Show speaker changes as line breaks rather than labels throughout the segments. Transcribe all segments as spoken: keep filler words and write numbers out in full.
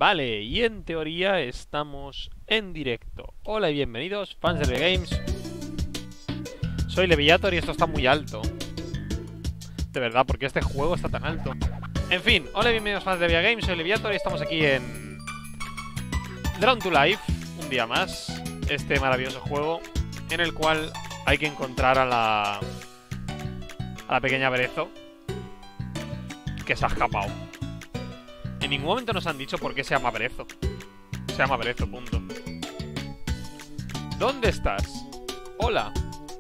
Vale, y en teoría estamos en directo. Hola y bienvenidos, fans de Games. Soy Leviator y esto está muy alto. De verdad, porque este juego está tan alto. En fin, hola y bienvenidos, fans de Games. Soy Leviator y estamos aquí en Drawn to Life, un día más. Este maravilloso juego en el cual hay que encontrar a la A la pequeña Brezo, que se ha escapado. En ningún momento nos han dicho por qué se llama Brezo. Se llma Brezo, punto. ¿Dónde estás? Hola.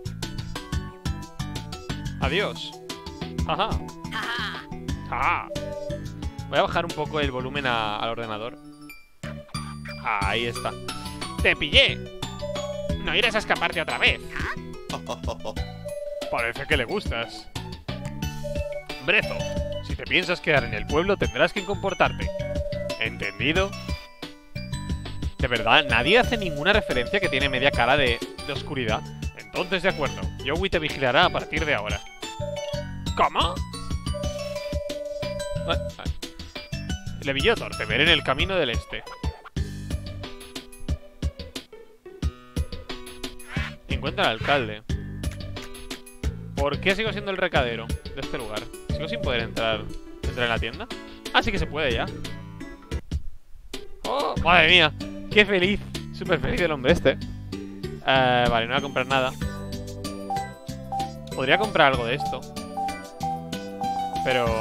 Adiós. Ajá. Ah. Voy a bajar un poco el volumen a, al ordenador. Ah, ahí está. ¡Te pillé! No irás a escaparte otra vez. Parece que le gustas. Brezo, si te piensas quedar en el pueblo tendrás que comportarte. ¿Entendido? De verdad, nadie hace ninguna referencia que tiene media cara de, de oscuridad. Entonces, de acuerdo, Joey te vigilará a partir de ahora. ¿Cómo? Leviator, te veré en el camino del este. Encuentra al alcalde. ¿Por qué sigo siendo el recadero de este lugar? ¿Sigo sin poder entrar, entrar en la tienda? Ah, sí que se puede ya. ¡Oh! ¡Madre mía! ¡Qué feliz! Súper feliz el hombre este. uh, Vale, no voy a comprar nada. Podría comprar algo de esto, pero...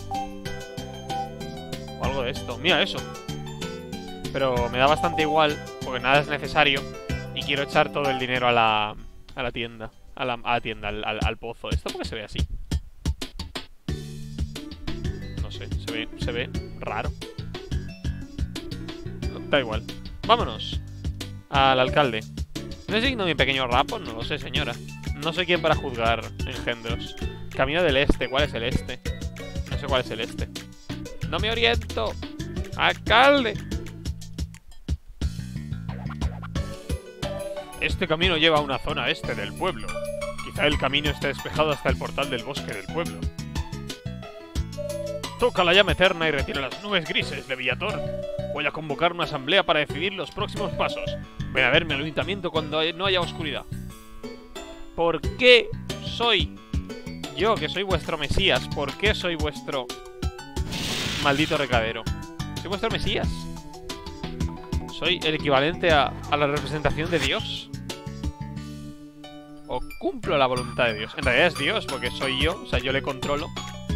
o algo de esto. Mira eso. Pero me da bastante igual, porque nada es necesario. Y quiero echar todo el dinero a la, a la tienda. A la, a la tienda, al, al, al pozo. ¿Esto por qué se ve así? No sé, se ve, se ve raro. Da igual. Vámonos al alcalde. ¿No es digno mi pequeño rapo? No lo sé, señora. No sé quién para juzgar engendros. Camino del este. ¿Cuál es el este? No sé cuál es el este. ¡No me oriento! ¡Alcalde! Este camino lleva a una zona este del pueblo. Quizá el camino esté despejado hasta el portal del bosque del pueblo. Toca la llama eterna y retira las nubes grises, Leviator. Voy a convocar una asamblea para decidir los próximos pasos. Ven a verme al ayuntamiento cuando no haya oscuridad. ¿Por qué soy yo, que soy vuestro mesías? ¿Por qué soy vuestro maldito recadero? Soy vuestro mesías. ¿Soy el equivalente a, a la representación de Dios? ¿O cumplo la voluntad de Dios? En realidad es Dios, porque soy yo. O sea, yo le controlo.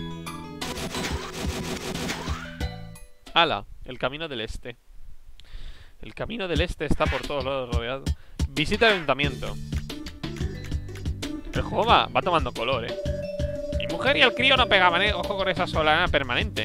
¡Hala! El camino del este. El camino del este está por todos lados rodeado. Visita el ayuntamiento. El juego va, va tomando color, ¿eh? Mi mujer y el crío no pegaban, ¿eh? Ojo con esa solana permanente.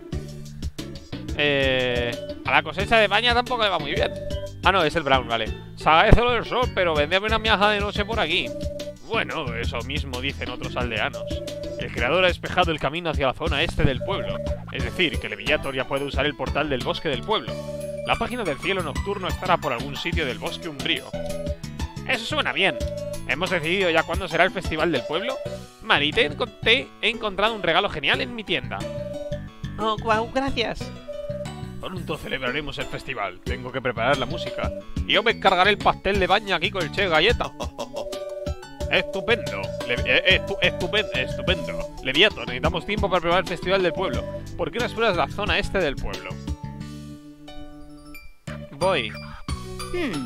Eh... A la cosecha de baña tampoco le va muy bien. Ah, no, es el brown, vale. Se agradece lo del sol, pero vendeme una miaja de noche por aquí. Bueno, eso mismo dicen otros aldeanos. El creador ha despejado el camino hacia la zona este del pueblo. Es decir, que Leviator ya puede usar el portal del bosque del pueblo. La página del cielo nocturno estará por algún sitio del bosque umbrío. Eso suena bien. ¿Hemos decidido ya cuándo será el festival del pueblo? Mari, te he encontrado un regalo genial en mi tienda. Oh, guau, gracias. Pronto celebraremos el festival. Tengo que preparar la música. Y yo me encargaré el pastel de baña aquí con el Che Galleta. Estupendo. Le eh, estu estupendo. Estupendo. Leviator, necesitamos tiempo para preparar el festival del pueblo. ¿Por qué no exploras la zona este del pueblo? Voy. Hmm.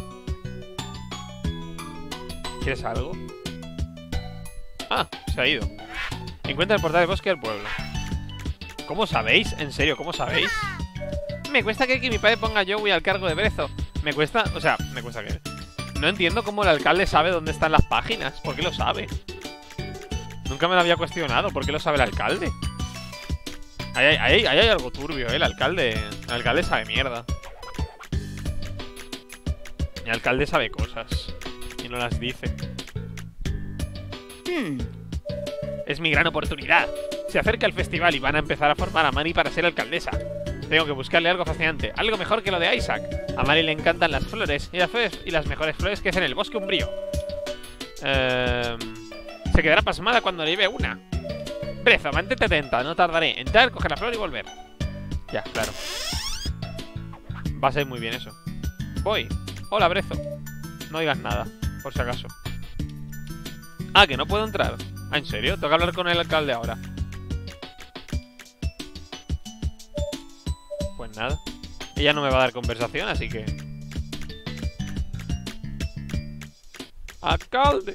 ¿Quieres algo? Ah, se ha ido. Encuentra el portal del bosque del pueblo. ¿Cómo sabéis? ¿En serio? ¿Cómo sabéis? Me cuesta que, que mi padre ponga a Joey al cargo de Brezo. Me cuesta, o sea, me cuesta que... No entiendo cómo el alcalde sabe dónde están las páginas. ¿Por qué lo sabe? Nunca me lo había cuestionado. ¿Por qué lo sabe el alcalde? Ahí hay, ahí, ahí hay algo turbio, ¿eh? El alcalde... El alcalde sabe mierda. El alcalde sabe cosas y no las dice. Hmm. Es mi gran oportunidad. Se acerca el festival y van a empezar a formar a Mari para ser alcaldesa. Tengo que buscarle algo fascinante, algo mejor que lo de Isaac. A Mari le encantan las flores y las, flores, y las mejores flores que es en el bosque umbrío. Eh, se quedará pasmada cuando le lleve una. Brezo, mantente atenta, no tardaré. Entrar, coger la flor y volver. Ya, claro. Va a ser muy bien eso. Voy. Hola, Brezo. No digas nada, por si acaso. Ah, que no puedo entrar. Ah, ¿en serio? Tengo que hablar con el alcalde ahora. Pues nada. Ella no me va a dar conversación, así que... ¡Alcalde!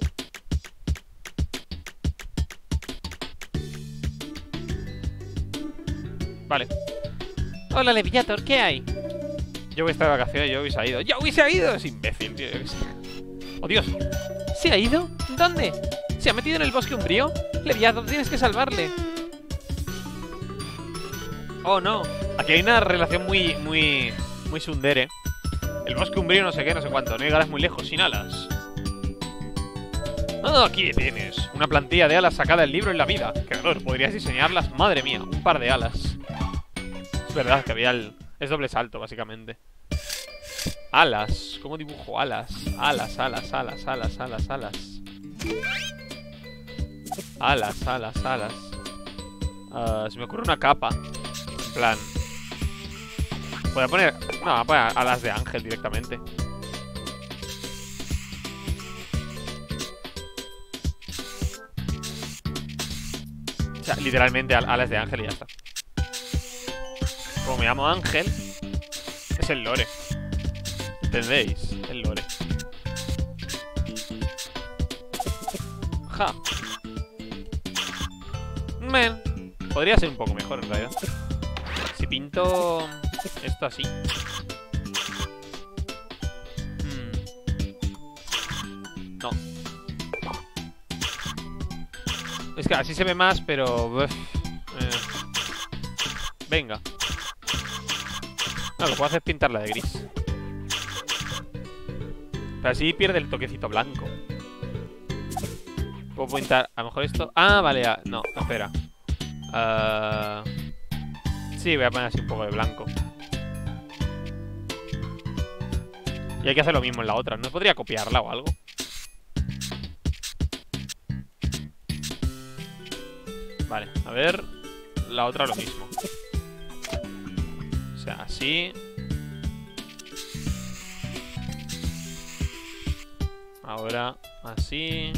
Vale. Hola, Leviator, ¿qué hay? Yo voy a estar de vacaciones, yo hubiese ido. ¡Yo hubiese ido! Es imbécil, tío. Yo qué sé. ¡Oh, Dios! ¿Se ha ido? ¿Dónde? ¿Se ha metido en el bosque umbrío? Leviator, tienes que salvarle. Oh, no. Aquí hay una relación muy, muy, muy tsundere. El bosque umbrío no sé qué, no sé cuánto. No llegarás muy lejos sin alas. Ah, aquí tienes. Una plantilla de alas sacada del libro en la vida. Creador, podrías diseñarlas. Madre mía, un par de alas. Es verdad que había el... Es doble salto, básicamente. Alas. ¿Cómo dibujo alas? Alas, alas, alas, alas, alas, alas. Alas, alas, alas. Uh, se me ocurre una capa. En plan... Voy a poner... No, voy a poner alas de ángel directamente. O sea, literalmente alas de ángel y ya está. Como me llamo Ángel, es el lore. ¿Entendéis? El lore. Ja. Men. Podría ser un poco mejor en realidad. Si pinto esto así. Hmm. No. Es que así se ve más, pero... Uf, eh. Venga. No, lo que puedo hacer es pintarla de gris. Pero así pierde el toquecito blanco. Puedo pintar, a lo mejor esto... Ah, vale, ya. No, espera. uh... Sí, voy a poner así un poco de blanco. Y hay que hacer lo mismo en la otra. ¿No podría copiarla o algo? Vale, a ver. La otra lo mismo. O sea, así. Ahora, así.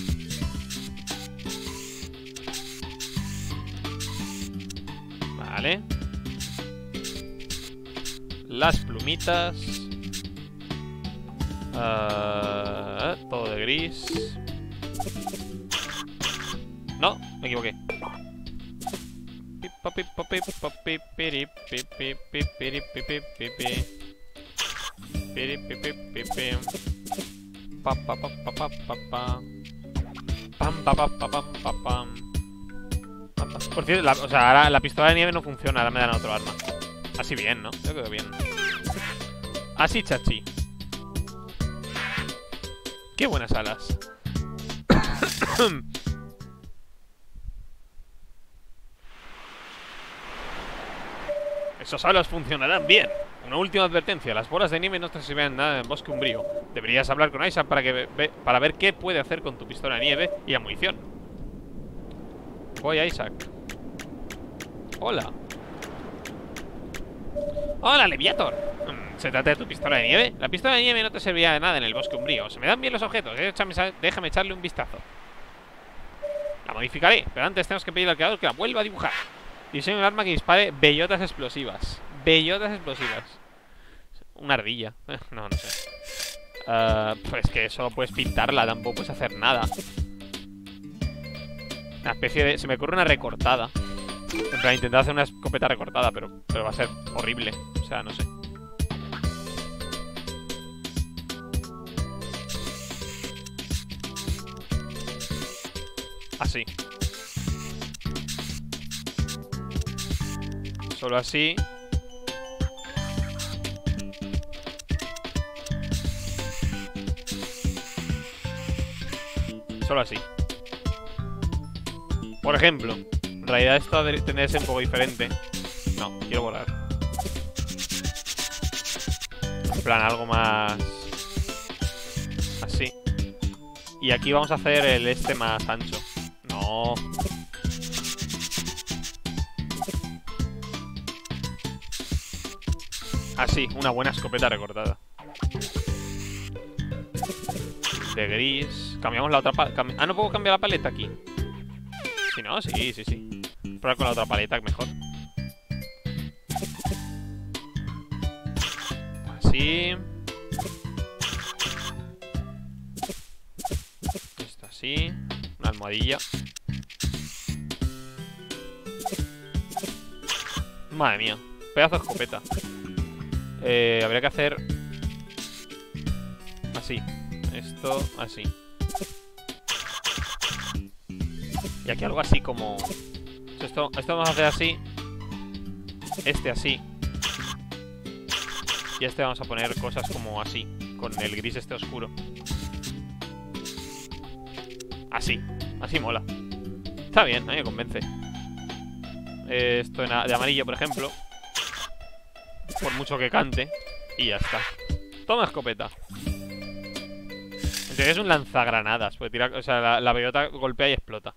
Vale. Las plumitas. Uh, todo de gris. No, me equivoqué. Por cierto, la, o sea, ahora la pistola de nieve no funciona. Ahora me dan otro arma. Así bien, ¿no? Yo creo que bien. Así, chachi. Qué buenas alas. Esos alas funcionarán bien. Una última advertencia, las bolas de nieve no te sirven nada en el bosque umbrío. Deberías hablar con Isaac para, que ve, para ver qué puede hacer con tu pistola de nieve y la munición. Voy a Isaac. Hola. Hola, Leviator. ¿Se trata de tu pistola de nieve? La pistola de nieve no te servirá de nada en el bosque umbrío. Se me dan bien los objetos, déjame, déjame echarle un vistazo. La modificaré, pero antes tenemos que pedirle al creador que la vuelva a dibujar. Diseño un arma que dispare bellotas explosivas. Bellotas explosivas. Una ardilla. No, no sé. Uh, pues que solo puedes pintarla, tampoco puedes hacer nada. Una especie de... Se me ocurre una recortada. En plan, intentar hacer una escopeta recortada, pero, pero va a ser horrible. O sea, no sé. Así. Solo así. Solo así. Por ejemplo. En realidad esto tendría que ser un poco diferente. No, quiero volar. En plan, algo más... Así. Y aquí vamos a hacer el este más ancho. No. Así, una buena escopeta recortada. De gris. Cambiamos la otra paleta. Ah, no puedo cambiar la paleta aquí. Si no, sí, sí, sí. Probar con la otra paleta, mejor. Así. Esto así. Una almohadilla. Madre mía. Pedazo de escopeta. Eh, habría que hacer... Así. Esto, así. Y aquí algo así como... Esto, esto vamos a hacer así. Este así. Y este vamos a poner cosas como así. Con el gris este oscuro. Así. Así mola. Está bien, a mí me convence. eh, Esto de amarillo, por ejemplo. Por mucho que cante. Y ya está. Toma escopeta. Entonces es un lanzagranadas. Puede tirar, o sea, la, la bellota golpea y explota.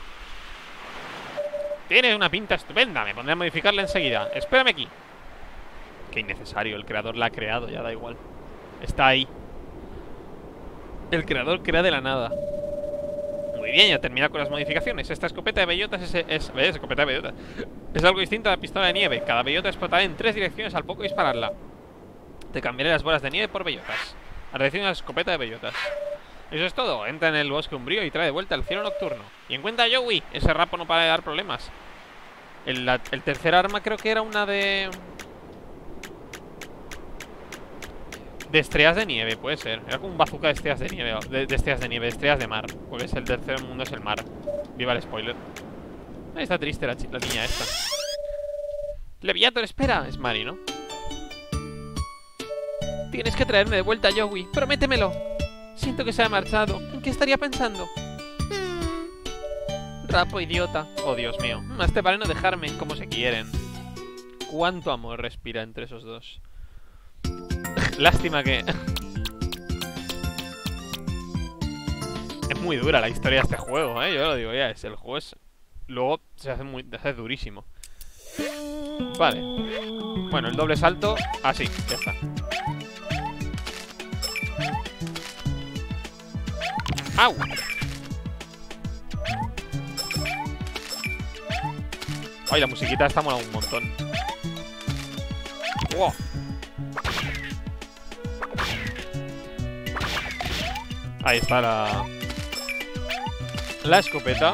Tienes una pinta estupenda. Me pondré a modificarla enseguida. Espérame aquí. Qué innecesario. El creador la ha creado. Ya da igual. Está ahí. El creador crea de la nada. Muy bien, ya termina con las modificaciones. Esta escopeta de bellotas es, es, ¿ves? Escopeta de bellotas. Es algo distinto a la pistola de nieve. Cada bellota explotará en tres direcciones al poco dispararla. Te cambiaré las bolas de nieve por bellotas. Has recibido una escopeta de bellotas. Eso es todo. Entra en el bosque umbrío y trae de vuelta al cielo nocturno. Y encuentra a Joey. Ese rapo no para de dar problemas. El, la, el tercer arma creo que era una de... De estrellas de nieve, puede ser. Era como un bazooka de estrellas de nieve. De, de estrellas de nieve, de estrellas de mar. Porque es el tercer mundo, es el mar. Viva el spoiler. Ahí está triste la, la niña esta. Leviathan, espera. Es Mari, ¿no? Tienes que traerme de vuelta a Joey. Prométemelo. Siento que se ha marchado. ¿En qué estaría pensando? Rapo idiota. Oh, Dios mío. Más te vale no dejarme como se quieren. Cuánto amor respira entre esos dos. Lástima que... Es muy dura la historia de este juego, ¿eh? Yo lo digo ya, es, el juego es... Luego se hace, muy, se hace durísimo. Vale. Bueno, el doble salto... Así, ya está. ¡Au! Ay, la musiquita está mola un montón. ¡Wow! Ahí está la... La escopeta.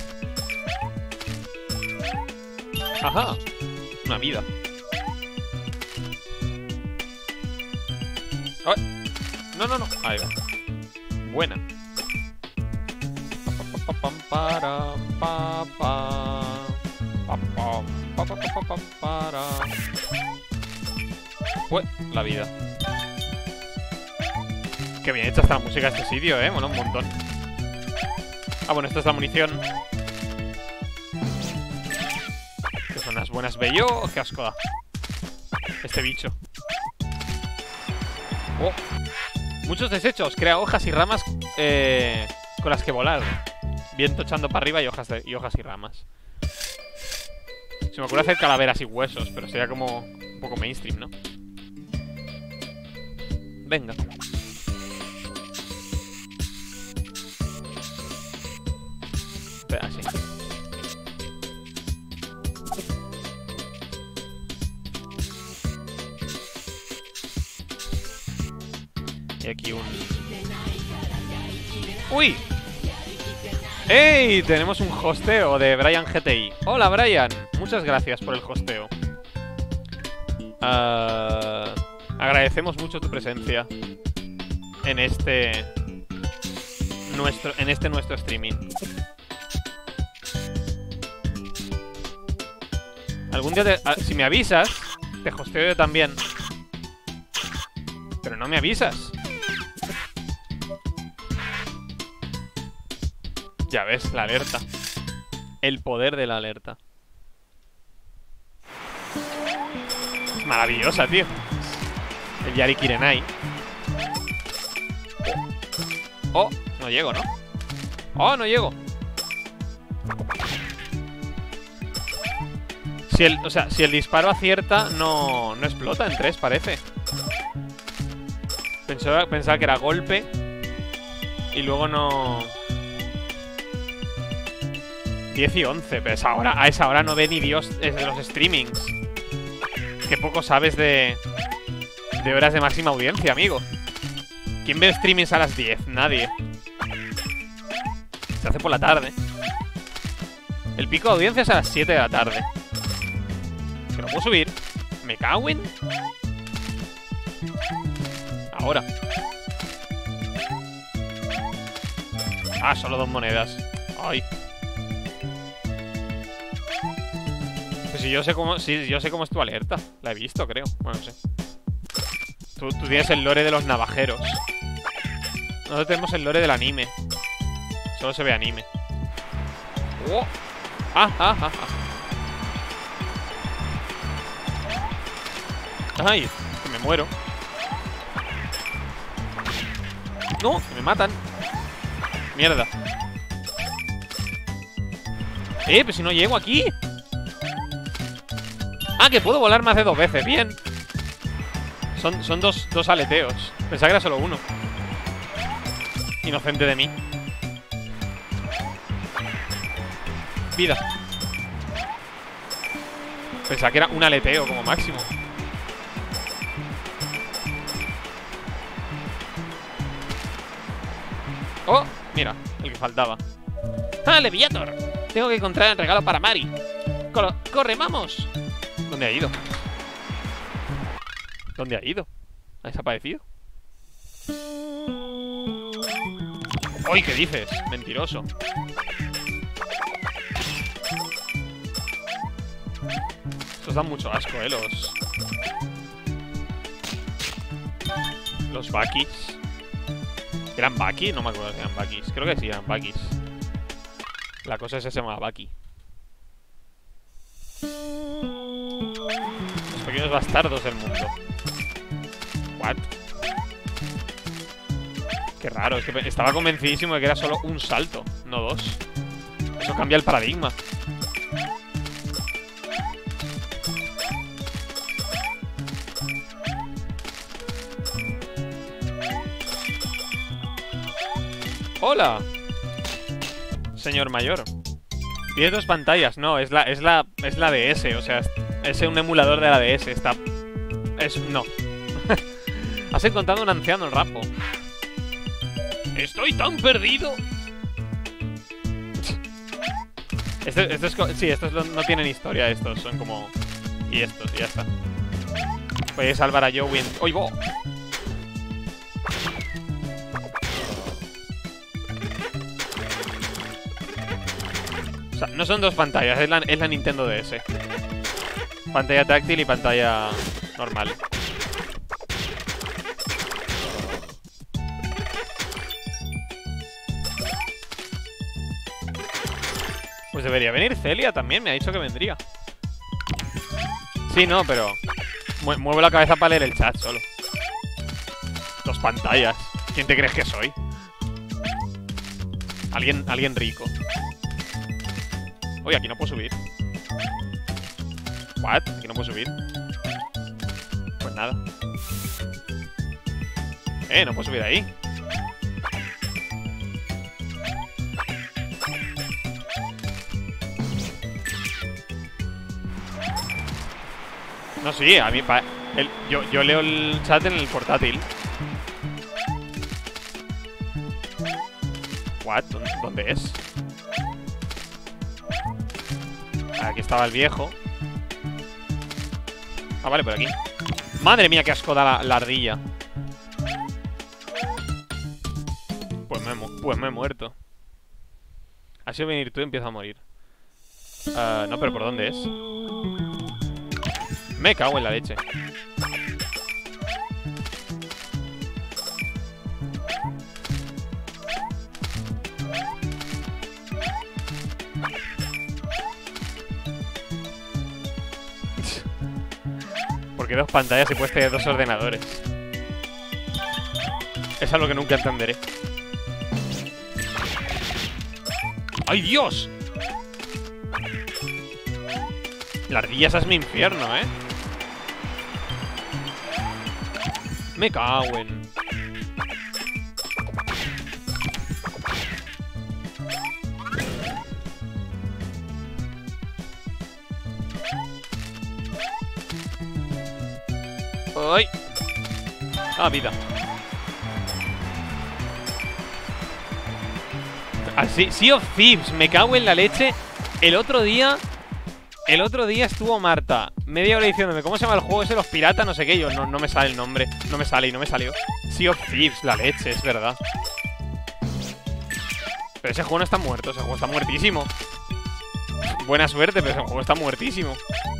Ajá. Una vida. ¡Ay! No, no, no. Ahí va. Buena. Pues, la vida. Qué bien hecha está la música de este sitio, eh. Mola un montón. Ah, bueno, esta es la munición. Que son unas buenas bello. Oh, qué asco da este bicho. Oh. Muchos desechos. Crea hojas y ramas eh, con las que volar. Viento echando para arriba y hojas, de, y hojas y ramas. Se me ocurre hacer calaveras y huesos, pero sería como un poco mainstream, ¿no? Venga. Espera, así. Y aquí un... ¡Uy! ¡Ey! Tenemos un hosteo de Brian G T I. Hola, Brian. Muchas gracias por el hosteo. Uh, agradecemos mucho tu presencia en este nuestro en este nuestro streaming. Algún día, te, uh, si me avisas, te hosteo yo también. Pero no me avisas. Ya ves, la alerta. El poder de la alerta. Es maravillosa, tío. El Yari Kirenai. Oh. Oh, no llego, ¿no? Oh, no llego. Si el, o sea, si el disparo acierta, no, no explota en tres, parece. Pensaba, pensaba que era golpe. Y luego no... diez y once, pero esa hora, a esa hora no ve ni Dios de los streamings. Que poco sabes de... de horas de máxima audiencia, amigo. ¿Quién ve streamings a las diez? Nadie. Se hace por la tarde. El pico de audiencia es a las siete de la tarde. Que no puedo subir. ¿Me cago en? Ahora. Ah, solo dos monedas. Ay. Pues si yo sé cómo... Si yo sé cómo es tu alerta. La he visto, creo. Bueno, no sé. Tú, tú tienes el lore de los navajeros. Nosotros tenemos el lore del anime. Solo se ve anime. Oh. Ah, ah, ah, ah. Ay, que me muero. No, que me matan. Mierda. Eh, pero si no llego aquí. Ah, que puedo volar más de dos veces. Bien. Son, son dos, dos aleteos. Pensaba que era solo uno. Inocente de mí. Vida. Pensaba que era un aleteo como máximo. Oh, mira, el que faltaba. ¡Ah, Leviator! Tengo que encontrar el regalo para Mari. Cor ¡Corre, vamos! ¿Dónde ha ido? ¿Dónde ha ido? ¿Ha desaparecido? ¡Uy, qué dices! Mentiroso. Estos dan mucho asco, eh, los... Los Bakis. ¿Eran Baki? No me acuerdo si eran Bakis. Creo que sí, eran Bakis. La cosa es que se llama Baki. Los pequeños bastardos del mundo. What? Qué raro, es que estaba convencidísimo de que era solo un salto, no dos. Eso cambia el paradigma. ¡Hola! Señor mayor. Tiene dos pantallas. No, es la, es la, es la D S. O sea, es un emulador de la D S. Está... Es... No. Has encontrado un anciano, el rapo. Estoy tan perdido. Esto, esto es... Sí, estos no tienen historia. Estos son como... Y estos, y ya está. Puedes salvar a Joey en... ¡Oy, bo! O sea, no son dos pantallas, es la, es la Nintendo D S. Pantalla táctil y pantalla normal. Pues debería venir Celia también, me ha dicho que vendría. Sí, no, pero... Mu muevo la cabeza para leer el chat solo. Dos pantallas. ¿Quién te crees que soy? Alguien, alguien rico. Oye, aquí no puedo subir. ¿What? Aquí no puedo subir. Pues nada. Eh, no puedo subir ahí. No, sí, a mí... Pa el, yo, yo leo el chat en el portátil. ¿What? ¿Dónde, dónde es? Aquí estaba el viejo. Ah, vale, por aquí. Madre mía, qué asco da la, la ardilla. Pues me, pues me he muerto. Ha sido venir tú y empiezo a morir. uh, No, pero ¿por dónde es? Me cago en la leche. Porque dos pantallas y puedes tener dos ordenadores. Es algo que nunca entenderé. ¡Ay, Dios! La ardilla esa es mi infierno, ¿eh? Me cago en... ¡Ay! Ah, vida. Así, Sea of Thieves, me cago en la leche. El otro día... El otro día estuvo Marta media hora diciéndome ¿cómo se llama el juego ese? Los piratas, no sé qué. Yo, no, no me sale el nombre. No me sale y no me salió. Sea of Thieves, la leche, es verdad. Pero ese juego no está muerto. Ese juego está muertísimo. Buena suerte, pero ese juego está muertísimo.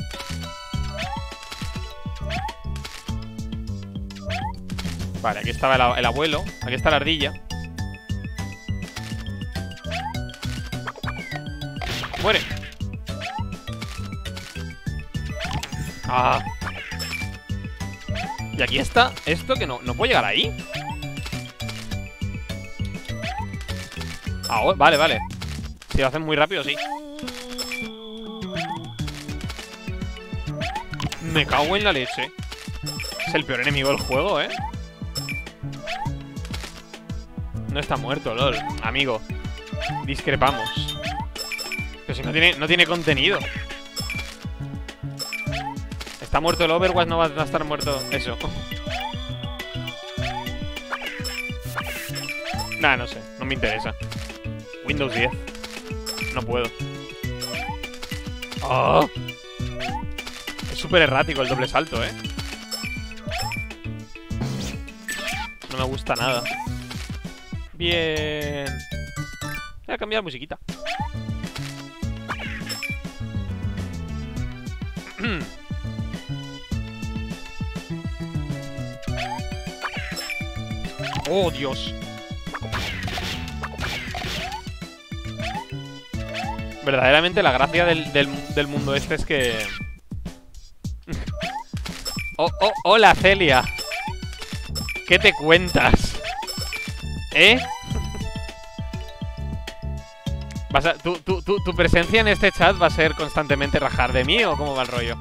Vale, aquí estaba el, el abuelo. Aquí está la ardilla. Muere. Ah. Y aquí está esto que no, no puedo llegar ahí. Ah, oh, vale, vale. Si lo hacen muy rápido, sí. Me cago en la leche. Es el peor enemigo del juego, ¿eh? No está muerto, lol. Amigo, discrepamos. Pero si no tiene, no tiene contenido. Está muerto el Overwatch, no va a estar muerto eso. Nah, no sé, no me interesa. Windows diez. No puedo. Oh. Es súper errático el doble salto, eh. No me gusta nada. Bien. Voy a cambiar la musiquita. Oh, Dios. Verdaderamente la gracia del, del, del mundo este es que... oh, oh, hola, Celia. ¿Qué te cuentas? ¿Eh? ¿Vas a, tu, tu, tu, ¿Tu presencia en este chat va a ser constantemente rajar de mí o cómo va el rollo?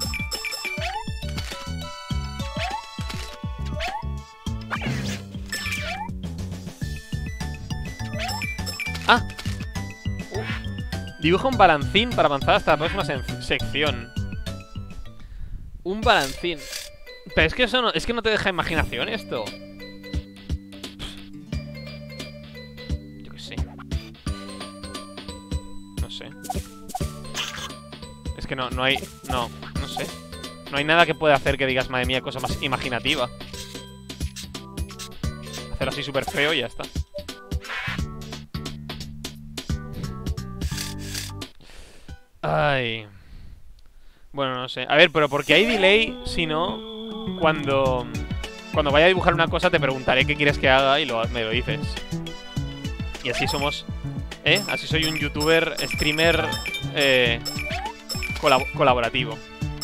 Ah. Uh. Dibuja un balancín para avanzar hasta la próxima sección. Un balancín. Pero es que eso no, es que no te deja imaginación esto. Yo qué sé. No sé. Es que no, no hay... No, no sé. No hay nada que pueda hacer que digas, madre mía, cosa más imaginativa. Hacerlo así súper feo y ya está. Ay. Bueno, no sé. A ver, pero porque hay delay, si no... Cuando... Cuando vaya a dibujar una cosa te preguntaré qué quieres que haga y lo, me lo dices. Y así somos... ¿Eh? Así soy un youtuber, streamer... Eh, colab colaborativo.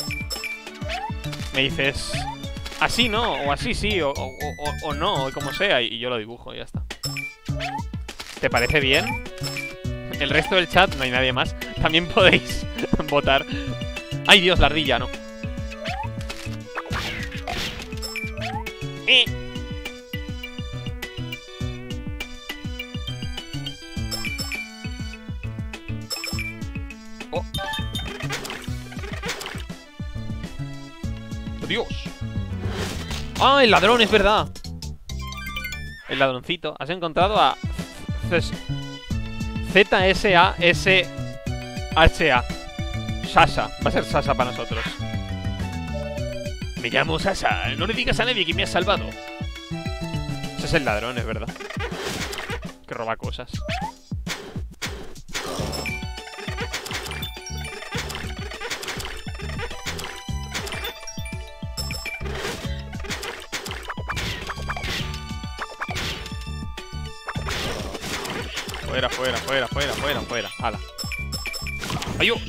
Me dices... Así no, o así sí, o, o, o, o no, o como sea. Y yo lo dibujo y ya está. ¿Te parece bien? El resto del chat, no hay nadie más. También podéis votar. ¡Ay, Dios, la ardilla, no! Eh. Oh. ¡Dios! ¡Ah, el ladrón, es verdad! El ladroncito. Has encontrado a... Z S A S H A. Sasha. Va a ser Sasha para nosotros. Me llamo Sasha. No le digas a nadie que me has salvado. Ese es el ladrón, es verdad. Que roba cosas. Fuera, fuera, fuera, fuera, fuera, fuera. Hala. ¡Adiós!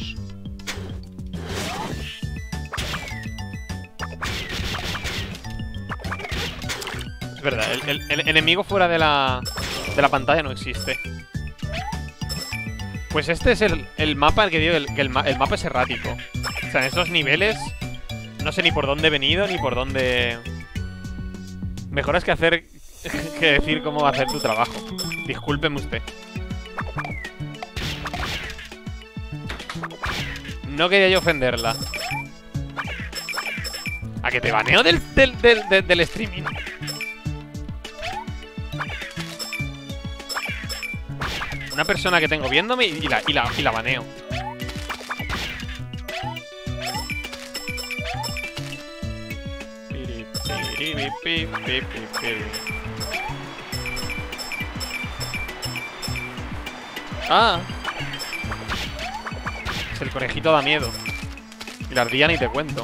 Es verdad, el, el, el enemigo fuera de la, de la pantalla no existe. Pues este es el, el mapa el que digo, el, que el, el mapa es errático. O sea, en estos niveles no sé ni por dónde he venido, ni por dónde... Mejor es que hacer... que decir cómo va a hacer tu trabajo. Discúlpeme usted. No quería yo ofenderla. ¿A que te baneo del, del, del, del, del streaming? Una persona que tengo viéndome y la, y la, y la baneo. Ah. Es el conejito da miedo. Y la ardilla ni te cuento.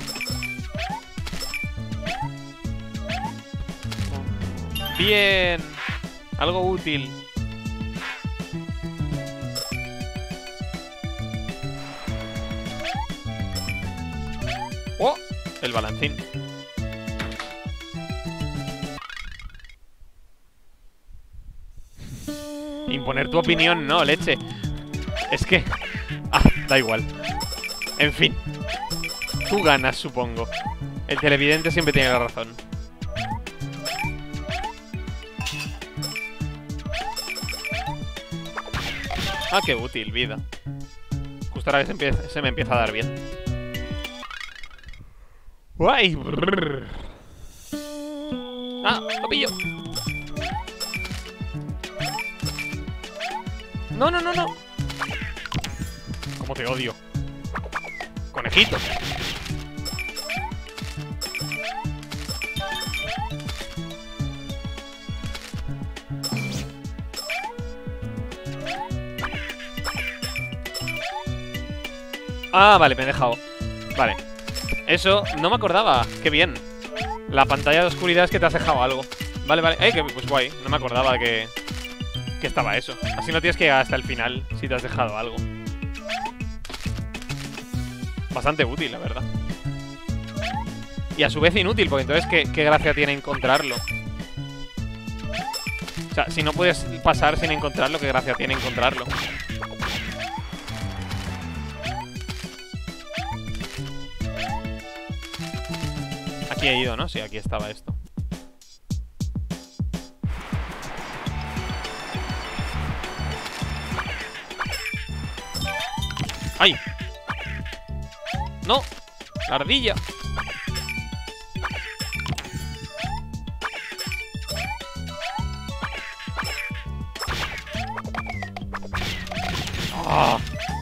Bien. Algo útil. ¡Oh! El balancín. Imponer tu opinión, no, leche. Es que... Ah, da igual. En fin. Tú ganas, supongo. El televidente siempre tiene la razón. Ah, qué útil, vida. Justo ahora que se, empieza, se me empieza a dar bien. ¡Guay! Brrr. ¡Ah! ¡Lo pillo! ¡No, no, no, no! ¡Cómo te odio! ¡Conejito! Ah, vale, me he dejado. Vale. Eso, no me acordaba. Qué bien. La pantalla de oscuridad es que te has dejado algo. Vale, vale. Eh, que pues guay. No me acordaba que... que estaba eso. Así no tienes que llegar hasta el final si te has dejado algo. Bastante útil, la verdad. Y a su vez inútil, porque entonces ¿qué, qué gracia tiene encontrarlo? O sea, si no puedes pasar sin encontrarlo, ¿qué gracia tiene encontrarlo? Aquí he ido, ¿no? Sí, aquí estaba esto. ¡Ay! ¡No! ¡La ardilla! ¡Ah!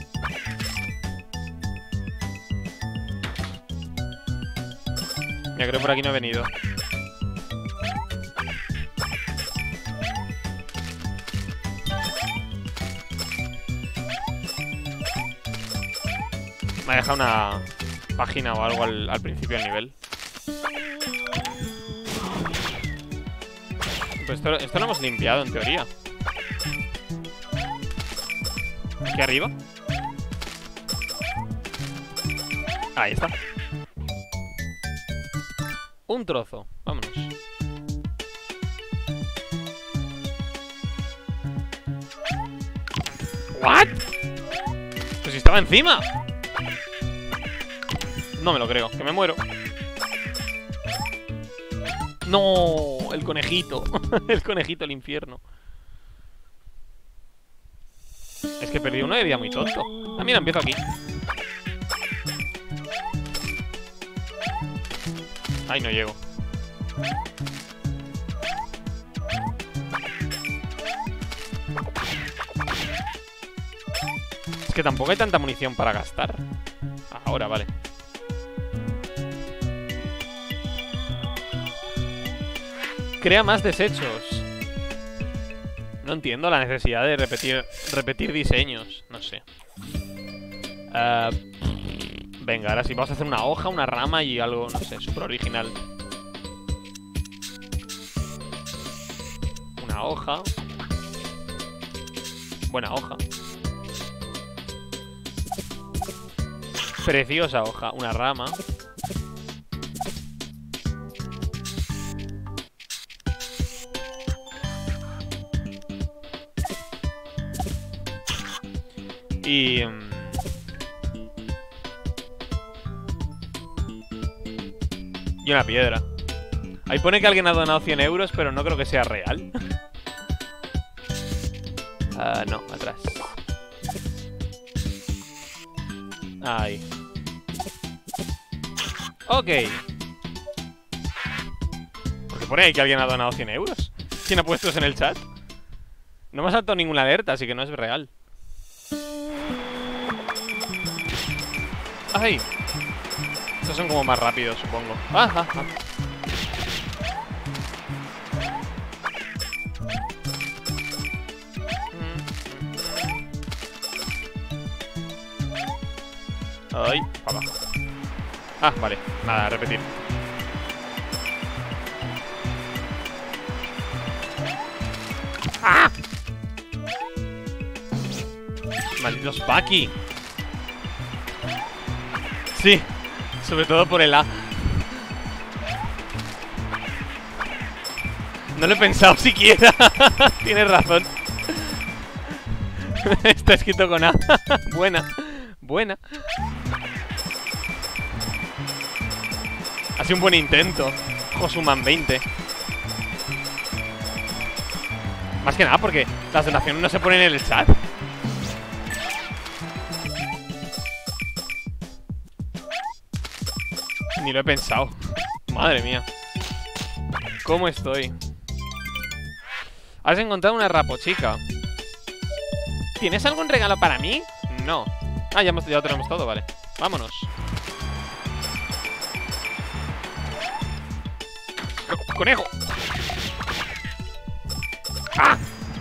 Ya creo que por aquí no he venido. Me ha dejado una página o algo al, al principio del nivel. Pues esto, esto lo hemos limpiado en teoría. Aquí arriba. Ahí está. Un trozo, vámonos. ¿What? Pues si estaba encima. No me lo creo, que me muero. No, el conejito. El conejito, el infierno. Es que perdí uno de día muy tonto. Ah, mira, empiezo aquí. Ay, no llego. Es que tampoco hay tanta munición para gastar. Ahora, vale. Crea más desechos. No entiendo la necesidad de repetir repetir diseños. No sé. Uh, venga, ahora sí. Vamos a hacer una hoja, una rama y algo, no sé, súper original. Una hoja. Buena hoja. Preciosa hoja. Una rama. Y... Y una piedra. Ahí pone que alguien ha donado cien euros, pero no creo que sea real. uh, no, atrás. Ahí. Ok. ¿Por qué pone ahí que alguien ha donado cien euros? ¿Quién ha puesto eso en el chat? No me ha saltado ninguna alerta, así que no es real. ¡Ay! Estos son como más rápidos, supongo. ¡Ah, ah, ah! ¡Ay! Para abajo. Ah, vale. Nada, repetir. ¡Ah! ¡Malditos Bucky! Sí, sobre todo por el A. No lo he pensado siquiera. Tienes razón. Está escrito con A. Buena, buena. Ha sido un buen intento. Josuman veinte. Más que nada porque las donaciones no se ponen en el chat. Ni lo he pensado. Madre mía. ¿Cómo estoy? Has encontrado una rapochica. ¿Tienes algún regalo para mí? No. Ah, ya, hemos, ya lo tenemos todo, vale. Vámonos. ¡Conejo! ¡Ah!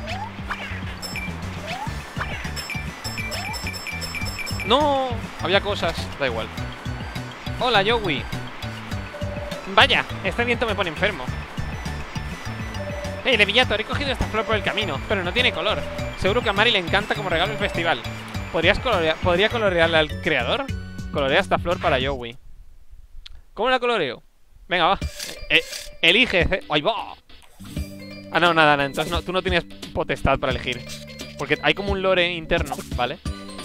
¡No! Había cosas. Da igual. Hola, Joey. Vaya, este viento me pone enfermo. Hey, Levillator, he cogido esta flor por el camino, pero no tiene color. Seguro que a Mari le encanta como regalo el festival. ¿Podrías colorear, ¿Podría colorearla al creador? Colorea esta flor para Joey. ¿Cómo la coloreo? Venga, va. Eh, elige. Eh. ¡Ay, va! Ah, no, nada, nada. Entonces no, tú no tienes potestad para elegir. Porque hay como un lore interno, ¿vale?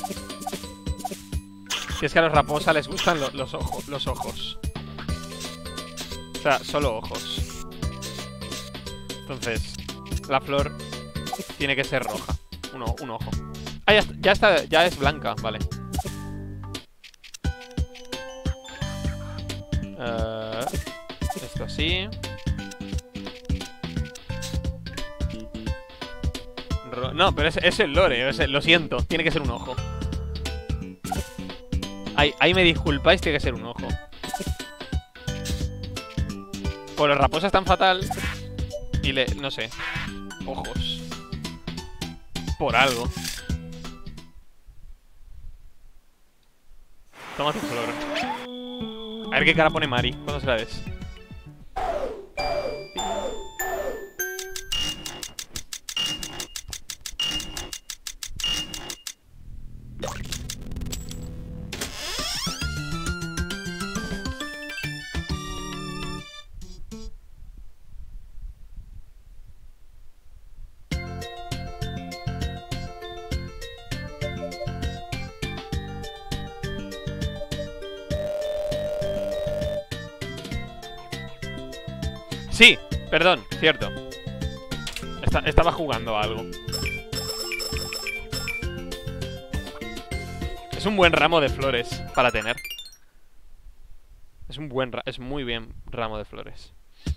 Que es que a los raposas les gustan lo, los ojos. Los ojos. O sea, solo ojos. Entonces, la flor tiene que ser roja. Un, un ojo. Ah, ya, ya está, ya es blanca, vale. Uh, esto así. Ro no, pero es, es el lore, es el, lo siento, tiene que ser un ojo. Ahí, ahí me disculpáis, tiene que ser un ojo. Pues los raposas están fatal. Y le... no sé. Ojos. Por algo. Toma tu flor. A ver qué cara pone Mari cuando se la des. Sí, perdón, cierto. Esta, estaba jugando a algo. Es un buen ramo de flores para tener. Es un buen ra- es muy bien ramo de flores.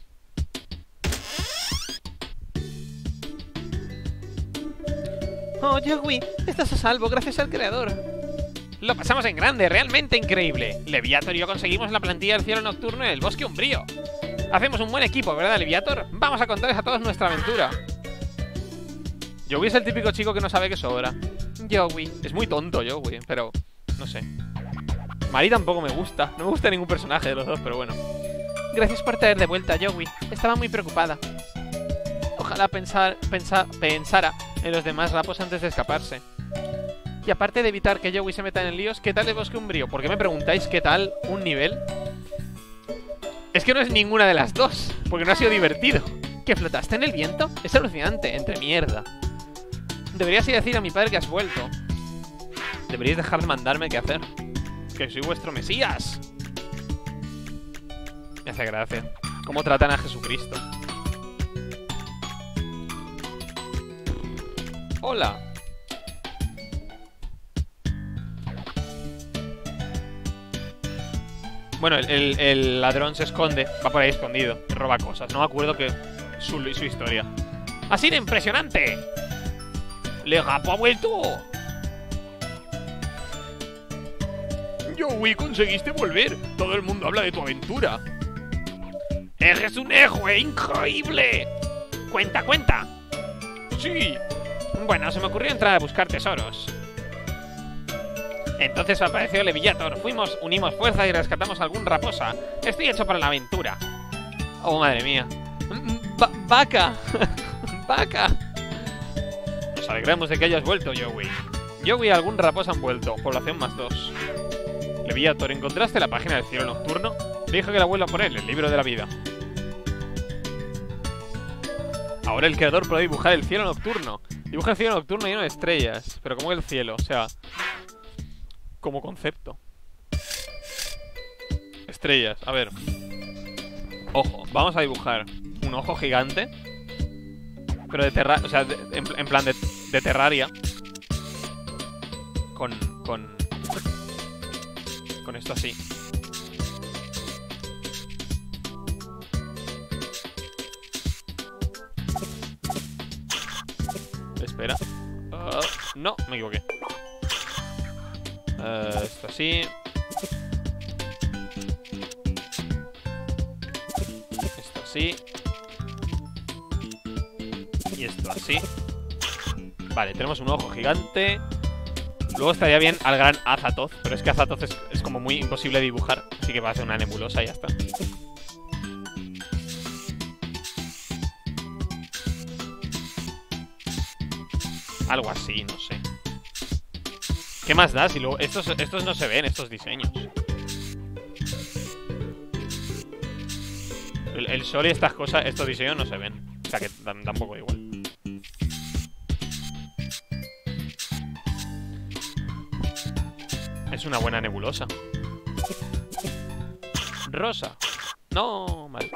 Oh, Joey, estás a salvo gracias al creador. Lo pasamos en grande, realmente increíble. Leviator y yo conseguimos la plantilla del cielo nocturno en el bosque umbrío. Hacemos un buen equipo, ¿verdad, Leviator? Vamos a contarles a todos nuestra aventura. Joey es el típico chico que no sabe que sobra. Joey. Es muy tonto Joey, pero... no sé. Mari tampoco me gusta. No me gusta ningún personaje de los dos, pero bueno. Gracias por traer de vuelta, Joey. Estaba muy preocupada. Ojalá pensar, pensar, pensara en los demás rapos antes de escaparse. Y aparte de evitar que Joey se meta en líos, ¿qué tal el bosque umbrío? ¿Por qué me preguntáis qué tal un nivel? Es que no es ninguna de las dos, porque no ha sido divertido. ¿Que flotaste en el viento? Es alucinante, entre mierda. Deberías ir a decir a mi padre que has vuelto. Deberíais dejar de mandarme qué hacer. Que soy vuestro mesías. Me hace gracia. ¿Cómo tratan a Jesucristo? Hola. Bueno, el, el, el ladrón se esconde. Va por ahí escondido. Roba cosas. No me acuerdo que su, su historia. ¡Ha sido impresionante! ¡Le Gapo ha vuelto! Joey, conseguiste volver. Todo el mundo habla de tu aventura. ¡Eres un héroe increíble! ¡Cuenta, cuenta! ¡Sí! Bueno, se me ocurrió entrar a buscar tesoros. Entonces apareció Leviator. Fuimos, unimos fuerzas y rescatamos a algún raposa. Estoy hecho para la aventura. Oh, madre mía. Va ¡Vaca! ¡Vaca! Nos alegramos de que hayas vuelto, Joey. Joey y algún raposa han vuelto. Población más dos. Leviator, ¿encontraste la página del cielo nocturno? Dijo que la vuelva a poner, el libro de la vida. Ahora el creador puede dibujar el cielo nocturno. Dibuja el cielo nocturno lleno de estrellas. Pero como el cielo, o sea, como concepto. Estrellas, a ver. Ojo, vamos a dibujar un ojo gigante. Pero de terra... O sea, de, en, en plan de, de Terraria. Con... Con... Con esto así. Espera. Uh, no, me equivoqué. Uh, esto así. Esto así. Y esto así. Vale, tenemos un ojo gigante. Luego estaría bien al gran Azathoth. Pero es que Azathoth es, es como muy imposible de dibujar. Así que va a ser una nebulosa y ya está. Algo así, no sé. ¿Qué más da? Si luego estos, estos no se ven, estos diseños. El, el sol y estas cosas, estos diseños no se ven. O sea que dan, dan un poco igual. Es una buena nebulosa. Rosa. No, mal.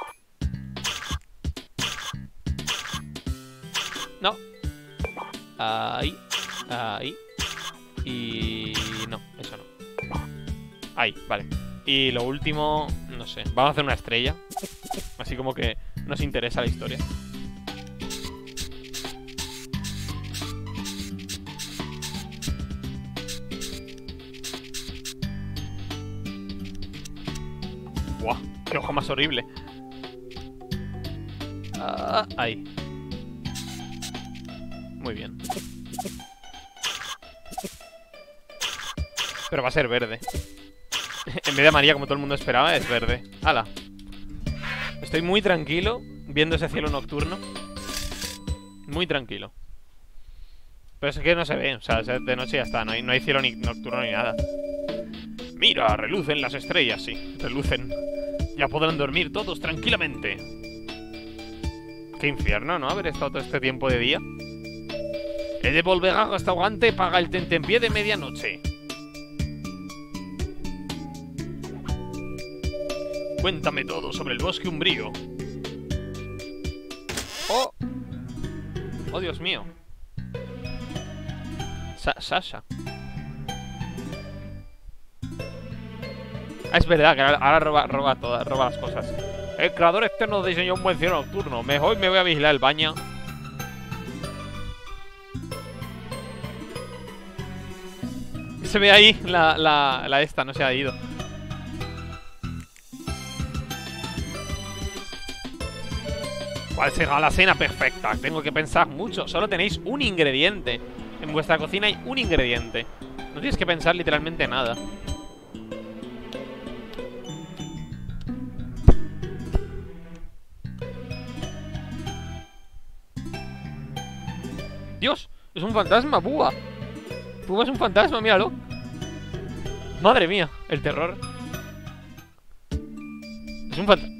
No. Ahí. Ahí. Y... no, eso no. Ahí, vale. Y lo último, no sé. Vamos a hacer una estrella. Así como que nos interesa la historia. ¡Buah! ¡Qué ojo más horrible! Ah, ahí. Muy bien. Pero va a ser verde. En vez de amarilla como todo el mundo esperaba, es verde. ¡Hala! Estoy muy tranquilo viendo ese cielo nocturno. Muy tranquilo. Pero es que no se ve. O sea, de noche ya está. No hay, no hay cielo ni nocturno ni nada. Mira, relucen las estrellas, sí. Relucen. Ya podrán dormir todos tranquilamente. Qué infierno, ¿no? Haber estado todo este tiempo de día. He de volver al restaurante para el tentempié de medianoche. Cuéntame todo sobre el bosque umbrío. ¡Oh! ¡Oh, Dios mío! Sa Sasha. Ah, es verdad que ahora roba, roba todas, roba las cosas. El creador externo diseñó un buen cielo nocturno. Mejor me voy a vigilar el baño. Se ve ahí la, la, la esta, no se ha ido. ¿Cuál será la cena perfecta? Tengo que pensar mucho. Solo tenéis un ingrediente. En vuestra cocina hay un ingrediente. No tienes que pensar literalmente nada. Dios, es un fantasma, Búa. Búa es un fantasma, míralo. Madre mía, el terror. Es un fantasma.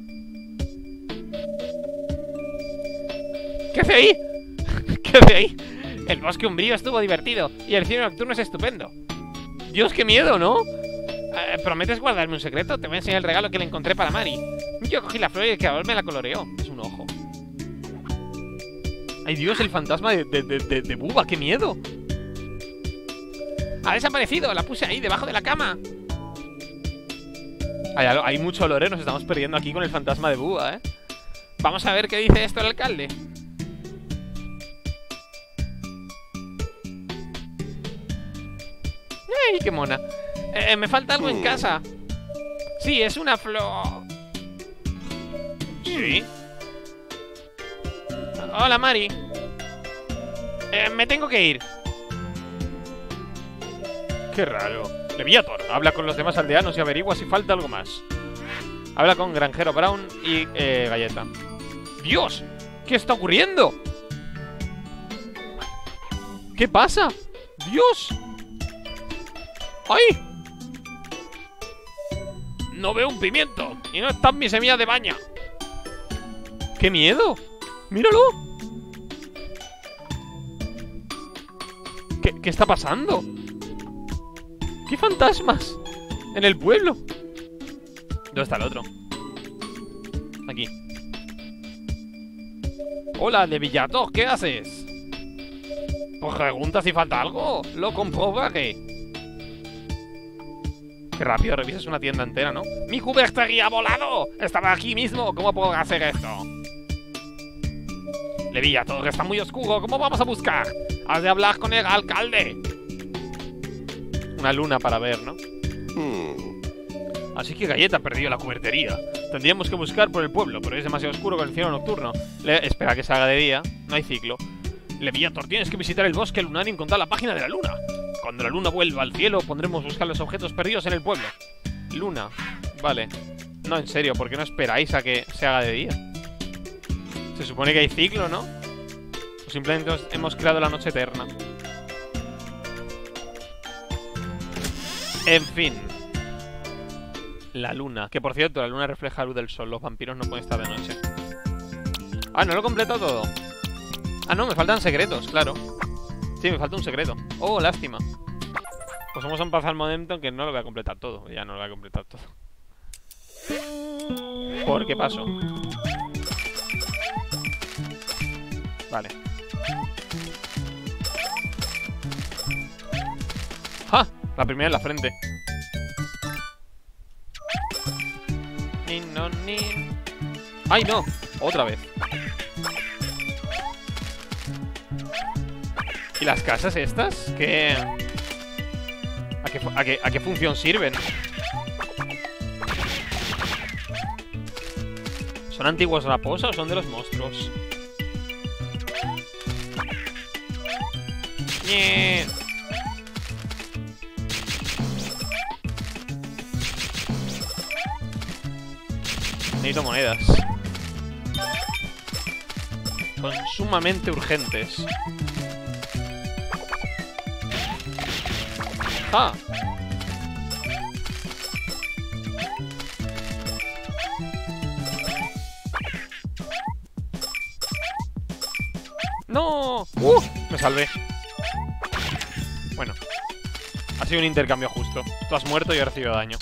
¿Qué hace ahí? ¿Qué hace ahí? El bosque umbrío estuvo divertido y el cielo nocturno es estupendo. Dios, qué miedo, ¿no? Eh, ¿Prometes guardarme un secreto? Te voy a enseñar el regalo que le encontré para Mari. Yo cogí la flor y el creador me la coloreó. Es un ojo. ¡Ay, Dios! El fantasma de, de, de, de, de Bubba. ¡Qué miedo! ¡Ha desaparecido! La puse ahí, debajo de la cama. Hay, hay mucho lore. Nos estamos perdiendo aquí con el fantasma de Bubba, ¿eh? Vamos a ver qué dice esto el alcalde. ¡Ay, qué mona! Eh, me falta algo en casa. Sí, es una flor. Sí. Hola, Mari. Eh, me tengo que ir. Qué raro. Leviator, habla con los demás aldeanos y averigua si falta algo más. Habla con Granjero Brown y eh, Galleta. ¡Dios! ¿Qué está ocurriendo? ¿Qué pasa? ¡Dios! ¡Ay! No veo un pimiento y no están mis semillas de baña. ¡Qué miedo! ¡Míralo! ¿Qué, qué está pasando? ¿Qué fantasmas? En el pueblo. ¿Dónde está el otro? Aquí. Hola, Leviator, ¿qué haces? Pues pregunta si falta algo. Lo comprobaré. Qué rápido revisas una tienda entera, ¿no? ¡Mi cubertería ha volado! ¡Estaba aquí mismo! ¿Cómo puedo hacer esto? Leviator, está muy oscuro. ¿Cómo vamos a buscar? Has de hablar con el alcalde. Una luna para ver, ¿no? Hmm. Así que Galleta perdió la cubertería. Tendríamos que buscar por el pueblo, pero es demasiado oscuro con el cielo nocturno. Le... Espera que se haga de día. No hay ciclo. Leviator, tienes que visitar el bosque lunar y encontrar la página de la luna. Cuando la luna vuelva al cielo, pondremos buscar los objetos perdidos en el pueblo. Luna. Vale. No, en serio, ¿por qué no esperáis a que se haga de día? Se supone que hay ciclo, ¿no? O simplemente hemos creado la noche eterna. En fin. La luna. Que por cierto, la luna refleja la luz del sol. Los vampiros no pueden estar de noche. Ah, no lo he completado todo. Ah, no, me faltan secretos, claro. Sí, me falta un secreto. Oh, lástima. Pues vamos a pasar al momento en que no lo voy a completar todo. Ya no lo voy a completar todo. ¿Por qué paso? Vale. ¡Ja! La primera en la frente. Ni, no, ni. ¡Ay, no! Otra vez. ¿Y las casas estas? ¿Qué? ¿A qué, a qué, a qué función sirven? ¿Son antiguos raposas o son de los monstruos? ¡Nie! Necesito monedas. Son sumamente urgentes. ¡Ah! ¡No! ¡Uh! Me salvé. Bueno. Ha sido un intercambio justo. Tú has muerto y yo he recibido daño.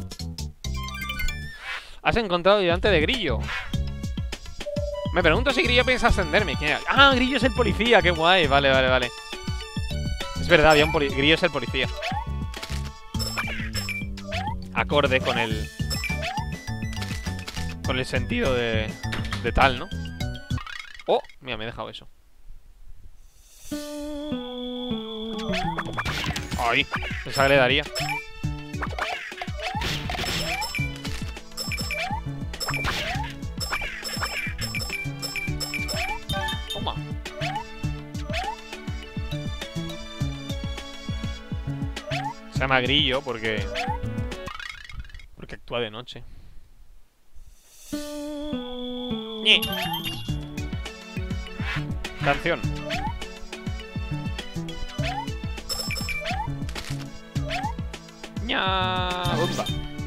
Has encontrado ayudante de Grillo. Me pregunto si Grillo piensa ascenderme. ¿Quién era? ¡Ah! Grillo es el policía. ¡Qué guay! Vale, vale, vale. Es verdad, había un poli... Grillo es el policía. Acorde con el... Con el sentido de... De tal, ¿no? Oh, mira, me he dejado eso. Ay, pensaba que le daría. Toma. Se llama Grillo porque... Porque actúa de noche. ¡Nie! Canción. ¡Ña! ¡Bomba!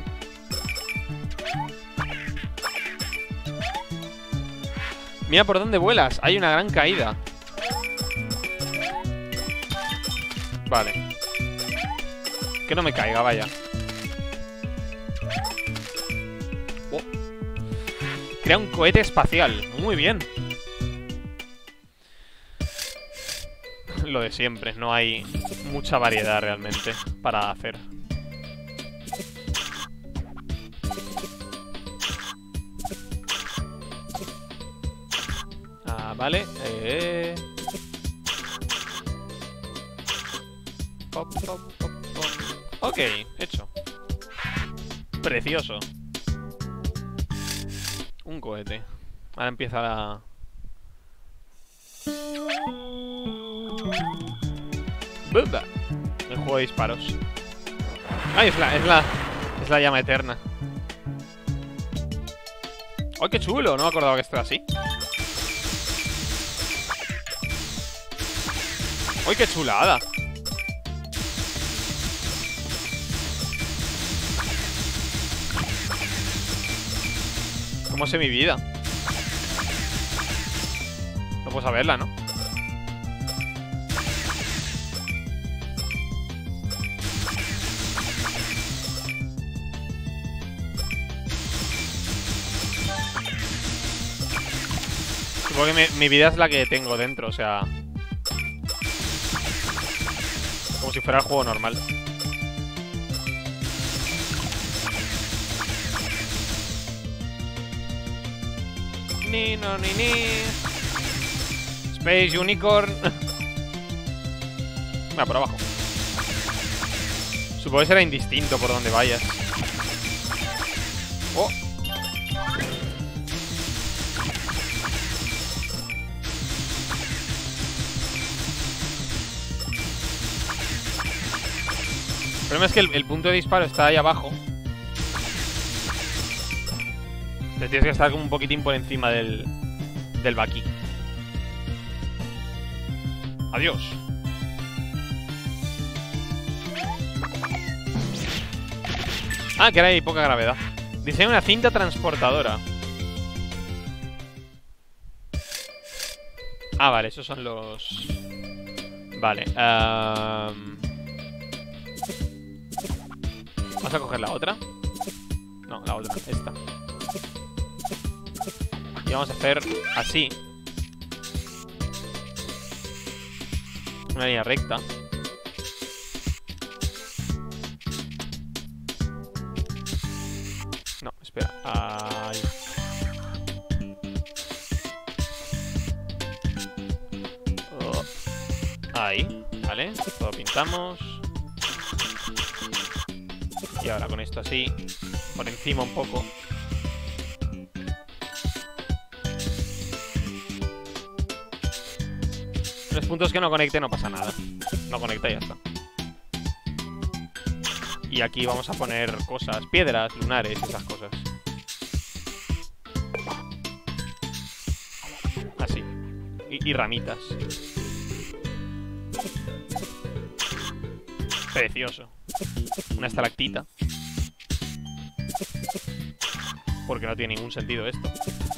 Mira por dónde vuelas. Hay una gran caída. Vale. Que no me caiga, vaya. crea un cohete espacial. Muy bien. Lo de siempre, no hay mucha variedad realmente para hacer. Ah, vale. Eh... Pop, pop, pop, pop. Ok, hecho. Precioso. Un cohete. Ahora empieza la... ¡Bumba! El juego de disparos. ¡Ay, es la, es la, es la llama eterna! ¡Ay, qué chulo! No me acordaba que esto era así. ¡Ay, qué chulada! ¿Cómo sé mi vida? No puedo saberla, ¿no? Supongo que mi, mi vida es la que tengo dentro, o sea... Como si fuera el juego normal. Ni, no, ni, ni. Space Unicorn. Va, por abajo. Supongo que será indistinto por donde vayas. Oh. El problema es que el, el punto de disparo está ahí abajo. Te tienes que estar como un poquitín por encima del, del Baki. Adiós. Ah, que ahora hay poca gravedad. Diseña una cinta transportadora. Ah, vale, esos son los... Vale. Um... Vamos a coger la otra. No, la otra, esta. Y vamos a hacer así. Una línea recta. No, espera. Ahí. Oh. Ahí, vale. Todo pintamos. Y ahora con esto así, por encima un poco. Los puntos que no conecte no pasa nada. No conecta y ya está. Y aquí vamos a poner cosas, piedras, lunares, esas cosas. Así. Y, y ramitas. Precioso. Una estalactita. Porque no tiene ningún sentido esto.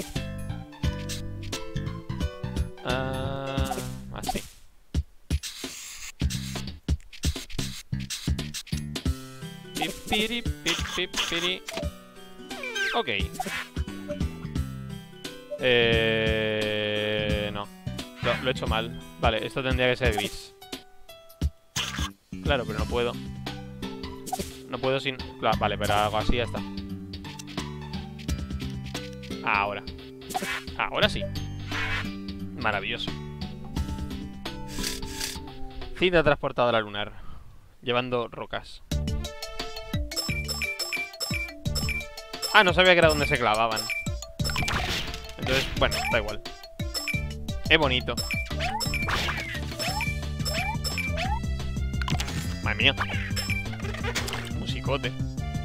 Uh, así. Pipiri, pipiri. Ok. Eh, no. Lo, lo he hecho mal. Vale, esto tendría que ser gris. Claro, pero no puedo. No puedo sin... Claro, vale, pero hago así y ya está. Ahora. Ahora sí. Maravilloso. Cinta transportadora lunar. Llevando rocas. Ah, no sabía que era donde se clavaban. Entonces, bueno, da igual. Es bonito. Madre mía. Musicote.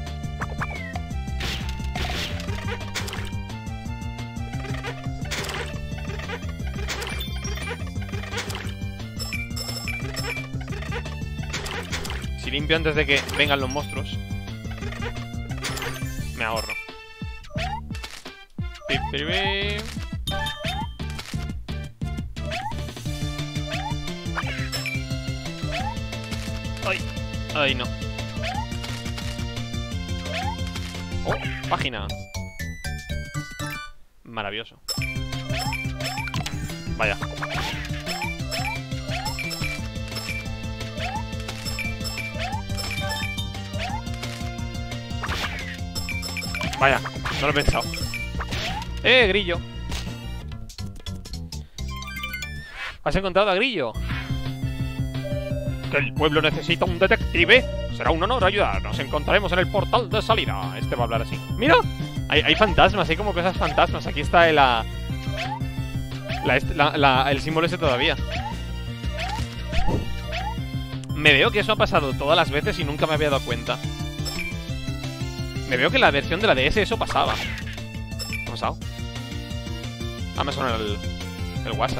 Si limpio antes de que vengan los monstruos, me ahorro. Ay, ay, no. Oh, página. maravilloso. Vaya. Vaya, no lo he pensado. ¡Eh, Grillo! ¿Has encontrado a Grillo? Que el pueblo necesita un detective. Será un honor ayudar. Nos encontraremos en el portal de salida. Este va a hablar así. ¡Mira! Hay, hay fantasmas, hay como cosas fantasmas. Aquí está el, la, la, la, la, el símbolo ese todavía. Me veo que eso ha pasado todas las veces y nunca me había dado cuenta. Me veo que en la versión de la D S eso pasaba. ¿Qué ha pasado? Ah, me suena el, el WhatsApp.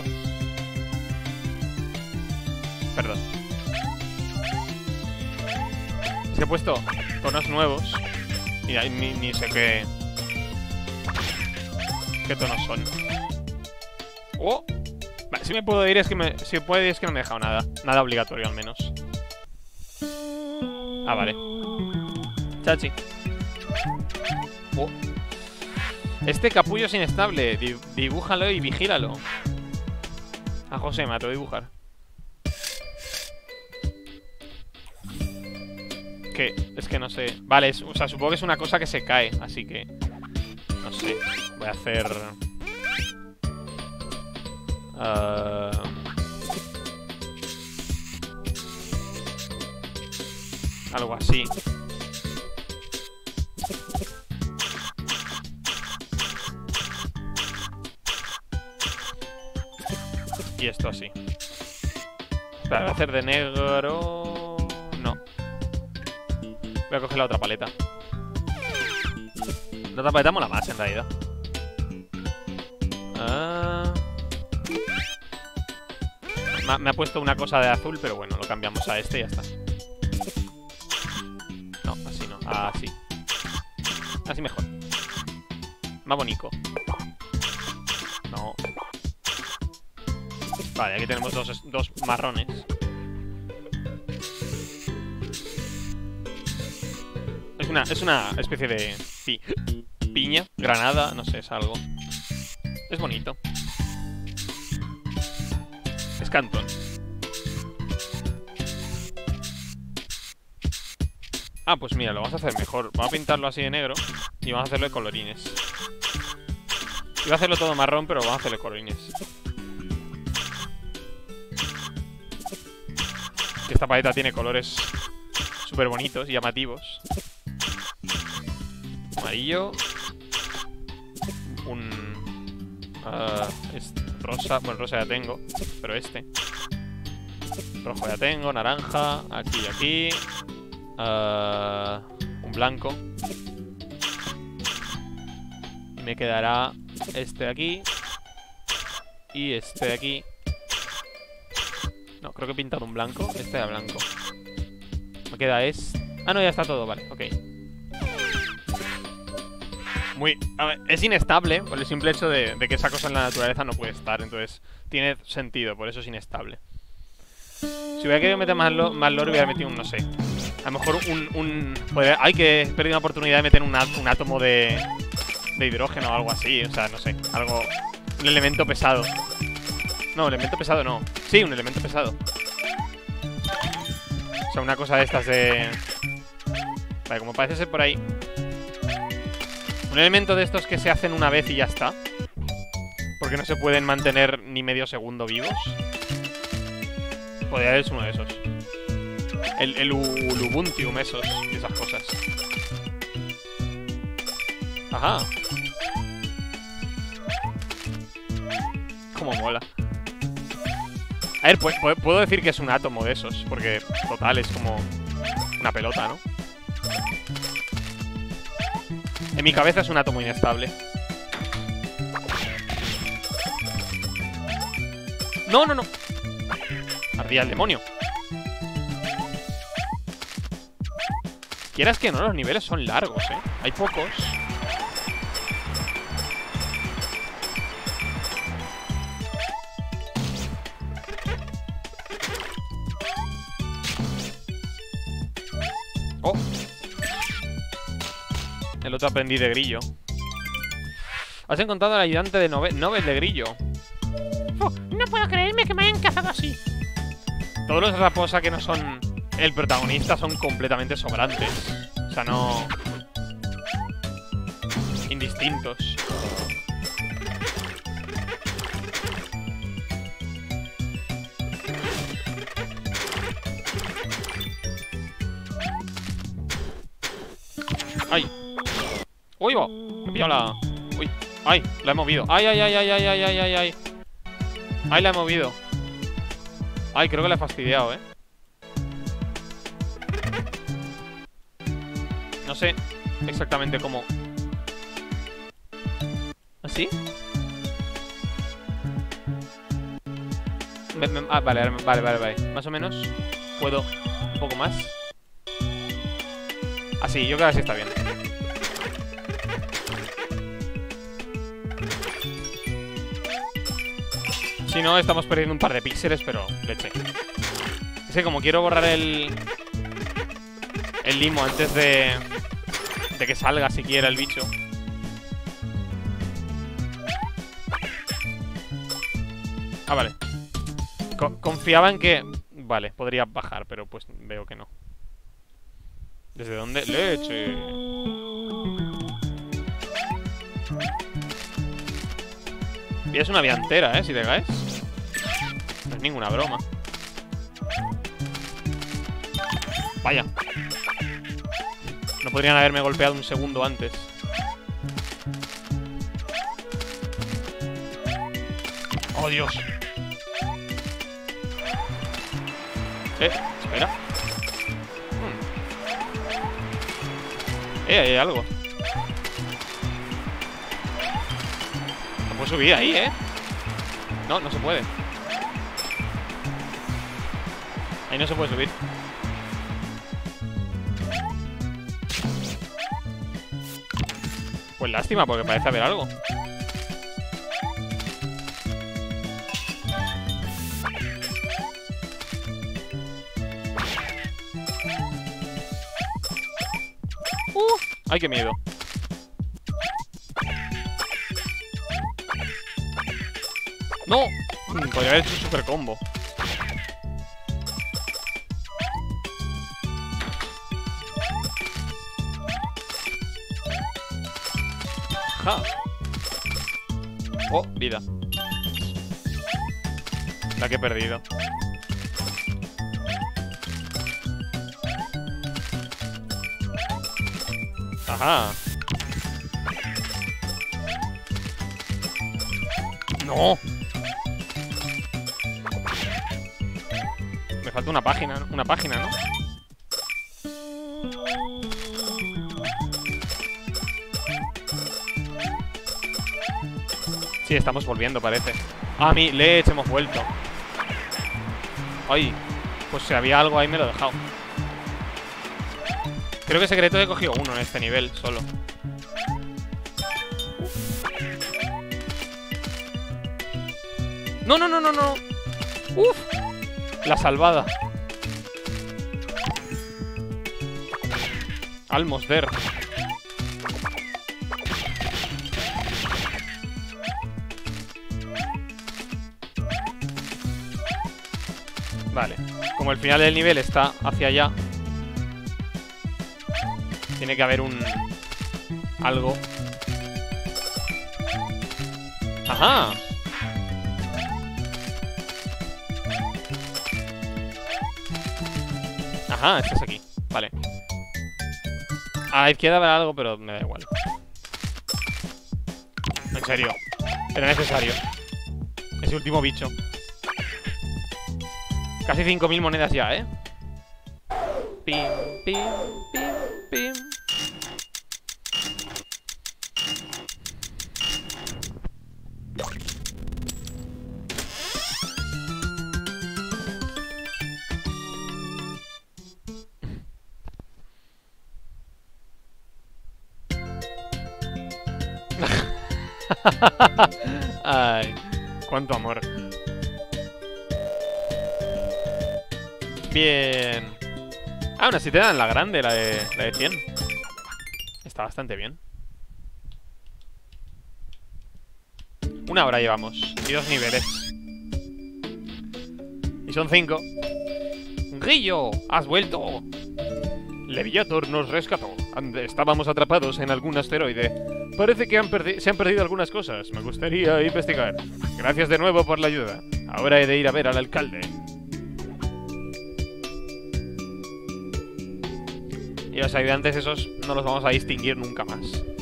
Perdón. Es que he puesto tonos nuevos y ahí ni, ni sé qué qué tonos son. Oh, vale, si me puedo ir es que me si puedo ir es que no me he dejado nada, nada obligatorio al menos. Ah, vale. Chachi. Oh. Este capullo es inestable. Di dibújalo y vigílalo. A José, me atrevo a dibujar. Que es que no sé. Vale, es, o sea, supongo que es una cosa que se cae, así que no sé. Voy a hacer uh... algo así. Y esto así. Espera, voy a hacer de negro. No. Voy a coger la otra paleta. La otra paleta mola más en realidad. Ah. Me, me ha puesto una cosa de azul, pero bueno, lo cambiamos a este y ya está. No, así no. Así. Así mejor. Más bonito. No. Vale, aquí tenemos dos, dos marrones. Es una, es una especie de pi piña, granada, no sé, es algo. Es bonito. Es Cantón. Ah, pues mira, lo vamos a hacer mejor. Vamos a pintarlo así de negro y vamos a hacerlo de colorines. Iba a hacerlo todo marrón, pero vamos a hacerle colorines. Esta paleta tiene colores súper bonitos y llamativos. Amarillo. Un... Uh, este, rosa. Bueno, rosa ya tengo, pero este. Rojo ya tengo, naranja. Aquí y aquí. Uh, un blanco. Y me quedará este de aquí. Y este de aquí. No, creo que he pintado un blanco. Este era blanco. Me queda este. Ah, no, ya está todo, vale, ok. Muy... A ver, es inestable por el simple hecho de, de que esa cosa en la naturaleza no puede estar. Entonces, tiene sentido, por eso es inestable. Si hubiera querido meter más, lo, más lore, hubiera metido un, no sé. A lo mejor un... un podría, hay que perder una oportunidad de meter un, un átomo de, de hidrógeno o algo así. O sea, no sé, algo... Un elemento pesado. No, elemento pesado no. Sí, un elemento pesado. O sea, una cosa de estas de... Vale, como parece ser por ahí. Un elemento de estos que se hacen una vez y ya está. Porque no se pueden mantener ni medio segundo vivos. Podría ser uno de esos. El, el, el Ubuntu, esos y esas cosas. Ajá. Cómo mola. A ver, pues, puedo decir que es un átomo de esos. Porque, total, es como una pelota, ¿no? En mi cabeza es un átomo inestable. No, no, no. Ardía el demonio. Quieras que no, los niveles son largos, ¿eh? Hay pocos. Oh. El otro aprendí de Grillo. Has encontrado al ayudante de Nobel, Nobel de Grillo.
Oh, no puedo creerme que me hayan cazado así.
Todos los Raposa que no son el protagonista son completamente sobrantes. O sea, no... indistintos. ¡Ay! ¡Uy, va! Me he pillado la... ¡Uy! ¡Ay! La he movido. ¡Ay, ay, ay, ay, ay, ay, ay, ay, ay! ¡Ay, la he movido! ¡Ay, creo que la he fastidiado, eh! No sé exactamente cómo... ¿Así? Me, me, ah, vale, vale, vale, vale. Más o menos puedo un poco más. Así, yo creo que así está bien. Si no, estamos perdiendo un par de píxeles, pero leche. Es que como quiero borrar el... el limo antes de... de que salga siquiera el bicho. Ah, vale. Co- confiaba en que... Vale, podría bajar, pero pues veo que no. ¿Desde dónde? ¡Leche! Y es una vida entera, ¿eh? Si te caes. No es ninguna broma. Vaya. No podrían haberme golpeado un segundo antes. ¡Oh, Dios! Eh, espera. Hmm. Eh, hay algo. No puedo subir ahí, ¿eh? No, no se puede. Ahí no se puede subir. Pues lástima, porque parece haber algo. Uh, ¡ay, qué miedo! ¡No! Mm, podría haber hecho un super combo. Ja. Oh, vida. La que he perdido. Ajá. No. Me falta una página, una página, ¿no? Sí, estamos volviendo, parece. Ah, mi leche, hemos vuelto. Ay, pues si había algo ahí me lo he dejado. Creo que secreto he cogido uno en este nivel solo. No, no, no, no, no. Uf. La salvada. Almosder. Vale. Como el final del nivel está hacia allá, tiene que haber un... algo. ¡Ajá! Ajá, estás aquí. Vale. A la izquierda habrá algo, pero me da igual. En serio. Era necesario. Ese último bicho. Casi cinco mil monedas ya, ¿eh? Pim, pim, pim, pim. Ay, cuánto amor. Bien. Ah, aún así te dan la grande, la de, la de cien. Está bastante bien. Una hora llevamos. Y dos niveles. Y son cinco. ¡Grillo! ¡Has vuelto! Leviator nos rescató. Estábamos atrapados en algún asteroide. Parece que han se han perdido algunas cosas. Me gustaría investigar. Gracias de nuevo por la ayuda. Ahora he de ir a ver al alcalde. Y los ayudantes esos no los vamos a distinguir nunca más.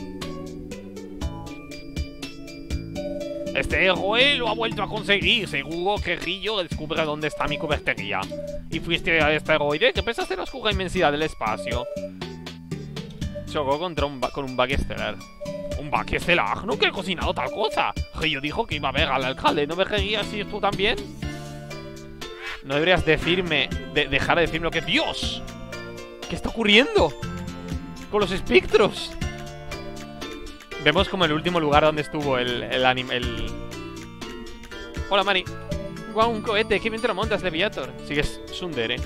Este héroe lo ha vuelto a conseguir. Seguro que Grillo descubra dónde está mi cubertería. Y fuiste a este asteroide que pesaste en la oscura inmensidad del espacio. Chocó contra un con un bug estelar. ¿Un bug estelar? Nunca he cocinado tal cosa. Grillo dijo que iba a ver al alcalde. ¿No me querías ir tú también? No deberías decirme... De, dejar de decirme lo que... ¡Dios! ¿Qué está ocurriendo? Con los espectros. Vemos como el último lugar donde estuvo el, el anime... El... Hola, Mari. Guau, un cohete. Qué bien te lo montas, Leviator. Sigues tsundere.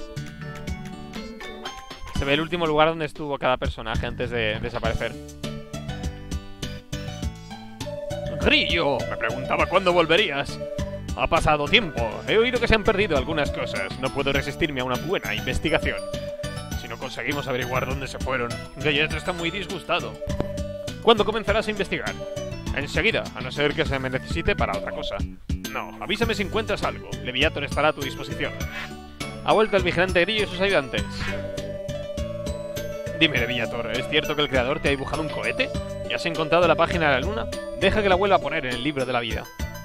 Se ve el último lugar donde estuvo cada personaje antes de desaparecer. Grillo, me preguntaba cuándo volverías. Ha pasado tiempo. He oído que se han perdido algunas cosas. No puedo resistirme a una buena investigación. Si no conseguimos averiguar dónde se fueron, Galleto está muy disgustado. ¿Cuándo comenzarás a investigar? Enseguida, a no ser que se me necesite para otra cosa. No, avísame si encuentras algo. Leviator estará a tu disposición. Ha vuelto el vigilante Grillo y sus ayudantes. Dime, Leviator, ¿es cierto que el creador te ha dibujado un cohete? ¿Y has encontrado la página de la luna? Deja que la vuelva a poner en el libro de la vida.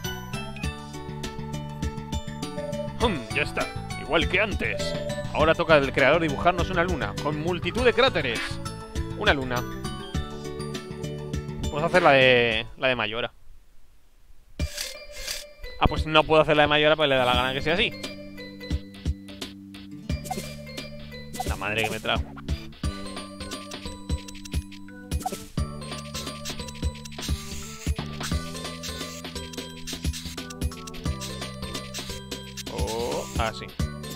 Hum, ya está. Igual que antes. Ahora toca al creador dibujarnos una luna, con multitud de cráteres. Una luna. Vamos a hacer la de... la de Mayora. Ah, pues no puedo hacer la de Mayora porque le da la gana que sea así. La madre que me trajo. Oh, ah, sí.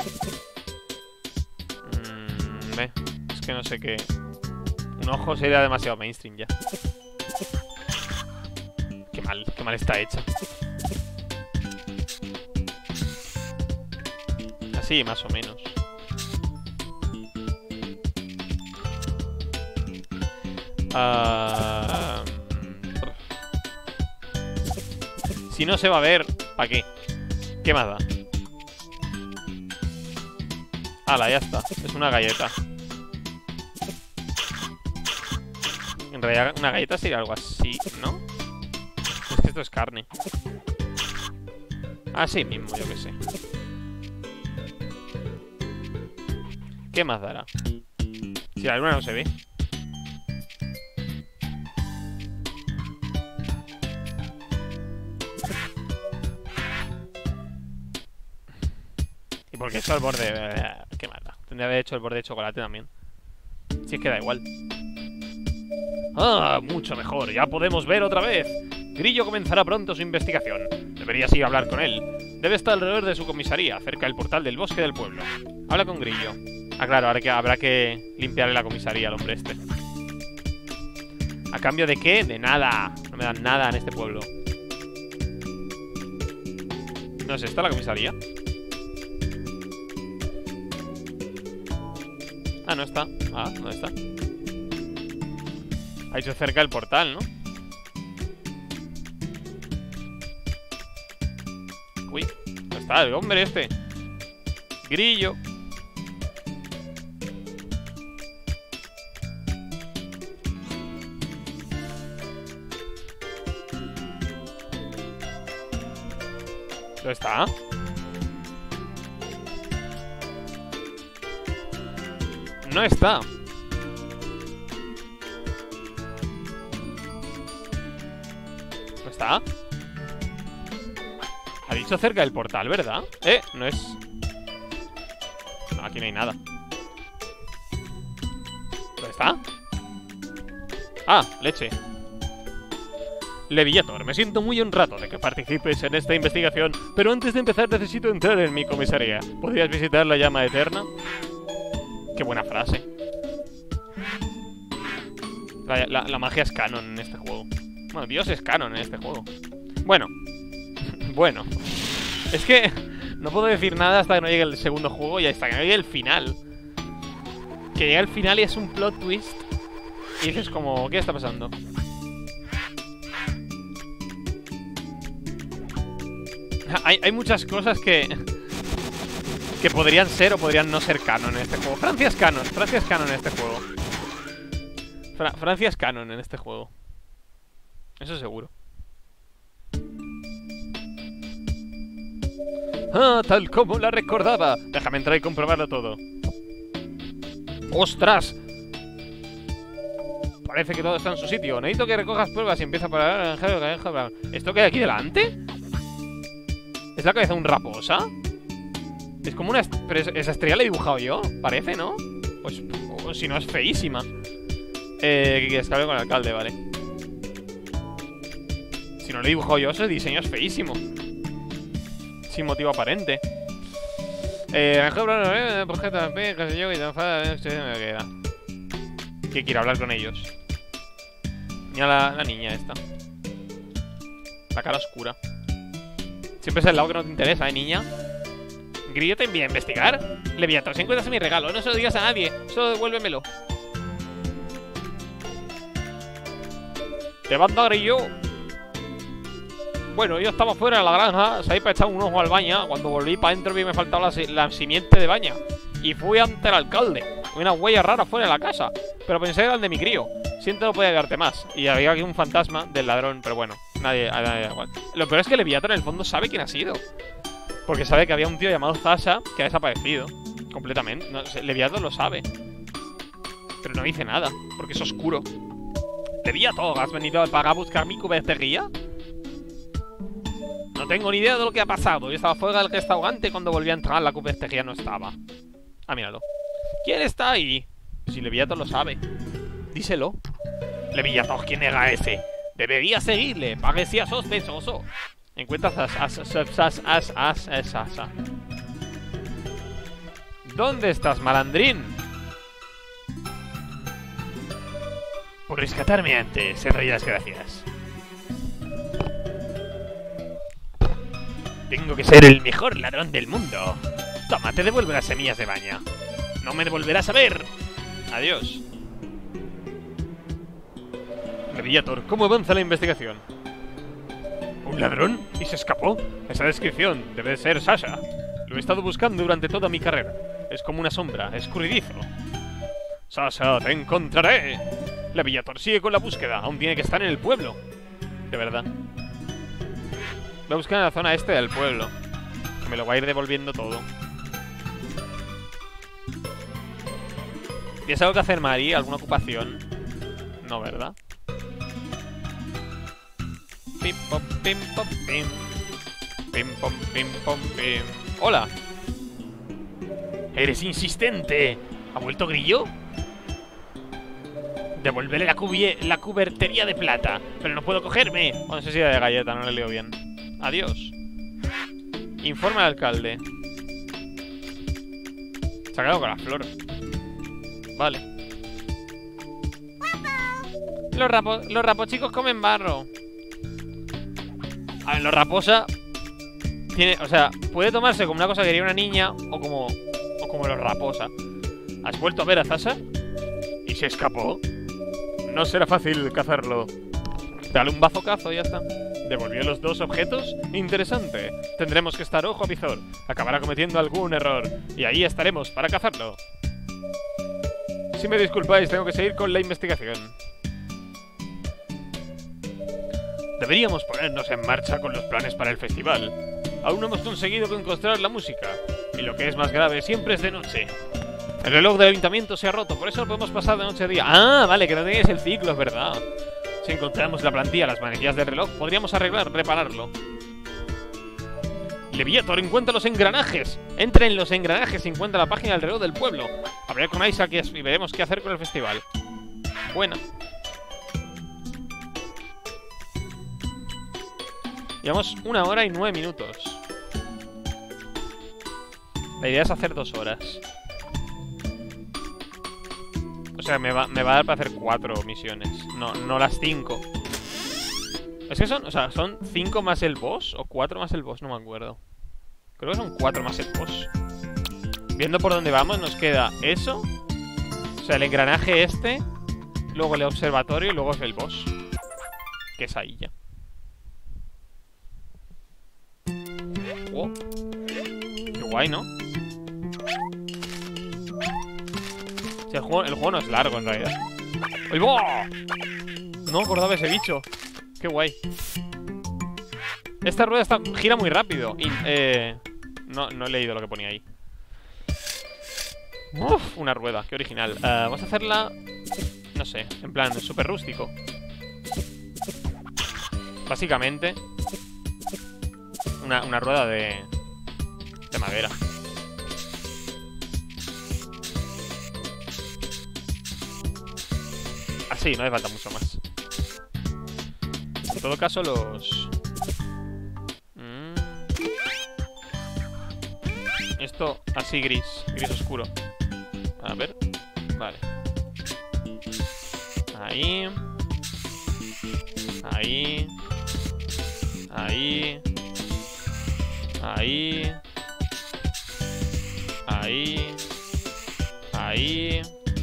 Mm, ve. Es que no sé qué. Un ojo sería demasiado mainstream ya. Qué mal, qué mal está hecha. Así, más o menos. Uh... Si no se va a ver, ¿para qué? ¿Qué más da? Hala, ya está. Es una galleta. En realidad una galleta sería algo así, ¿no? Es que esto es carne. Así mismo, yo que sé. ¿Qué más dará? Si la luna no se ve. ¿Y por qué he hecho el borde? ¿Qué más da? Tendría que haber hecho el borde de chocolate también. Si es que da igual. Ah, mucho mejor. Ya podemos ver otra vez. Grillo comenzará pronto su investigación. Deberías ir a hablar con él. Debe estar alrededor de su comisaría, cerca del portal del bosque del pueblo. Habla con Grillo. Ah, claro, ahora que habrá que limpiarle la comisaría al hombre este. ¿A cambio de qué? De nada. No me dan nada en este pueblo. ¿No es esta la comisaría? Ah, no está. Ah, ¿dónde está? Ahí se acerca el portal, ¿no? Uy, ¿dónde está el hombre este? Grillo. ¿Dónde está? No está. ¿Dónde está? Ha dicho cerca del portal, ¿verdad? Eh, no es... No, aquí no hay nada. ¿Dónde está? Ah, leche. Leviator, me siento muy honrado de que participes en esta investigación, pero antes de empezar necesito entrar en mi comisaría. ¿Podrías visitar la llama eterna? Qué buena frase. La, la, la magia es canon en este juego. Bueno, Dios es canon en este juego. Bueno, Bueno, es que no puedo decir nada hasta que no llegue el segundo juego y hasta que no llegue el final. Que llegue el final y es un plot twist. Y dices como, ¿qué está pasando? Hay, hay muchas cosas que Que podrían ser o podrían no ser canon en este juego. Francia es canon, Francia es canon en este juego. Fra Francia es canon en este juego. Eso seguro. Ah, tal como la recordaba. Déjame entrar y comprobarlo todo. ¡Ostras! Parece que todo está en su sitio. Necesito que recojas pruebas y empieza a parar. ¿Esto que hay aquí delante? ¿Es la cabeza de un raposa? Es como una... Pero esa estrella la he dibujado yo, parece, ¿no? Pues, o si no, es feísima. Eh, que quieres que hable con el alcalde, vale. Si no lo he dibujado yo, ese diseño es feísimo. Sin motivo aparente. Eh, que quiere hablar con ellos. Mira la, la niña esta. La cara oscura. Siempre es el lado que no te interesa, ¿eh, niña? Grillo te envía a investigar. Leviatán, si encuentras mi regalo, no se lo digas a nadie. Solo devuélvemelo. Te manda Grillo. Bueno, yo estaba fuera de la granja. Salí para echar un ojo al baña. Cuando volví para adentro vi que me faltaba la, la simiente de baña. Y fui ante el alcalde. Una huella rara fuera de la casa. Pero pensé que era el de mi crío. Siento no podía darte más. Y había aquí un fantasma del ladrón. Pero bueno, nadie, a nadie da igual. Lo peor es que Leviatán en el fondo sabe quién ha sido. Porque sabe que había un tío llamado Zasha que ha desaparecido. Completamente. No, Leviatán lo sabe. Pero no dice nada. Porque es oscuro. Leviatán, ¿has venido para buscar mi cubertería? No tengo ni idea de lo que ha pasado. Yo estaba fuera del restaurante cuando volví a entrar. La cubertería no estaba. Ah, míralo. ¿Quién está ahí? Si Leviatán lo sabe. Díselo. Leviatán, ¿quién era ese? Debería seguirle. Parecía sospechoso. Encuentras as, as, as, as, as, as, as, as, as. ¿Dónde estás, malandrín? Por rescatarme antes, en realidad, gracias. Tengo que ser el mejor ladrón del mundo. Toma, te devuelvo las semillas de baña. No me devolverás a ver. Adiós. Leviatán, ¿cómo avanza la investigación? ¿Un ladrón? ¿Y se escapó? Esa descripción debe ser Zasha. Lo he estado buscando durante toda mi carrera. Es como una sombra, escurridizo. Zasha, te encontraré. Leviatán sigue con la búsqueda. Aún tiene que estar en el pueblo. De verdad. Voy a buscar en la zona este del pueblo. Que me lo va a ir devolviendo todo. ¿Tienes algo que hacer, Mari? ¿Alguna ocupación? No, ¿verdad? Pim, pom, pim, pom, pim. Pim, pom, pim, pom, pim. ¡Hola! ¡Eres insistente! ¿Ha vuelto Grillo? Devolveré la, la cubertería de plata. Pero no puedo cogerme. O no sé si era de galleta, no le leo bien. Adiós. Informa al alcalde. Se ha quedado con la flor. Vale. Los, rapo los rapochicos comen barro. A ver, los raposa tiene, o sea, puede tomarse como una cosa que quería una niña o como, o como los raposa. ¿Has vuelto a ver a Zasha? ¿Y se escapó? No será fácil cazarlo. Dale un bazocazo y ya está. ¿Devolvió los dos objetos? Interesante. Tendremos que estar ojo a visor. Acabará cometiendo algún error. Y ahí estaremos para cazarlo. Si me disculpáis, tengo que seguir con la investigación. Deberíamos ponernos en marcha con los planes para el festival. Aún no hemos conseguido encontrar la música. Y lo que es más grave, siempre es de noche. El reloj del ayuntamiento se ha roto, por eso lo podemos pasar de noche a día. Ah, vale, que no tenéis el ciclo, es verdad. Si encontramos la plantilla, las manecillas del reloj, podríamos arreglar, repararlo. Leviatán, encuentra los engranajes. Entra en los engranajes y encuentra la página del reloj del pueblo. Hablaré con Isaac y veremos qué hacer con el festival. Buena. Llevamos una hora y nueve minutos. La idea es hacer dos horas. O sea, me va, me va a dar para hacer cuatro misiones. No, no las cinco. Es que son, o sea, son cinco más el boss o cuatro más el boss, no me acuerdo. Creo que son cuatro más el boss. Viendo por dónde vamos, nos queda eso. O sea, el engranaje este. Luego el observatorio y luego es el boss. Que es ahí ya. Oh. Qué guay, ¿no? Si el juego, el juego no es largo en realidad. ¡Ay, boh! No acordaba ese bicho. Qué guay. Esta rueda está, gira muy rápido. Y, eh, no, no he leído lo que ponía ahí. Uf, una rueda, qué original. uh, Vamos a hacerla, no sé, en plan súper rústico. Básicamente Una, una rueda de De madera. Así, no hace falta mucho más. En todo caso, los... Mm. Esto así gris, gris oscuro. A ver, vale. Ahí. Ahí. Ahí. Ahí. Ahí. Ahí.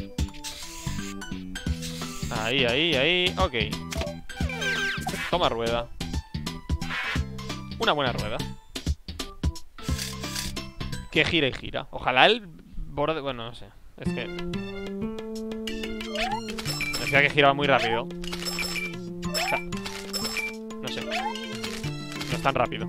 Ahí, ahí, ahí. Ok. Toma rueda. Una buena rueda. Que gira y gira. Ojalá el borde... Bueno, no sé. Es que... Decía que giraba muy rápido. O sea, no sé. No es tan rápido.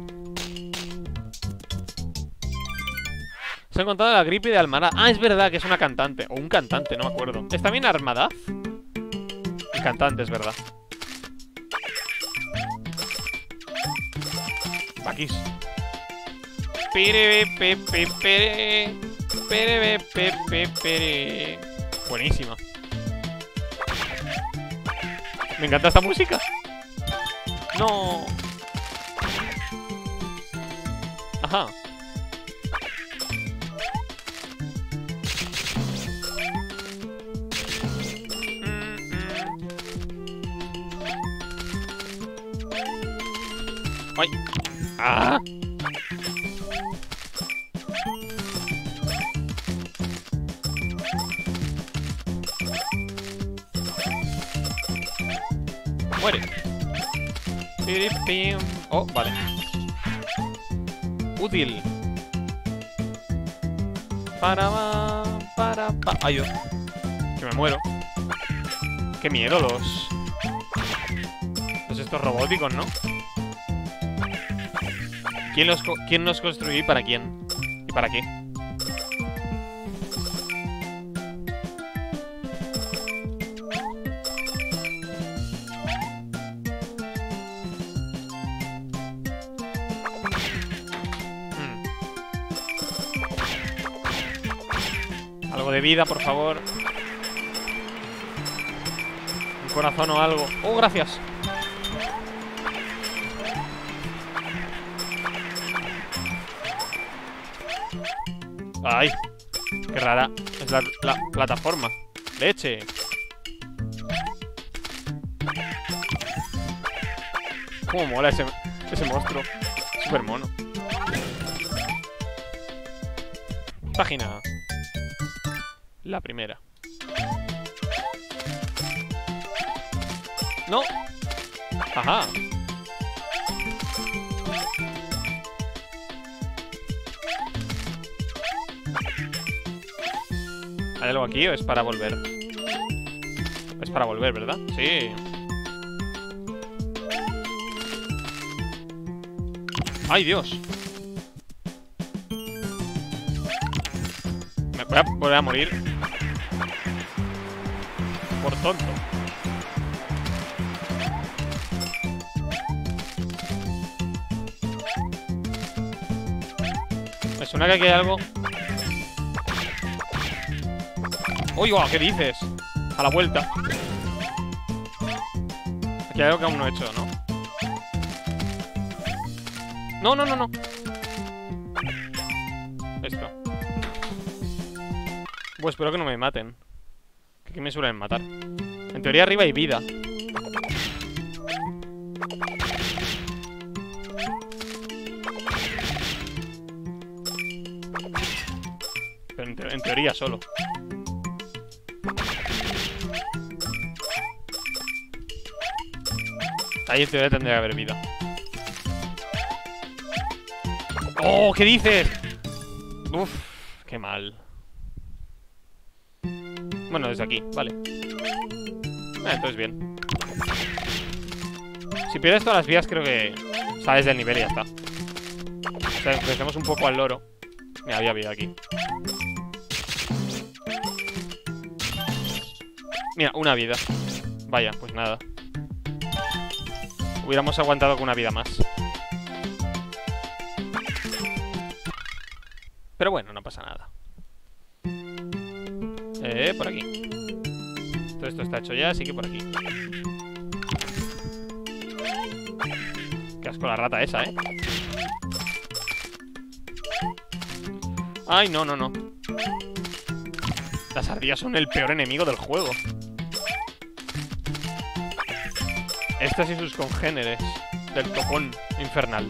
Se ha encontrado la gripe de Almaraz. Ah, es verdad que es una cantante. O un cantante, no me acuerdo. ¿Está bien Armadaz? El cantante, es verdad. Paquis. Pere, pe, pe, pere. Pere, pe, pe, pere. Buenísima. Me encanta esta música. No. Ajá. ¡Ay! ¡Ah! ¡Muere! Oh, vale. Útil. Para, para, para. ¡Ay, Dios! Que me muero. ¡Qué miedo los... Los estos robóticos, ¿no? ¿Quién los, ¿Quién los construyó y para quién? ¿Y para qué? Hmm. Algo de vida, por favor. Un corazón o algo. ¡Oh, gracias! ¡Ay! ¡Qué rara! Es la, la plataforma. ¡Leche! ¡Cómo mola ese, ese monstruo! Súper mono. Página. La primera. ¡No! ¡Ajá! ¿Hay algo aquí o es para volver? Es para volver, ¿verdad? Sí. ¡Ay, Dios! Me voy a volver a morir. Por tonto. Me suena que aquí hay algo... ¡Oiga! ¿Qué dices? A la vuelta. Aquí hay algo que aún no he hecho, ¿no? No, no, no, no. Esto. Pues espero que no me maten. Que aquí me suelen matar. En teoría arriba hay vida. en, te en teoría solo. Ahí en teoría tendría que haber vida. ¡Oh! ¿Qué dices? Uf, qué mal. Bueno, desde aquí, vale. Ah, entonces bien. Si pierdes todas las vías, creo que sales del nivel y ya está. O sea, empecemos un poco al loro. Mira, había vida aquí. Mira, una vida. Vaya, pues nada. Hubiéramos aguantado con una vida más. Pero bueno, no pasa nada. Eh, por aquí. Todo esto está hecho ya, así que por aquí. Qué asco la rata esa, ¿eh? Ay, no, no, no. Las ardillas son el peor enemigo del juego. Estas y sus congéneres del topón infernal.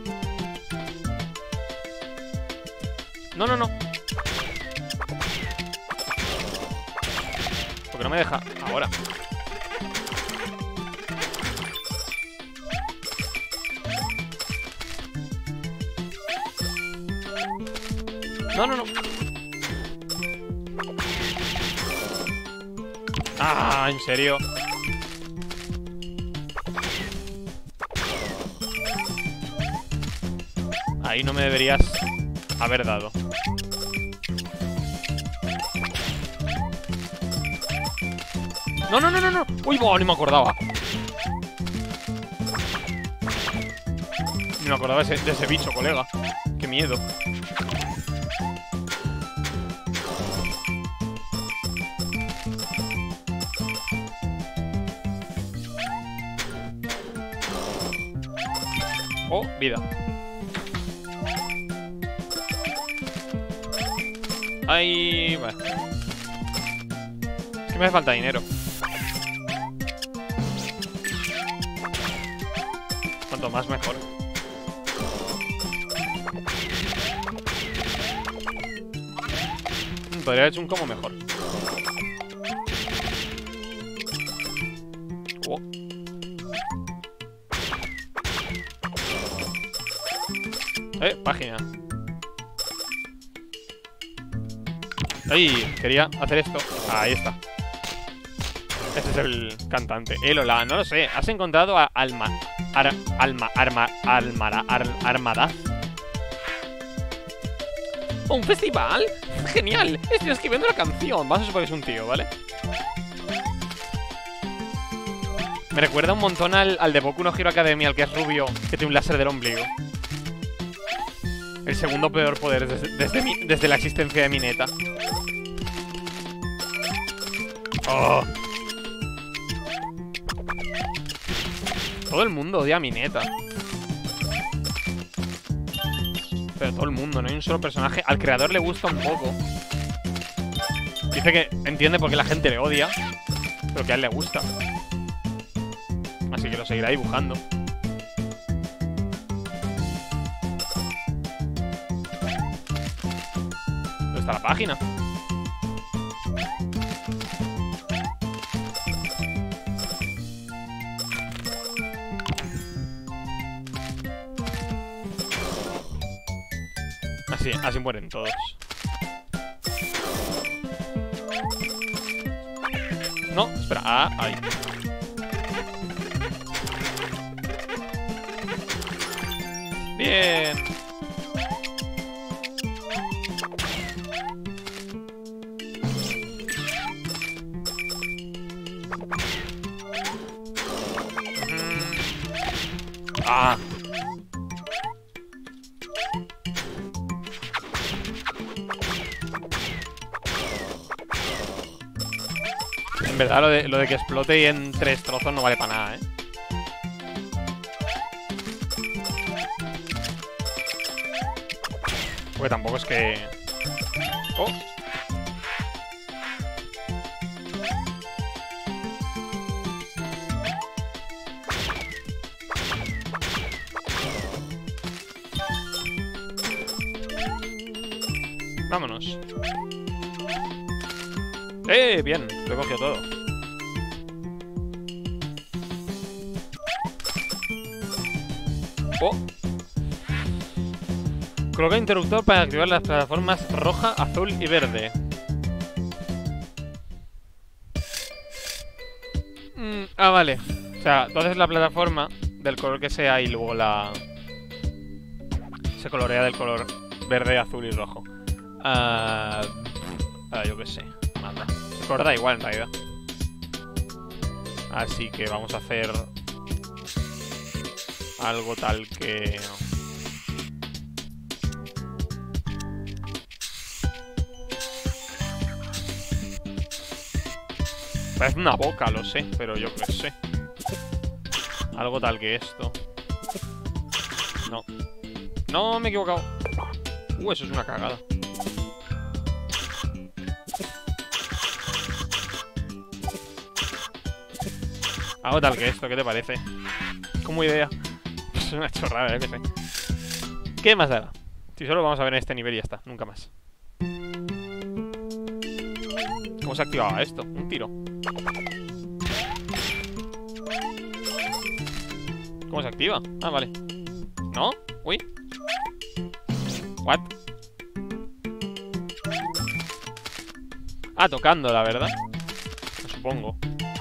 No, no, no. Porque no me deja ahora. No, no, no. Ah, ¿en serio? Ahí no me deberías haber dado. No, no, no, no, no. Uy, boh, ni me acordaba. Ni me acordaba de ese, de ese bicho, colega. Qué miedo. Oh, vida. Ay, bueno. Es que me hace falta dinero. Cuanto más mejor. Podría haber hecho un como mejor. Oh. Eh, página. Ay, quería hacer esto. Ahí está. Este es el cantante. El hola, no lo sé. ¿Has encontrado a Alma... Ar, alma... Arma... Almara... Ar, Armadaz? ¿Un festival? ¡Genial! Estoy escribiendo una canción. Vas a suponer que es un tío, ¿vale? Me recuerda un montón al, al de Boku no Hero Academia, al que es rubio, que tiene un láser del ombligo. El segundo peor poder desde, desde, mi, desde la existencia de Mineta. Oh. Todo el mundo odia a Mineta. Pero todo el mundo, no hay un solo personaje. Al creador le gusta un poco. Dice que entiende por qué la gente le odia, pero que a él le gusta. Así que lo seguirá dibujando. ¿Dónde está la página? Así, así mueren todos. No, espera, ah, ahí. Bien. Mm. Ah. En verdad, lo de, lo de que explote y en tres trozos no vale para nada, ¿eh? Porque tampoco es que... Oh. Vámonos. ¡Eh! Bien, lo he cogido todo. Oh. Coloca interruptor para activar las plataformas roja, azul y verde. Mm, ah, vale. O sea, tú haces la plataforma del color que sea y luego la... se colorea del color verde, azul y rojo. Ah, ah, yo qué sé. Manda. El color da igual en realidad. Así que vamos a hacer algo tal que... Parece una boca, lo sé, pero yo qué sé. Algo tal que esto. No. No, me he equivocado. Uh, eso es una cagada. Algo tal que esto, ¿qué te parece? Como idea. Es una chorrada, yo qué sé. ¿Qué más dará? Si solo vamos a ver en este nivel y ya está, nunca más. ¿Cómo se activaba esto? Un tiro. ¿Cómo se activa? Ah, vale. ¿No? Uy. What? Ah, tocando, la verdad. Supongo.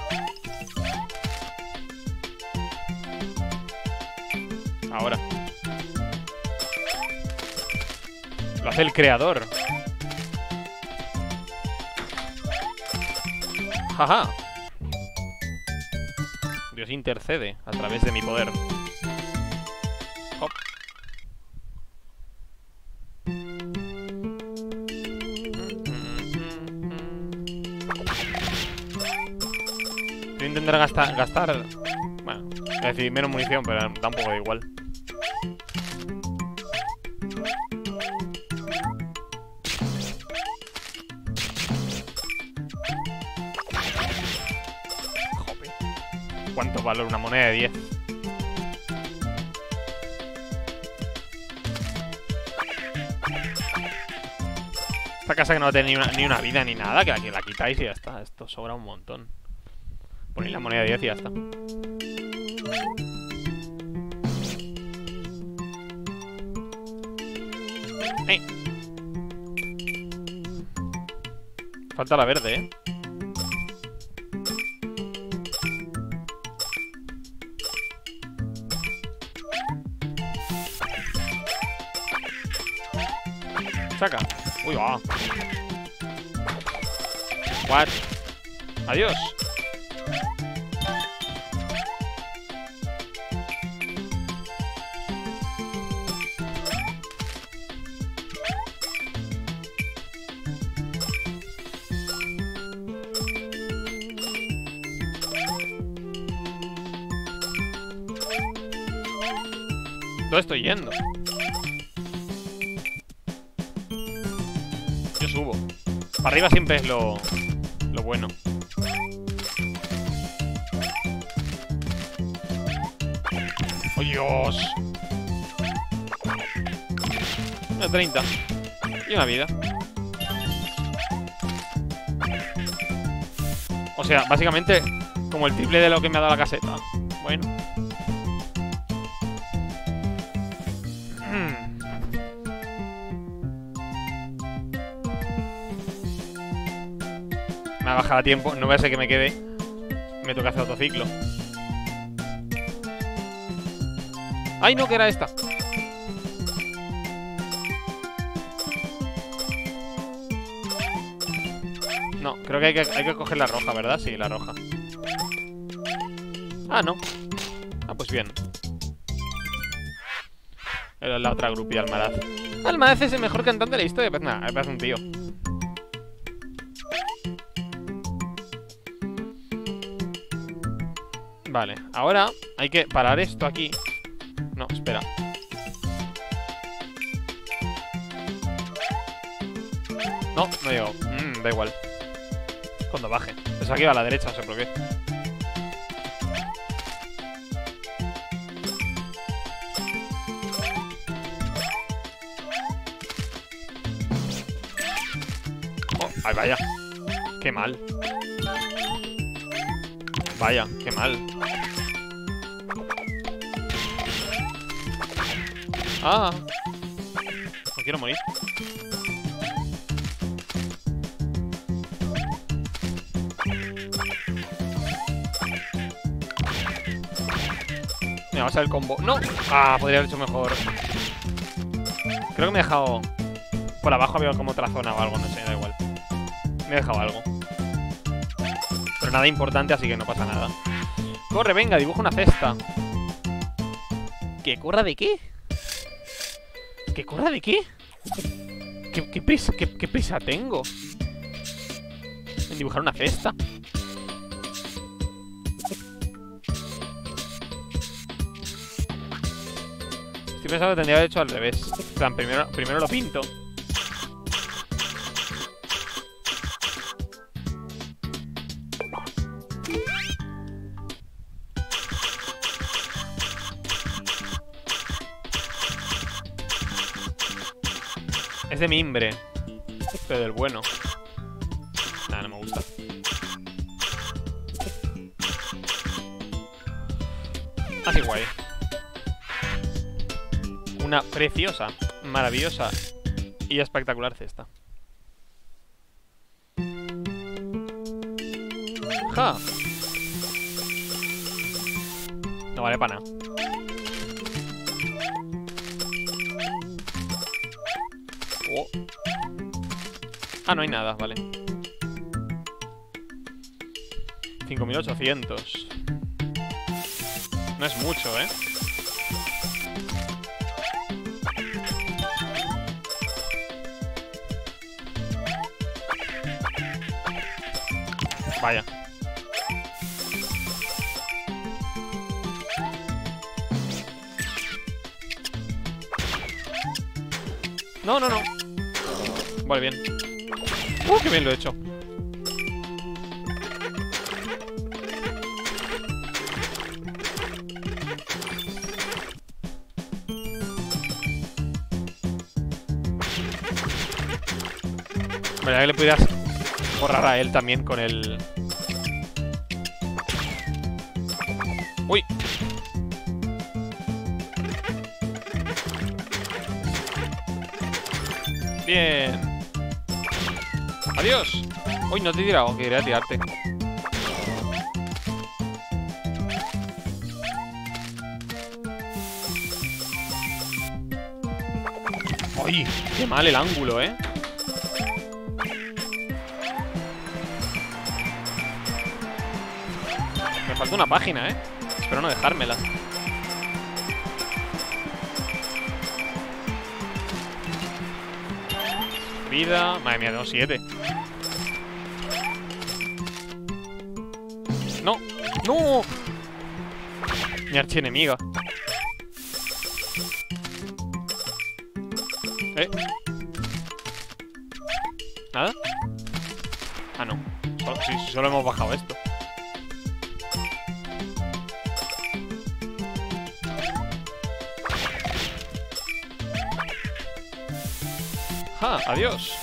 Ahora. Lo hace el creador. Jaja. Dios intercede a través de mi poder. Hop. Voy a intentar gastar, gastar... Bueno, es decir, menos munición, pero da un poco de igual. ¿Cuánto valor una moneda de diez? Esta casa que no va a tener ni una, ni una vida ni nada, que la, que la quitáis y ya está. Esto sobra un montón. Ponéis la moneda de diez y ya está. ¡Ey! Falta la verde, ¿eh? Saca. Uy, va. What? Adiós. ¿Dónde estoy yendo? Yo subo. Para arriba siempre es lo, lo bueno. ¡Oh, Dios! Una treinta. Y una vida. O sea, básicamente como el triple de lo que me ha dado la caseta. Bueno. Me ha bajado a tiempo, no voy a ser que me quede. Me toca hacer autociclo. ¡Ay, no! Que era esta. No, creo que hay, que hay que coger la roja, ¿verdad? Sí, la roja. Ah, no. Ah, pues bien. Era la otra grupilla, Almaraz. Almaraz es el mejor cantante de la historia. Pues nada, me parece un tío. Vale, ahora hay que parar esto aquí. No, espera. No, no llego. Mm, da igual. Cuando baje. Pensaba que iba a la derecha, no sé por qué. Ay, vaya. Qué mal. Vaya, qué mal. Ah. No quiero morir. Me va a salir el combo. ¡No! Ah, podría haber hecho mejor. Creo que me he dejado... Por abajo había como otra zona o algo, no sé, da igual. Me he dejado algo. Pero nada importante, así que no pasa nada. Corre, venga, dibuja una cesta. ¿Que corra de qué? ¿Que corra de qué? ¿Qué, qué, prisa, qué, qué prisa tengo? En dibujar una cesta. Estoy pensando que tendría que haber hecho al revés. En plan, primero, primero lo pinto. Es de mimbre, pero del bueno. Nada, no me gusta. Así guay. Una preciosa, maravillosa y espectacular cesta. Ja. No vale para nada. Oh. Ah, no hay nada, vale. cinco mil ochocientos. No es mucho, ¿eh? Vaya. No, no, no. Vale, bien. ¡Uh, qué bien lo he hecho! Vale, que le pudieras borrar a él también con el... ¡Uy! Bien. Adiós. Uy, no te he tirado, que quería tirarte. Uy, qué mal el ángulo, ¿eh? Me falta una página, ¿eh? Espero no dejármela. Vida... Madre mía, tengo siete. ¡No! ¡No! Mi archienemiga. ¿Eh? ¿Nada? Ah, no. Solo, sí, sí, solo hemos bajado esto. ¡Ah! ¡Adiós!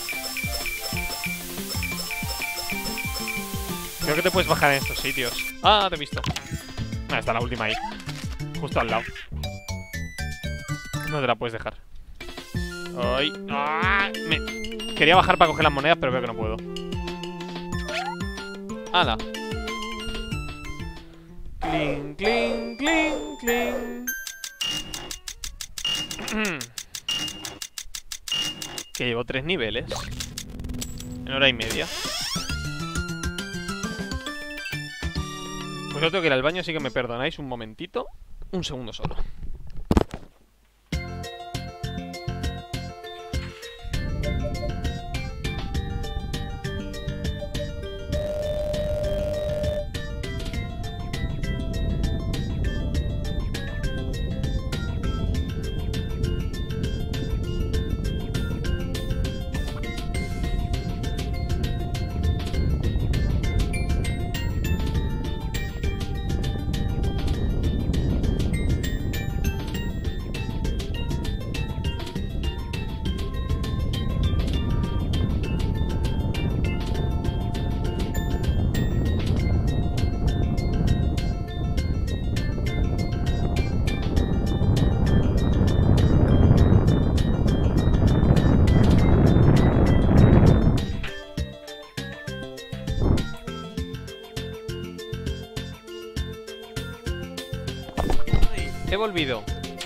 Creo que te puedes bajar en estos sitios. ¡Ah! Te he visto. Ah, está la última ahí. Justo al lado. No te la puedes dejar. ¡Ay! ¡Ah! Me... Quería bajar para coger las monedas, pero veo que no puedo. ¡Hala! ¡Cling, cling, cling, cling! Que llevo tres niveles en hora y media. Pues yo tengo que ir al baño, así que me perdonáis un momentito. Un segundo solo. olvido.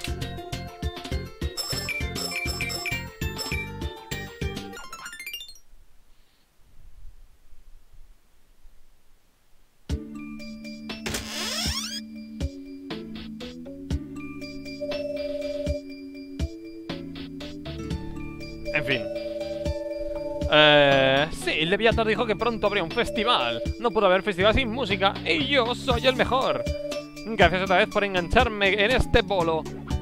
En fin. Eh, sí, el Leviator dijo que pronto habría un festival. No pudo haber festival sin música y yo soy el mejor. Gracias otra vez por engancharme en este bolo.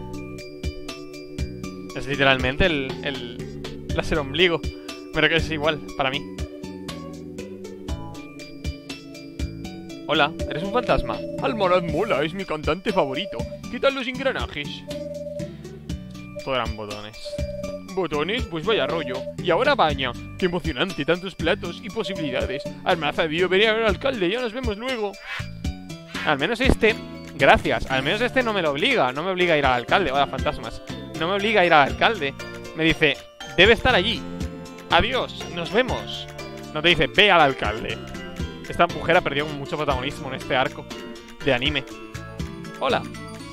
Es literalmente el, el láser ombligo. Pero que es igual para mí. Hola, ¿eres un fantasma? Almaraz mola, es mi cantante favorito. ¿Qué tal los engranajes? Todo eran botones. ¿Botones? Pues vaya rollo. Y ahora baña. Qué emocionante, tantos platos y posibilidades. Almaraz ha debido venir a ver al alcalde, ya nos vemos luego. Al menos este... Gracias, al menos este no me lo obliga. No me obliga a ir al alcalde. Hola, fantasmas. No me obliga a ir al alcalde. Me dice, debe estar allí. Adiós, nos vemos. No te dice, ve al alcalde. Esta mujer ha perdido mucho protagonismo en este arco de anime. Hola.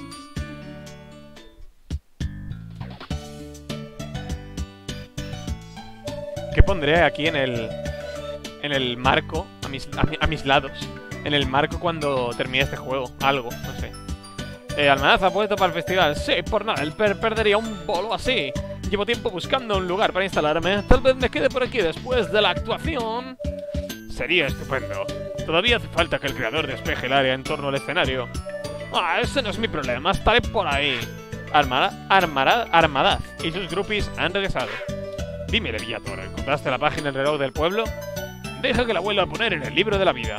¿Qué pondré aquí en el en el marco a mis, a, mi, a mis lados? En el marco cuando termine este juego. Algo, no sé. Eh, Almaraz ha puesto para el festival. Sí, por nada, el per perdería un bolo así. Llevo tiempo buscando un lugar para instalarme. Tal vez me quede por aquí después de la actuación. Sería estupendo. Todavía hace falta que el creador despeje el área en torno al escenario. Ah, ese no es mi problema. Estaré por ahí. Armada, Armada, Armadaz y sus groupies han regresado. Dime, Leviator, ¿encontraste la página del reloj del pueblo? Deja que la vuelva a poner en el libro de la vida.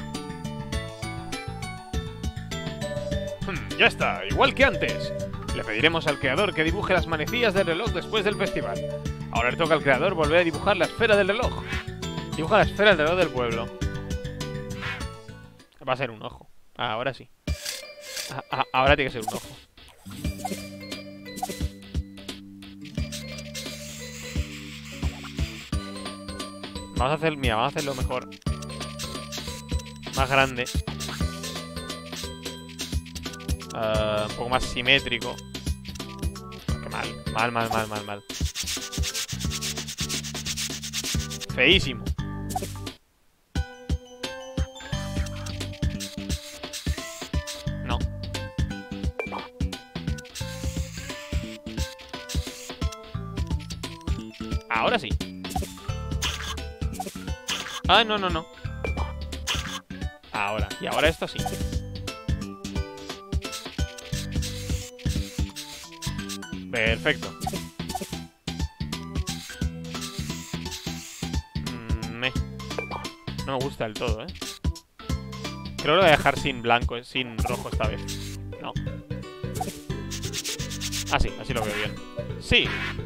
Hmm, ya está, igual que antes. Le pediremos al creador que dibuje las manecillas del reloj después del festival. Ahora le toca al creador volver a dibujar la esfera del reloj. Dibuja la esfera del reloj del pueblo. Va a ser un ojo. Ah, ahora sí. Ah, ah, ahora tiene que ser un ojo. Vamos a hacer, mira, vamos a hacerlo mejor. Más grande. Uh, un poco más simétrico. Qué mal, mal, mal, mal, mal, mal. Feísimo. No. Ahora sí. Ah, no, no, no. Ahora. Y ahora esto sí. Perfecto. Mm, me. No me gusta del todo, ¿eh? Creo que lo voy a dejar sin blanco, sin rojo esta vez. No. Ah, sí, así lo veo bien. Sí.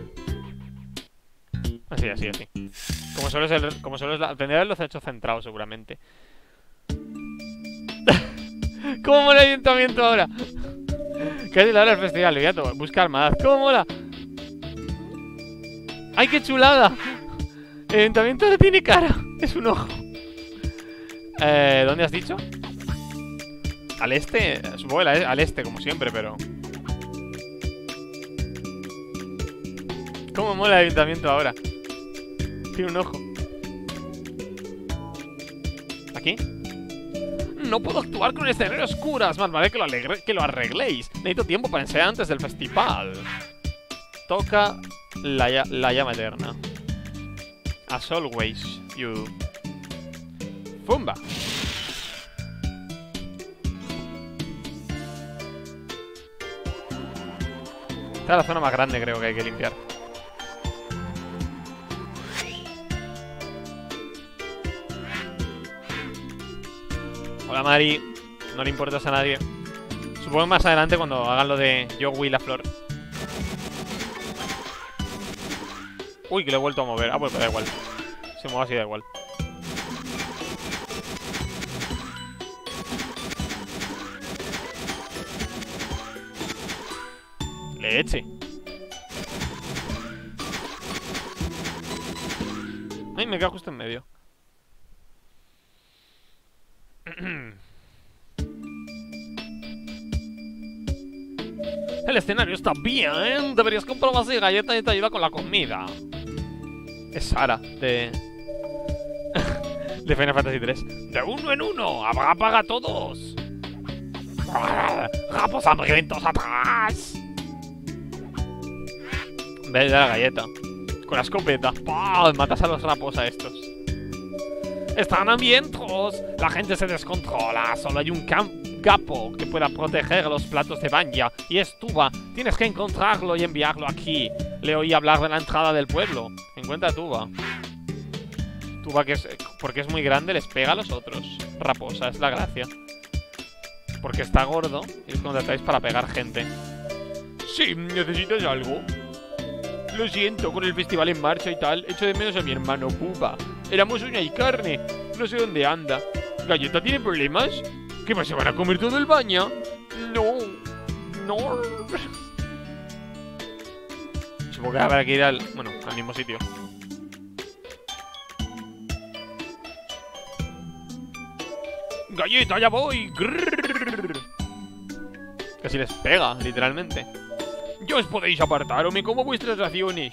Así, así, así. Como solo es el... Como solo es la... Tendría que haberlo hecho centrado, seguramente. ¿Cómo mola el ayuntamiento ahora? Casi la hora del festival, Leviator. Busca Almaraz. ¿Cómo mola? ¡Ay, qué chulada! El ayuntamiento ahora tiene cara. Es un ojo. Eh, ¿dónde has dicho? Al este. Supongo que al este, como siempre, pero... ¿Cómo mola el ayuntamiento ahora? Tiene un ojo. ¿Aquí? No puedo actuar con escenarios oscuras. Más vale que lo, alegre, que lo arregléis. Necesito tiempo para ensayar antes del festival. Toca la, la llama eterna. As always, you. Fumba. Esta es la zona más grande, creo que hay que limpiar. Hola, Mari. No le importas a nadie. Supongo que más adelante cuando hagan lo de Yowie y la flor. Uy, que lo he vuelto a mover. Ah, pues da igual. Se mueve así, da igual. Leche. Ay, me quedo justo en medio. El escenario está bien. Deberías comprobar si Galleta y te ayuda con la comida. Es Sara, de... de Final Fantasy tres. De uno en uno. Apaga a todos. ¡Japos hambrientos atrás! Ve la galleta. Con la escopeta. ¡Pah! Matas a los rapos a estos. Están hambrientos. La gente se descontrola. Solo hay un capo que pueda proteger los platos de Vanya. Y es Tuba. Tienes que encontrarlo y enviarlo aquí. Le oí hablar de la entrada del pueblo. Encuentra a Tuba. Tuba que es... porque es muy grande les pega a los otros. Raposa, es la gracia. Porque está gordo y os contratáis para pegar gente. Sí, ¿necesitas algo? Lo siento, con el festival en marcha y tal, echo de menos a mi hermano Pupa. Éramos uña y carne. No sé dónde anda. ¿Galleta tiene problemas? ¿Qué más, se van a comer todo el baño? No. No. Supongo que habrá que ir al... bueno, al mismo sitio. ¡Galleta, ya voy! Grrr. Casi les pega, literalmente. Ya os podéis apartar o me como vuestras raciones.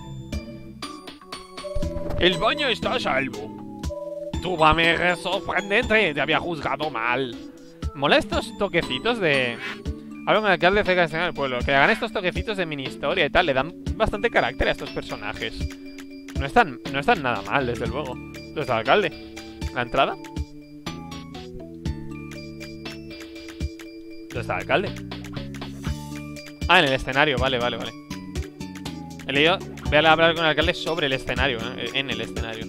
El baño está a salvo. Tu me es sorprendente, te había juzgado mal. Mola estos toquecitos de... Hablo con el alcalde cerca de escena del pueblo. Que hagan estos toquecitos de mini historia y tal. Le dan bastante carácter a estos personajes. No están, no están nada mal, desde luego. ¿Dónde está el alcalde? ¿La entrada? ¿Dónde está el alcalde? Ah, en el escenario, vale, vale, vale. He leído... Voy a hablar con el alcalde sobre el escenario, ¿eh? En el escenario.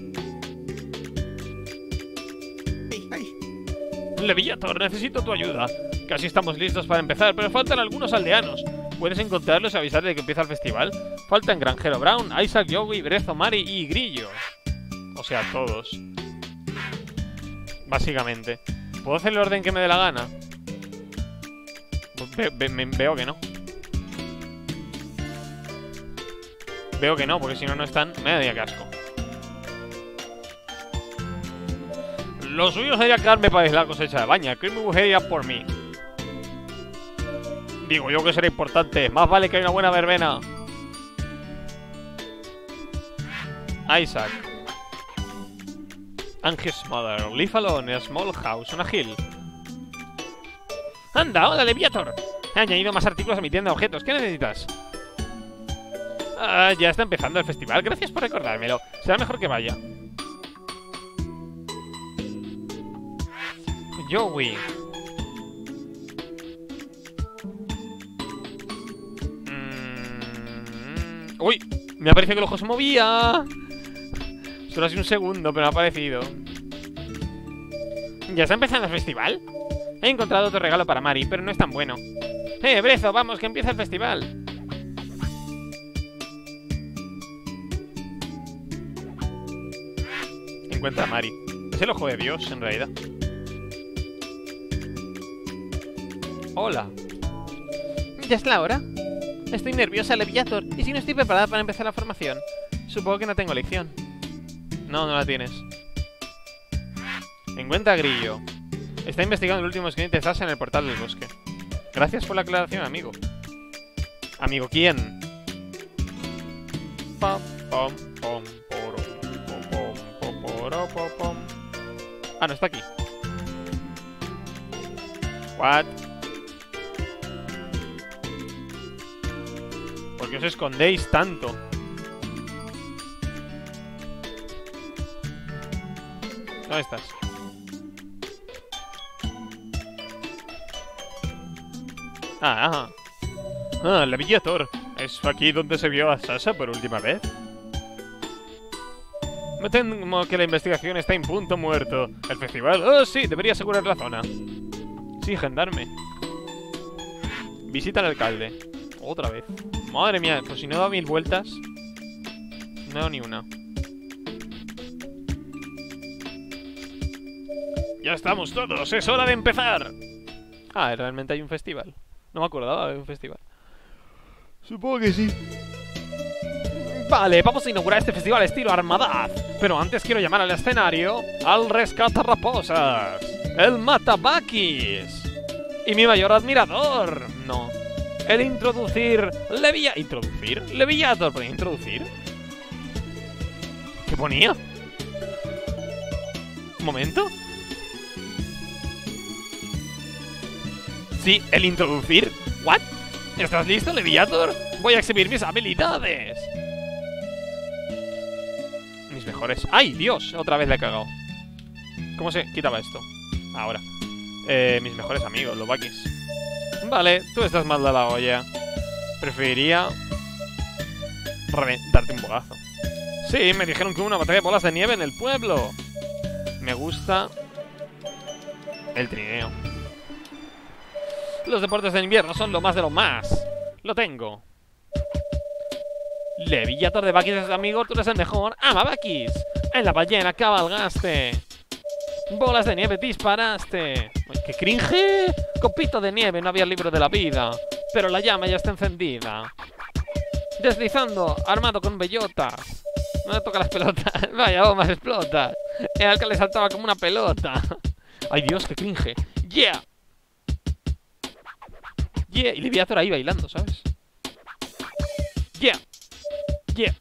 Leviator, necesito tu ayuda. Casi estamos listos para empezar, pero faltan algunos aldeanos. ¿Puedes encontrarlos y avisar de que empieza el festival? Faltan Granjero Brown, Isaac, Joey, Brezo, Mari y Grillo. O sea, todos. Básicamente. ¿Puedo hacer el orden que me dé la gana? Ve, ve, me, veo que no. Veo que no, porque si no, no están... Me daría casco. Lo suyo sería quedarme para la cosecha de Vanya. Que mi mujer irá por mí. Digo yo que será importante. Más vale que haya una buena verbena. Isaac. And his mother. Live alone in a small house on a hill. Anda, hola, Leviator. He añadido más artículos a mi tienda de objetos. ¿Qué necesitas? Ah, ya está empezando el festival. Gracias por recordármelo. Será mejor que vaya. Joey. Mm... Uy, me ha parecido que el ojo se movía. Solo ha sido un segundo, pero me ha parecido. ¿Ya está empezando el festival? He encontrado otro regalo para Mari, pero no es tan bueno. ¡Eh, Brezo, vamos, que empieza el festival! Encuentra a Mari. Es el ojo de Dios, en realidad. Hola. ¿Ya es la hora? Estoy nerviosa, Leviator. ¿Y si no estoy preparada para empezar la formación? Supongo que no tengo lección. No, no la tienes. Encuentra a Grillo. Está investigando el último esqueleto de Sasha en el portal del bosque. Gracias por la aclaración, amigo. ¿Amigo quién? Pam, pam, pam, porom, pom, pom, poro, pom, pom. Ah, no está aquí. What? ¿Por qué os escondéis tanto? ¿Dónde estás? Ah, ajá. Ah, Leviator. ¿Es aquí donde se vio a Sasha por última vez? Me temo que la investigación está en punto muerto. ¿El festival? Oh, sí, debería asegurar la zona. Sí, gendarme. Visita al alcalde. Otra vez. Madre mía, pues si no he dado mil vueltas. No he dado ni una. Ya estamos todos, es hora de empezar. Ah, realmente hay un festival. No me acordaba de un festival. Supongo que sí. Vale, vamos a inaugurar este festival estilo Armadaz. Pero antes quiero llamar al escenario al rescatarraposas, el Matabakis. Y mi mayor admirador. No. El introducir... Levia... ¿Introducir? Leviator. ¿Ponía introducir? ¿Qué ponía? ¿Un momento? Sí, el introducir. ¿What? ¿Estás listo, Leviator? Voy a exhibir mis habilidades. Mis mejores... ¡Ay, Dios! Otra vez le he cagado. ¿Cómo se quitaba esto? Ahora. Eh, mis mejores amigos, los Bakis. Vale, tú estás mal de la olla. Preferiría... darte un bolazo. Sí, me dijeron que hubo una batalla de bolas de nieve en el pueblo. Me gusta... el trineo. Los deportes de invierno son lo más de lo más. Lo tengo. Leviator de Bakis es amigo, tú eres el mejor. ¡Ama Bakis! En la ballena cabalgaste. Bolas de nieve disparaste. ¡Qué cringe! Copito de nieve, no había el libro de la vida. Pero la llama ya está encendida. Deslizando, armado con bellotas. No me toca las pelotas. Vaya bombas, explota. El alcalde saltaba como una pelota. ¡Ay, Dios, qué cringe! ¡Yeah! ¡Yeah! Y Leviator ahí bailando, ¿sabes? ¡Yeah! ¡Yeah!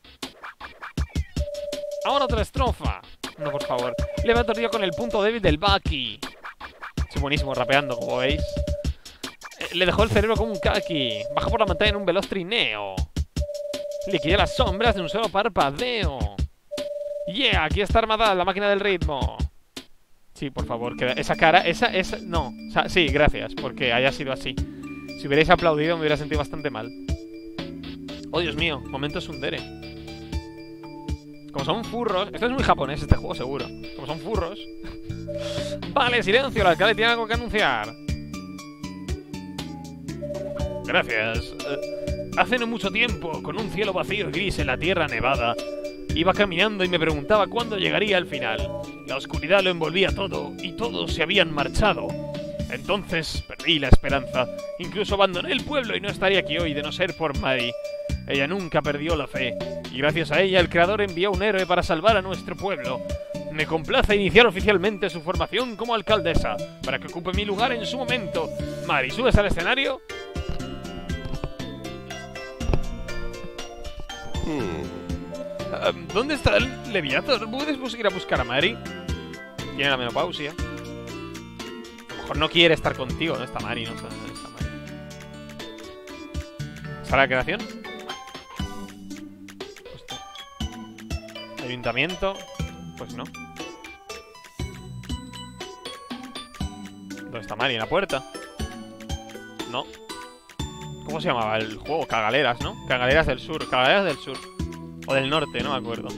Ahora otra estrofa. No, por favor. Leviator dio con el punto débil del Baki. Soy buenísimo rapeando, como veis. Eh, le dejó el cerebro como un kaki. Bajó por la montaña en un veloz trineo. Liquidé las sombras de un solo parpadeo. ¡Yeah! Aquí está armada la máquina del ritmo. Sí, por favor, que esa cara, esa, esa, no, o sea, sí, gracias, porque haya sido así. Si hubierais aplaudido me hubiera sentido bastante mal. Oh, Dios mío, momento tsundere. Como son furros, esto es muy japonés este juego seguro. Como son furros. Vale, silencio, el alcalde tiene algo que anunciar. Gracias. Uh, hace no mucho tiempo, con un cielo vacío y gris en la tierra nevada, iba caminando y me preguntaba cuándo llegaría el final. La oscuridad lo envolvía todo y todos se habían marchado. Entonces perdí la esperanza. Incluso abandoné el pueblo y no estaría aquí hoy de no ser por Mari. Ella nunca perdió la fe. Y gracias a ella el creador envió un héroe para salvar a nuestro pueblo. Me complace iniciar oficialmente su formación como alcaldesa, para que ocupe mi lugar en su momento. Mari, ¿subes al escenario? Hmm. Um, ¿Dónde está el Leviator? ¿Puedes ir a buscar a Mari? Tiene la menopausia. A lo mejor no quiere estar contigo, ¿no? Está Mari, no está, no está Mari. ¿Está la creación? Hostia. Ayuntamiento. Pues no. ¿Dónde está Mari? ¿En la puerta? No. ¿Cómo se llamaba el juego? Cagaleras, ¿no? Cagaleras del Sur. Cagaleras del Sur. O del Norte, no me acuerdo.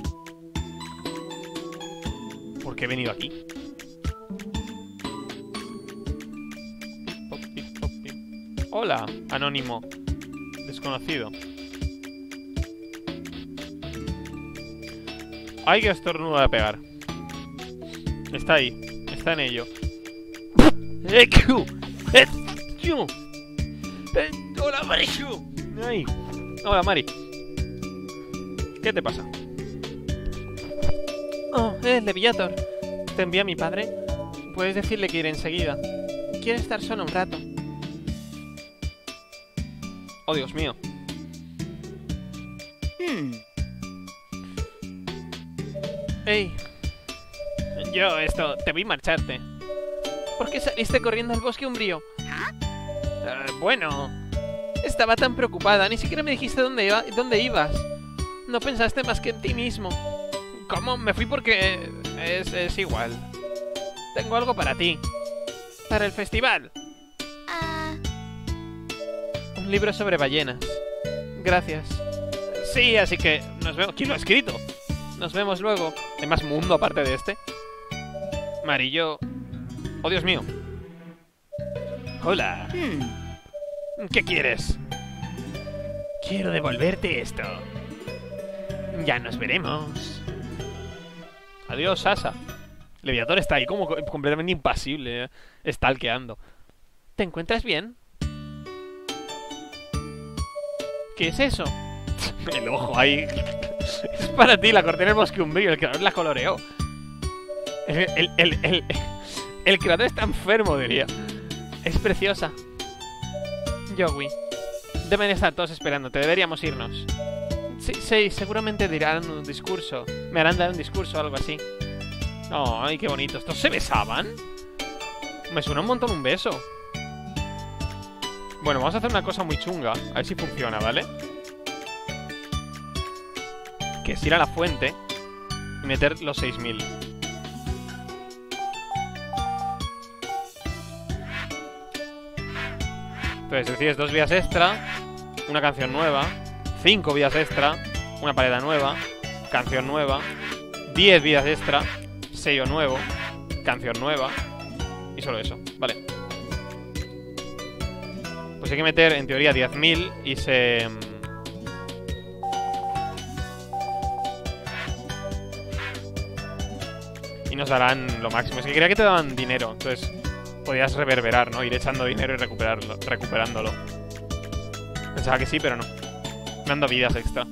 ¿Por qué he venido aquí? Hola, anónimo. Desconocido. Ay, que estornudo de pegar. Está ahí. Está en ello. Hola, Mari. Ay. Hola, Mari. ¿Qué te pasa? Oh, es Leviator. Te envía mi padre. Puedes decirle que iré enseguida. Quiere estar solo un rato. Oh, Dios mío. Hmm. Ey. Yo, esto, te vi marcharte. ¿Por qué saliste corriendo al bosque umbrío? Uh, bueno... Estaba tan preocupada, ni siquiera me dijiste dónde, iba, dónde ibas. No pensaste más que en ti mismo. ¿Cómo? Me fui porque... Es, es igual. Tengo algo para ti. Para el festival. Uh... Un libro sobre ballenas. Gracias. Sí, así que nos vemos. ¿Quién lo ha escrito? Nos vemos luego. ¿Hay más mundo aparte de este? Mari, yo... Oh, Dios mío. Hola. Hmm. ¿Qué quieres? Quiero devolverte esto. Ya nos veremos. Adiós, Sasa. Leviator está ahí como completamente impasible, ¿eh? Stalkeando. ¿Te encuentras bien? ¿Qué es eso? El ojo ahí. Es para ti, la corté en el bosque umbrío. El creador la coloreó. El, el, el, el, el creador está enfermo, diría. Es preciosa. Yowie. Deben estar todos esperándote, deberíamos irnos. Sí, sí, seguramente dirán un discurso. Me harán dar un discurso o algo así. Oh, ay, qué bonito. ¿Estos se besaban? Me suena un montón un beso. Bueno, vamos a hacer una cosa muy chunga. A ver si funciona, ¿vale? Que es ir a la fuente y meter los seis mil. Entonces decides dos vías extra, una canción nueva, cinco vías extra, una paleta nueva, canción nueva, diez vías extra, sello nuevo, canción nueva y solo eso, vale. Pues hay que meter en teoría diez mil y se... Y nos darán lo máximo. Es que creía que te daban dinero, entonces podías reverberar, ¿no? Ir echando dinero y recuperarlo, recuperándolo. Pensaba que sí, pero no. Me han dado vidas extra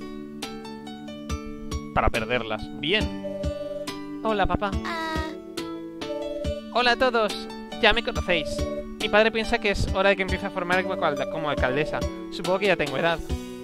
para perderlas. Bien. Hola, papá. Hola a todos. Ya me conocéis. Mi padre piensa que es hora de que empiece a formar como alcaldesa. Supongo que ya tengo edad.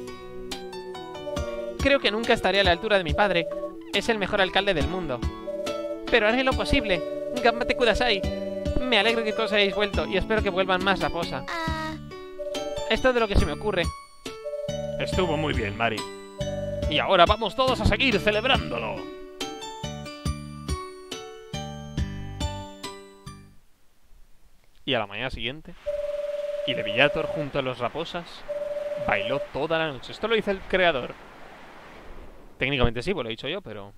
Creo que nunca estaré a la altura de mi padre. Es el mejor alcalde del mundo. Pero haré lo posible. Gambate kudasai. Me alegro que todos hayáis vuelto y espero que vuelvan más raposa. Es todo lo que se me ocurre. Estuvo muy bien, Mari. Y ahora vamos todos a seguir celebrándolo. Y a la mañana siguiente, Ileviator junto a los raposas bailó toda la noche. Esto lo dice el creador. Técnicamente sí, pues lo he dicho yo, pero...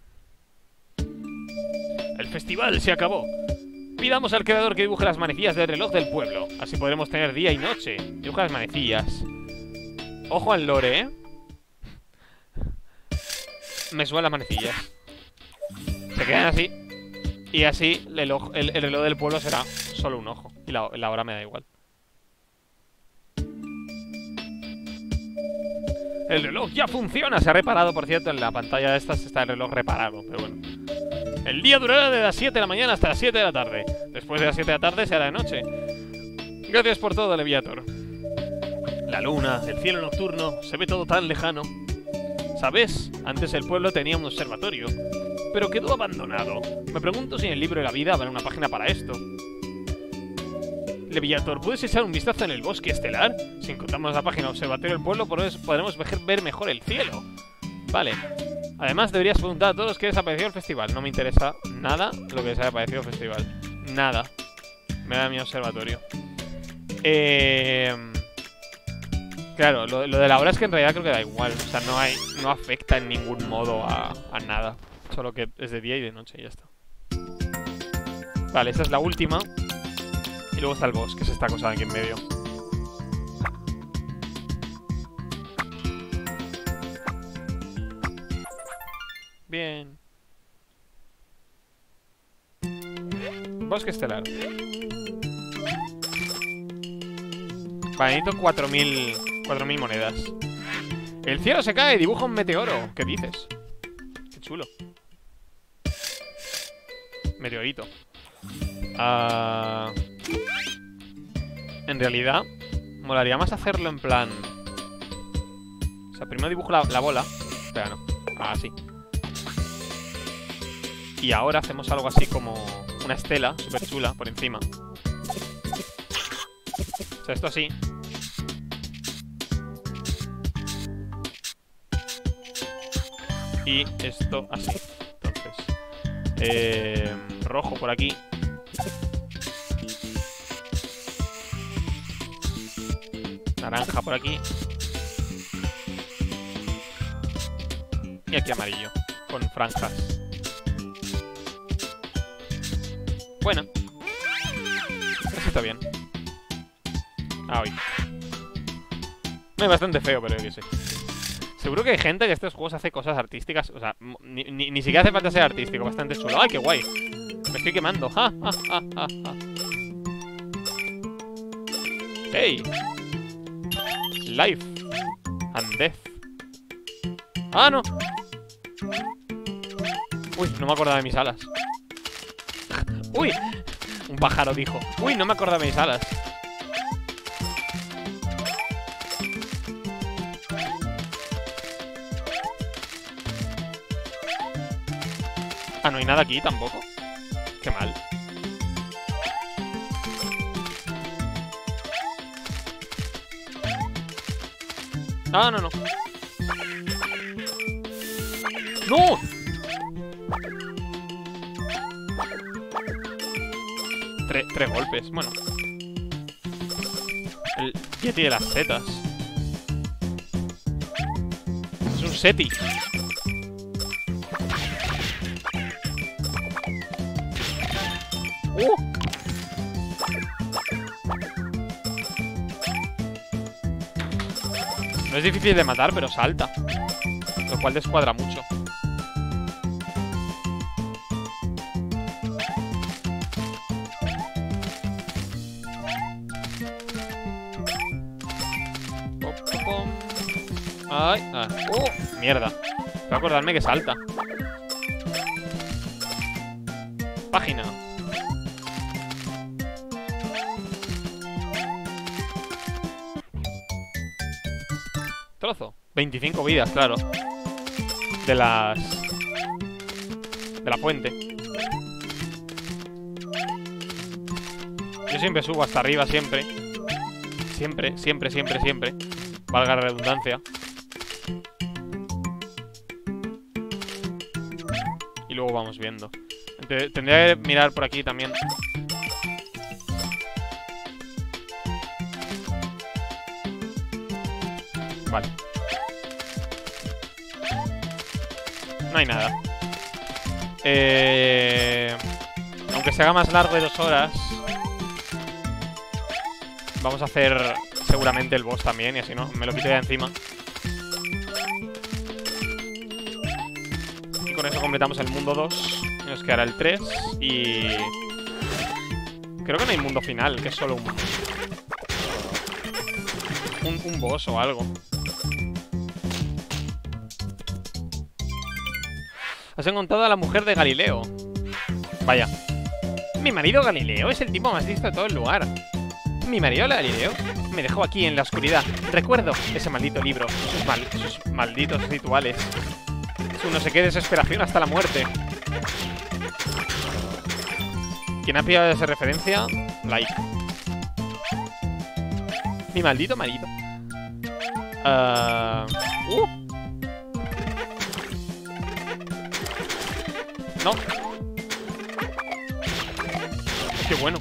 El festival se acabó. Pidamos al creador que dibuje las manecillas del reloj del pueblo. Así podremos tener día y noche. Dibuja las manecillas. Ojo al lore, ¿eh? Me suban las manecillas. Se quedan así. Y así el, ojo, el, el reloj del pueblo será solo un ojo. Y la, la hora me da igual. El reloj ya funciona. Se ha reparado, por cierto. En la pantalla de estas está el reloj reparado. Pero bueno. El día durará de las siete de la mañana hasta las siete de la tarde. Después de las siete de la tarde se hará de noche. Gracias por todo, Leviator. La luna, el cielo nocturno, se ve todo tan lejano. ¿Sabes? Antes el pueblo tenía un observatorio, pero quedó abandonado. Me pregunto si en el libro de la vida habrá una página para esto. Leviator, ¿puedes echar un vistazo en el bosque estelar? Si encontramos la página Observatorio del Pueblo, podremos ver mejor el cielo. Vale. Además, deberías preguntar a todos qué les ha parecido el festival. No me interesa nada lo que les haya parecido el festival. Nada. Me da mi observatorio. Eh... Claro, lo, lo de la hora es que en realidad creo que da igual. O sea, no hay, no afecta en ningún modo a, a nada. Solo que es de día y de noche y ya está. Vale, esta es la última. Y luego está el boss, que es esta cosa aquí en medio. Bien. Bosque estelar. Vale, necesito cuatro mil monedas. El cielo se cae, dibuja un meteoro. ¿Qué dices? Qué chulo. Meteorito. Uh... En realidad molaría más hacerlo en plan... O sea, primero dibujo la, la bola. Espera, no. Ah, sí. Y ahora hacemos algo así como una estela súper chula por encima. O sea, esto así. Y esto así. Entonces eh, rojo por aquí. Naranja por aquí. Y aquí amarillo, con franjas. Bueno, eso está bien. Ah, hoy. No es bastante feo, pero yo qué sé. Seguro que hay gente que estos juegos hace cosas artísticas. O sea, ni, ni, ni siquiera hace falta ser artístico. Bastante chulo. ¡Ay, qué guay! Me estoy quemando. ¡Ja, ja, ja, ja, ja! ¡Hey! Life and death. ¡Ah, no! Uy, no me acordaba de mis alas. ¡Uy! Un pájaro dijo. ¡Uy, no me acordaba de mis alas! Ah, no hay nada aquí tampoco. Qué mal. Ah, no, no. ¡No! Tre- tres golpes, bueno. El Yeti de las setas. Es un Seti. ¡Uh! No es difícil de matar, pero salta. Lo cual descuadra mucho. Pom, pom, pom. Ay, ah. ¡Uh! Mierda. Voy a acordarme que salta. Página. Trozo. veinticinco vidas, claro. De las... De la fuente. Yo siempre subo hasta arriba, siempre. Siempre, siempre, siempre, siempre. Valga la redundancia. Y luego vamos viendo. Tendría que mirar por aquí también. Vale. No hay nada. Eh... Aunque se haga más largo de dos horas, vamos a hacer seguramente el boss también. Y así no, me lo quito ya encima. Y con eso completamos el mundo dos. Y nos quedará el tres. Y... creo que no hay mundo final, que es solo un... Un, un boss o algo. Has encontrado a la mujer de Galileo. Vaya. Mi marido Galileo es el tipo más listo de todo el lugar. Mi marido Galileo me dejó aquí en la oscuridad. Recuerdo ese maldito libro, sus, mal, sus malditos rituales, su no sé qué desesperación hasta la muerte. ¿Quién ha pillado esa referencia? Like. Mi maldito marido. Uh... uh. No. Qué bueno.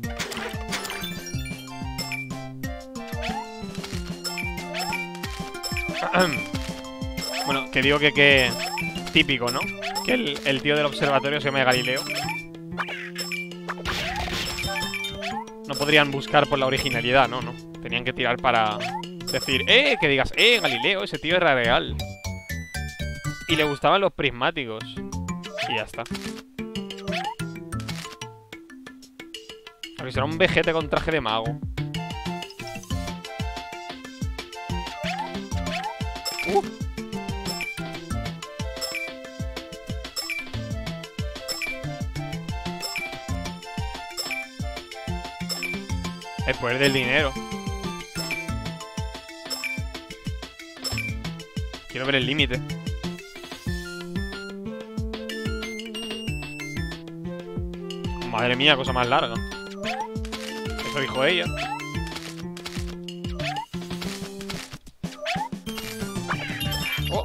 Bueno, que digo que qué típico, ¿no? Que el, el tío del observatorio se llama Galileo. No podrían buscar por la originalidad, ¿no? No. Tenían que tirar para decir, eh, que digas, eh, Galileo, ese tío era real. Y le gustaban los prismáticos. Y ya está. Porque será un vejete con traje de mago. Uh. El poder del dinero. Quiero ver el límite. Madre mía, cosa más larga. Eso dijo ella. Oh.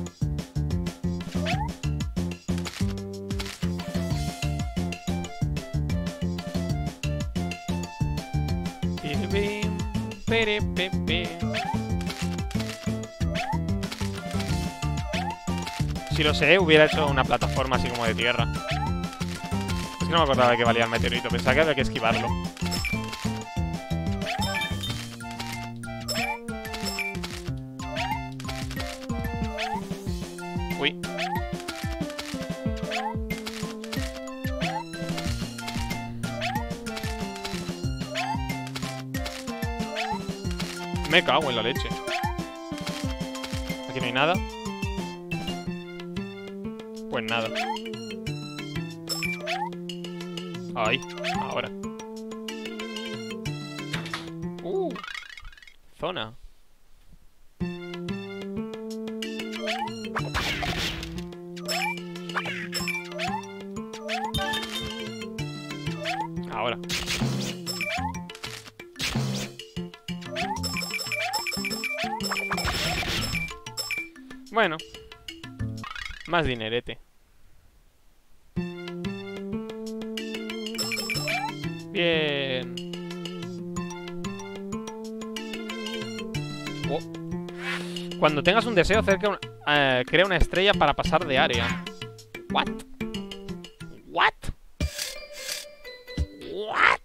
Si lo sé, hubiera hecho una plataforma así como de tierra. Es que no me acordaba de que valía el meteorito. Pensaba que había que esquivarlo. Uy. Me cago en la leche. Aquí no hay nada. Pues nada. Ahí, ahora. Uh, zona. Ahora. Bueno. Más dinerete. Bien. Oh. Cuando tengas un deseo, acerca una, uh, crea una estrella para pasar de área. What? What? What?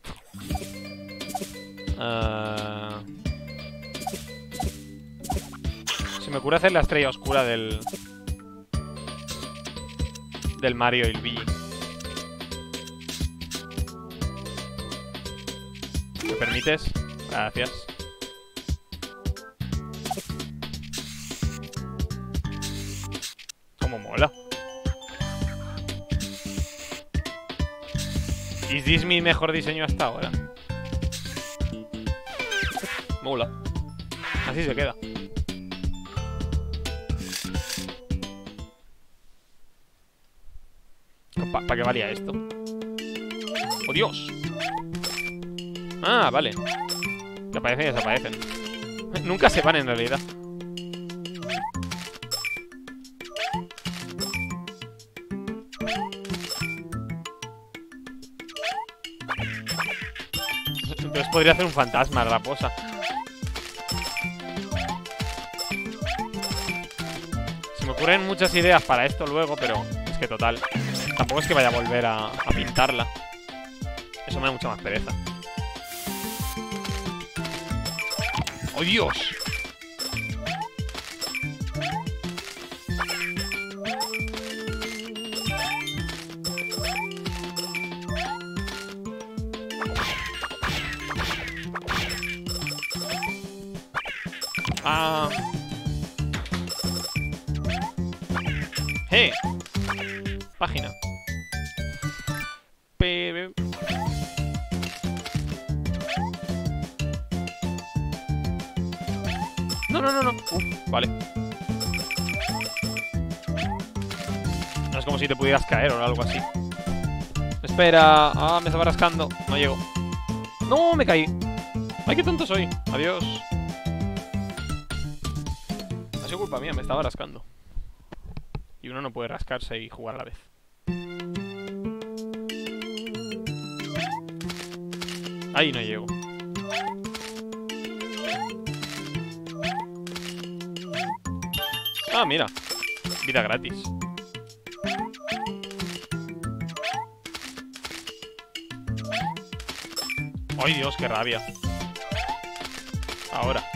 Uh... Se me ocurre hacer la estrella oscura del del Mario y el Luigi. ¿Me permites? Gracias. Cómo mola. ¿Es this mi mejor diseño hasta ahora? Mola. Así se queda. ¿Para pa qué valía esto? ¡Oh, Dios! Ah, vale. Que aparecen y desaparecen. Nunca se van en realidad. Entonces podría hacer un fantasma raposa. Se me ocurren muchas ideas para esto luego, pero es que total. Tampoco es que vaya a volver a, a pintarla. Eso me da mucha más pereza. ¡Oh, Dios! Ah. ¡Hey! Página. Pero... No, no, no, no. Uf, vale. No es como si te pudieras caer o algo así. Espera. Ah, me estaba rascando. No llego. No, me caí. Ay, qué tonto soy. Adiós. Ha sido culpa mía, me estaba rascando. Y uno no puede rascarse y jugar a la vez. Ahí no llego. Ah, mira. Vida gratis. ¡Ay, Dios, qué rabia! Ahora.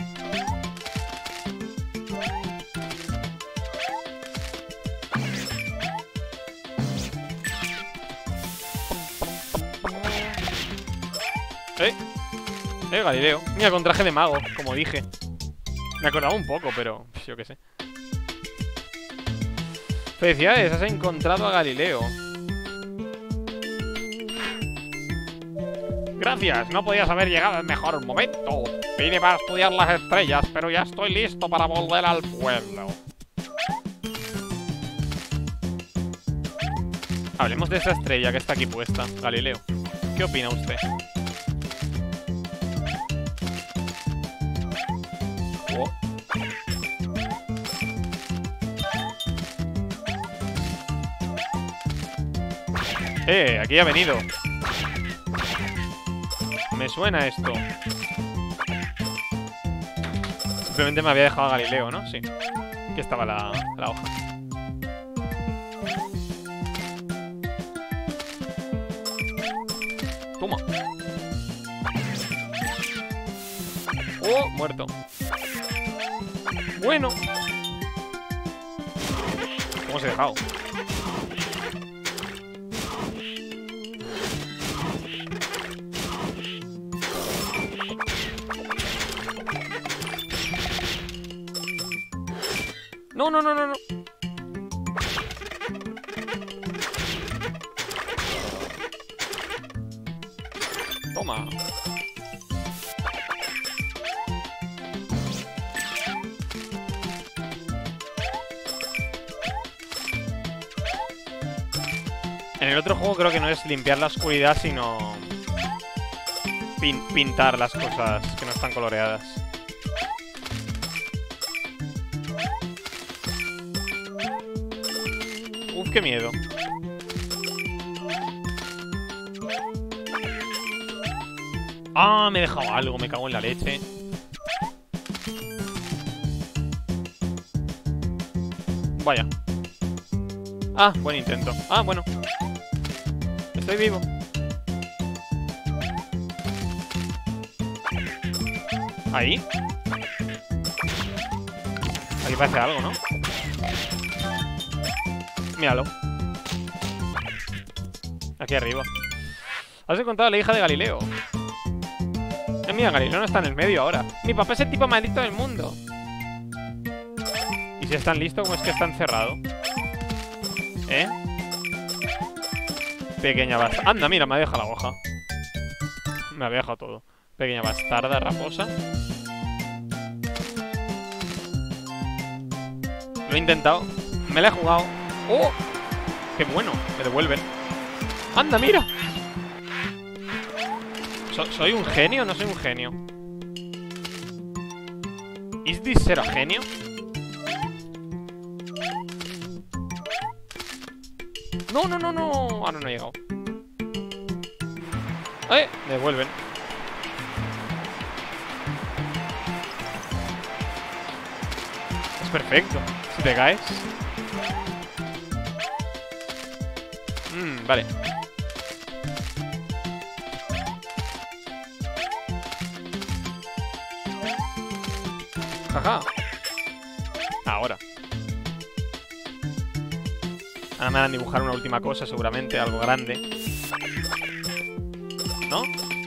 Eh, eh, Galileo. Mira, con traje de mago, como dije. Me acordaba un poco, pero yo qué sé. Felicidades, has encontrado a Galileo. Gracias, no podías haber llegado en mejor momento. Vine para estudiar las estrellas, pero ya estoy listo para volver al pueblo. Hablemos de esa estrella que está aquí puesta, Galileo. ¿Qué opina usted? Oh. Eh, aquí ha venido. Me suena esto. Simplemente me había dejado a Galileo, ¿no? Sí. Aquí estaba la, la hoja. Toma. Oh, muerto. Bueno. ¿Cómo se ha dejado? No, no, no, no, no. Toma. En el otro juego creo que no es limpiar la oscuridad, sino pin pintar las cosas que no están coloreadas. Uf, qué miedo. Ah, me he dejado algo, me cago en la leche. Vaya. Ah, buen intento. Ah, bueno. Estoy vivo. Ahí. Aquí parece algo, ¿no? Míralo. Aquí arriba. Has encontrado a la hija de Galileo. Eh, mira, Galileo no está en el medio ahora. Mi papá es el tipo maldito del mundo. Y si es tan listo, ¿cómo es que está encerrado? ¿Eh? Pequeña bastarda. Anda, mira, me ha dejado la hoja. Me había dejado todo. Pequeña bastarda, raposa. Lo he intentado. Me la he jugado. ¡Oh! ¡Qué bueno! Me devuelven. ¡Anda, mira! ¿So ¿Soy un genio o no soy un genio? ¿Is this ser a genio? No, no, no, no. Ah, no, no he llegado. ¡Eh! Me devuelven. Es perfecto. Si te caes. Mmm, vale. Jaja. Ahora. Ahora me van a dibujar una última cosa, seguramente, algo grande. ¿No?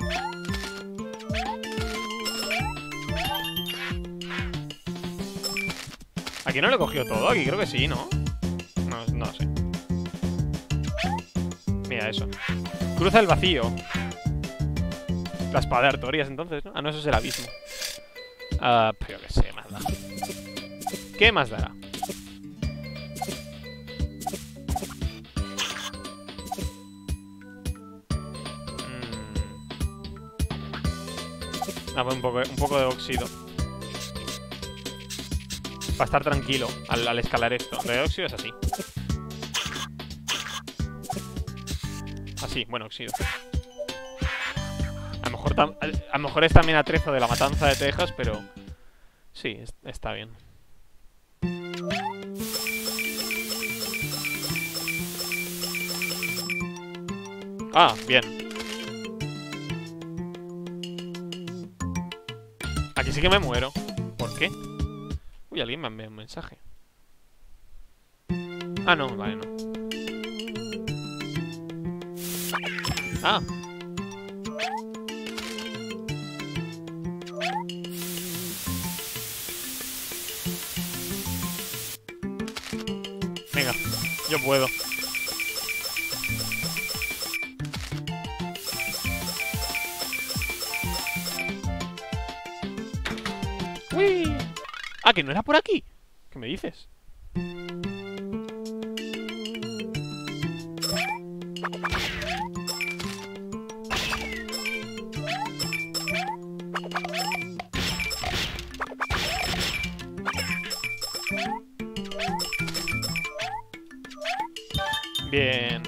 Aquí no lo he cogido todo, aquí creo que sí, ¿no? No, no lo sé. Mira eso. Cruza el vacío. La espada de Artorias, entonces, ¿no? Ah, no, eso es el abismo. Ah, pero que sé, más da. ¿Qué más dará? Ah, pues un poco, un poco de óxido. Para estar tranquilo al, al escalar esto. De óxido es así. Así, bueno, óxido. A lo mejor, tam, a, a lo mejor es también atrezo de la matanza de Texas, pero sí, es, está bien. Ah, bien. Aquí sí que me muero. ¿Por qué? Uy, alguien me ha enviado un mensaje. Ah, no, vale, no. Ah. Venga, yo puedo. ¡Uy! Ah, que no era por aquí. ¿Qué me dices? Bien.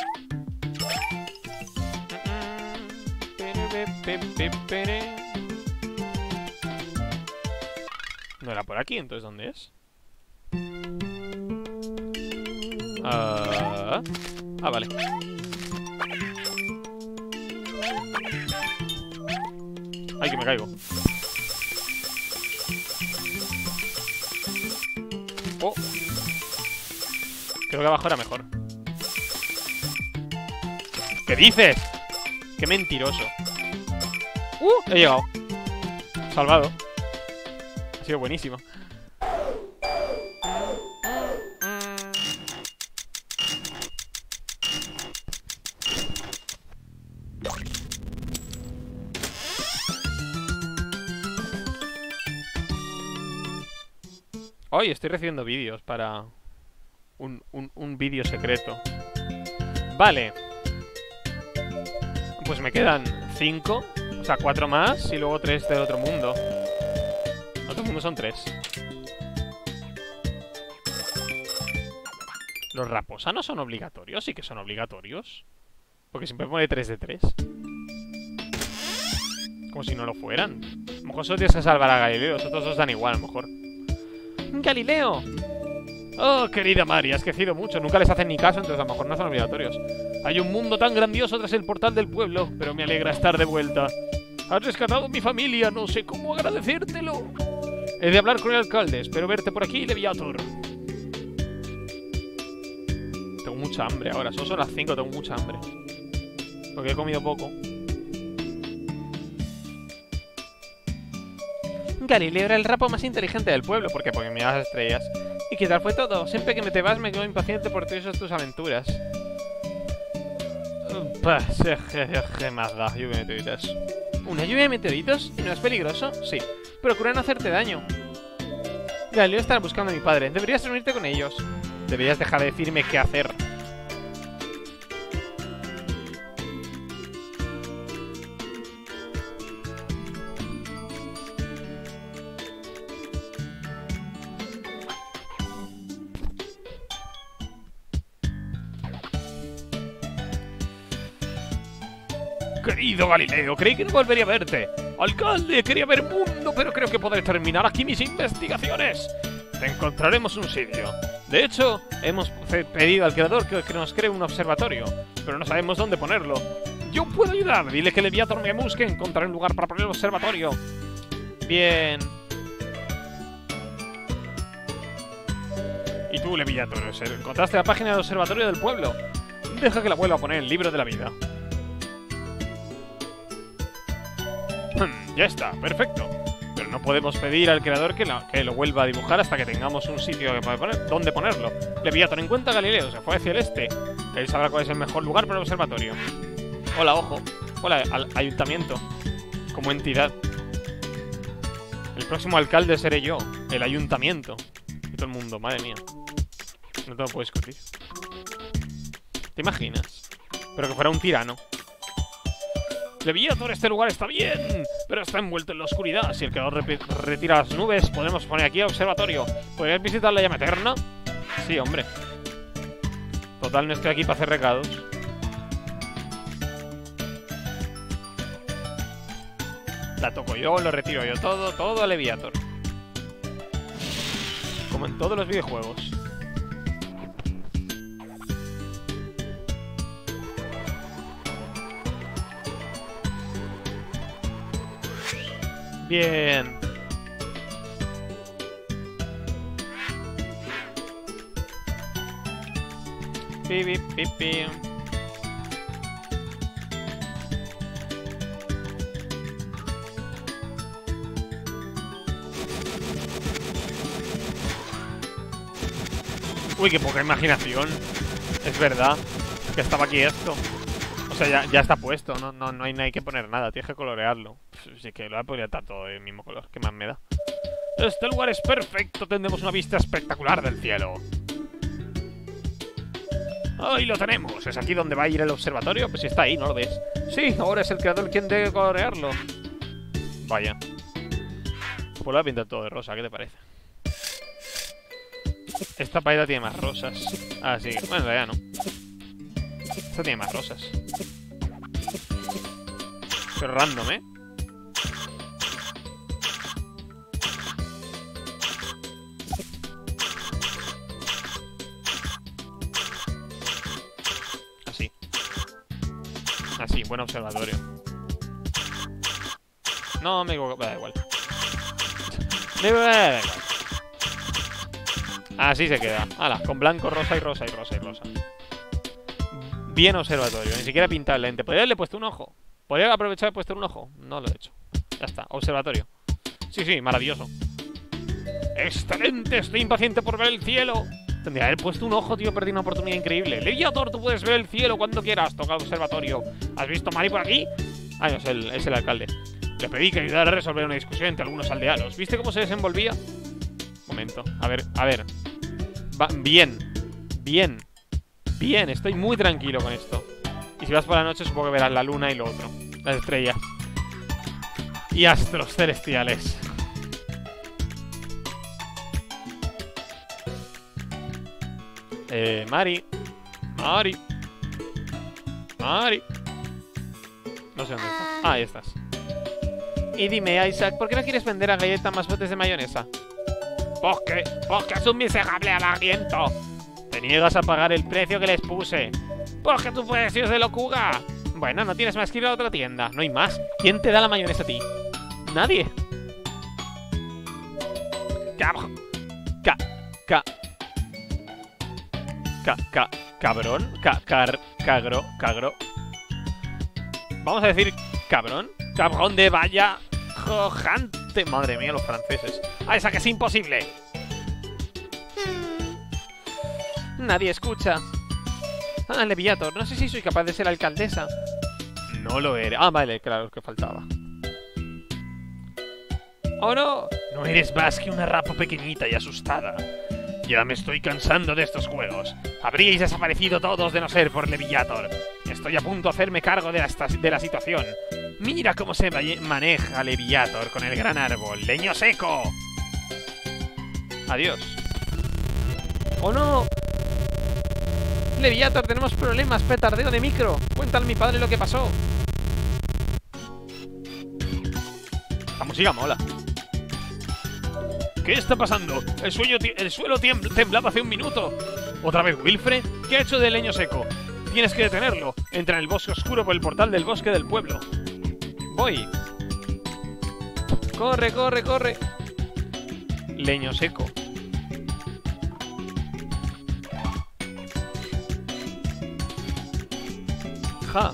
No era por aquí, entonces ¿dónde es? Ah, ah, vale. Ay, que me caigo. Oh. Creo que abajo era mejor. ¿Qué dices? ¡Qué mentiroso! ¡Uh! He llegado. Salvado. Ha sido buenísimo. Hoy estoy recibiendo vídeos para un, un, un vídeo secreto. Vale. Pues me quedan cinco. O sea, cuatro más y luego tres del otro mundo. El otro mundo son tres. ¿Los raposanos son obligatorios? Sí que son obligatorios. Porque siempre pone tres de tres. Como si no lo fueran. A lo mejor solo tienes que salvar a Galileo. Los otros dos dan igual, a lo mejor. ¡Galileo! Oh, querida Mari, has crecido mucho. Nunca les hacen ni caso, entonces a lo mejor no son obligatorios. Hay un mundo tan grandioso tras el portal del pueblo, pero me alegra estar de vuelta. Has rescatado a mi familia, no sé cómo agradecértelo. He de hablar con el alcalde, espero verte por aquí, Leviator. Tengo mucha hambre ahora, solo son las cinco, tengo mucha hambre. Porque he comido poco. Galileo era el rapo más inteligente del pueblo, porque porque me das estrellas. ¿Y qué tal fue todo? Siempre que me te vas me quedo impaciente por todas tus aventuras. ¿Qué más da? Lluvia de meteoritos. ¿Una lluvia de meteoritos? ¿Y no es peligroso? Sí. Procura no hacerte daño. Galileo estará buscando a mi padre. Deberías reunirte con ellos. Deberías dejar de decirme qué hacer. Querido Galileo, creí que no volvería a verte. Alcalde, quería ver mundo, pero creo que podré terminar aquí mis investigaciones. Te encontraremos un sitio. De hecho, hemos pedido al creador que, que nos cree un observatorio, pero no sabemos dónde ponerlo. Yo puedo ayudar. Dile que Leviator me busque, encontraré un lugar para poner el observatorio. Bien. Y tú, Leviator, encontraste la página del observatorio del pueblo. Deja que la vuelva a poner en el libro de la vida. Ya está, perfecto. Pero no podemos pedir al creador que, la, que lo vuelva a dibujar hasta que tengamos un sitio que poner, donde ponerlo. Leviator, en cuenta Galileo, se fue hacia el este. Él sabrá cuál es el mejor lugar para el observatorio. Hola, ojo. Hola, al ayuntamiento. Como entidad. El próximo alcalde seré yo. El ayuntamiento. Y todo el mundo, madre mía. No te lo puedo discutir. ¿Te imaginas? Pero que fuera un tirano. Leviator, este lugar está bien, pero está envuelto en la oscuridad. Si el creador re retira las nubes, podemos poner aquí el observatorio. ¿Podrías visitar la llama eterna? Sí, hombre. Total, no estoy aquí para hacer recados. La toco yo, lo retiro yo todo, todo a Leviator. Como en todos los videojuegos. Bien. Pi, pi, pi, pi. Uy, qué poca imaginación. Es verdad que estaba aquí esto. O sea, ya, ya está puesto, no, no, no, hay, no hay que poner nada, tienes que colorearlo. Sí que lo podría estar todo del mismo color, ¿qué más me da? Este lugar es perfecto, tendremos una vista espectacular del cielo. ¡Ahí lo tenemos! ¿Es aquí donde va a ir el observatorio? Pues si está ahí, ¿no lo ves? Sí, ahora es el creador quien debe colorearlo. Vaya. Pues lo voy a pintar todo de rosa, ¿qué te parece? Esta pared tiene más rosas. Ah, sí, bueno, ya no. Esta tiene más rosas. Pero random, ¿eh? Así. Así, buen observatorio. No, me equivoco. Da igual. Me da igual. Así se queda. Hala, con blanco, rosa y rosa y rosa y rosa. Bien observatorio, ni siquiera pintar el lente. ¿Podría haberle puesto un ojo? ¿Podría aprovechar de puesto un ojo? No lo he hecho. Ya está, observatorio. Sí, sí, maravilloso. ¡Excelente! Estoy impaciente por ver el cielo. Tendría que haber puesto un ojo, tío. Perdí una oportunidad increíble. Leviator, tú puedes ver el cielo cuando quieras. Toca el observatorio. ¿Has visto a Mari por aquí? Ah, no, es el, es el alcalde. Le pedí que ayudara a resolver una discusión entre algunos aldeanos. ¿Viste cómo se desenvolvía? Momento. A ver, a ver. Va, bien. Bien. Bien, estoy muy tranquilo con esto. Y si vas por la noche supongo que verás la luna y lo otro. Las estrellas. Y astros celestiales. Eh, Mari. Mari. Mari. No sé dónde está. Ah, ahí estás. Y dime, Isaac, ¿por qué no quieres vender a Galleta más botes de mayonesa? ¿Por qué? Porque es un miserable avariento. Te niegas a pagar el precio que les puse. Porque tu precio es de locura. Bueno, no tienes más que ir a otra tienda. No hay más. ¿Quién te da la mayonesa a ti? Nadie. Cabrón. Ca... Ca... Ca... Ca... Cabrón. Ca... Car... Cagro... Cagro... Vamos a decir cabrón. Cabrón de vaya... Jojante. Madre mía, los franceses. ¡Ah, esa que es imposible! Nadie escucha. Ah, Leviator, no sé si soy capaz de ser alcaldesa. No lo eres. Ah, vale, claro, que faltaba. ¡Oh, no! No eres más que una rapa pequeñita y asustada. Ya me estoy cansando de estos juegos. Habríais desaparecido todos de no ser por Leviator. Estoy a punto de hacerme cargo de la, de la situación. Mira cómo se maneja Leviator con el gran árbol. ¡Leño seco! Adiós. ¡Oh, no! Leviator, tenemos problemas. Petardeo de micro. Cuéntale a mi padre lo que pasó. La música mola. ¿Qué está pasando? El, sueño el suelo temblaba hace un minuto. ¿Otra vez Wilfred? ¿Qué ha hecho de leño seco? Tienes que detenerlo. Entra en el bosque oscuro por el portal del bosque del pueblo. Voy. Corre, corre, corre. Leño seco. Ja.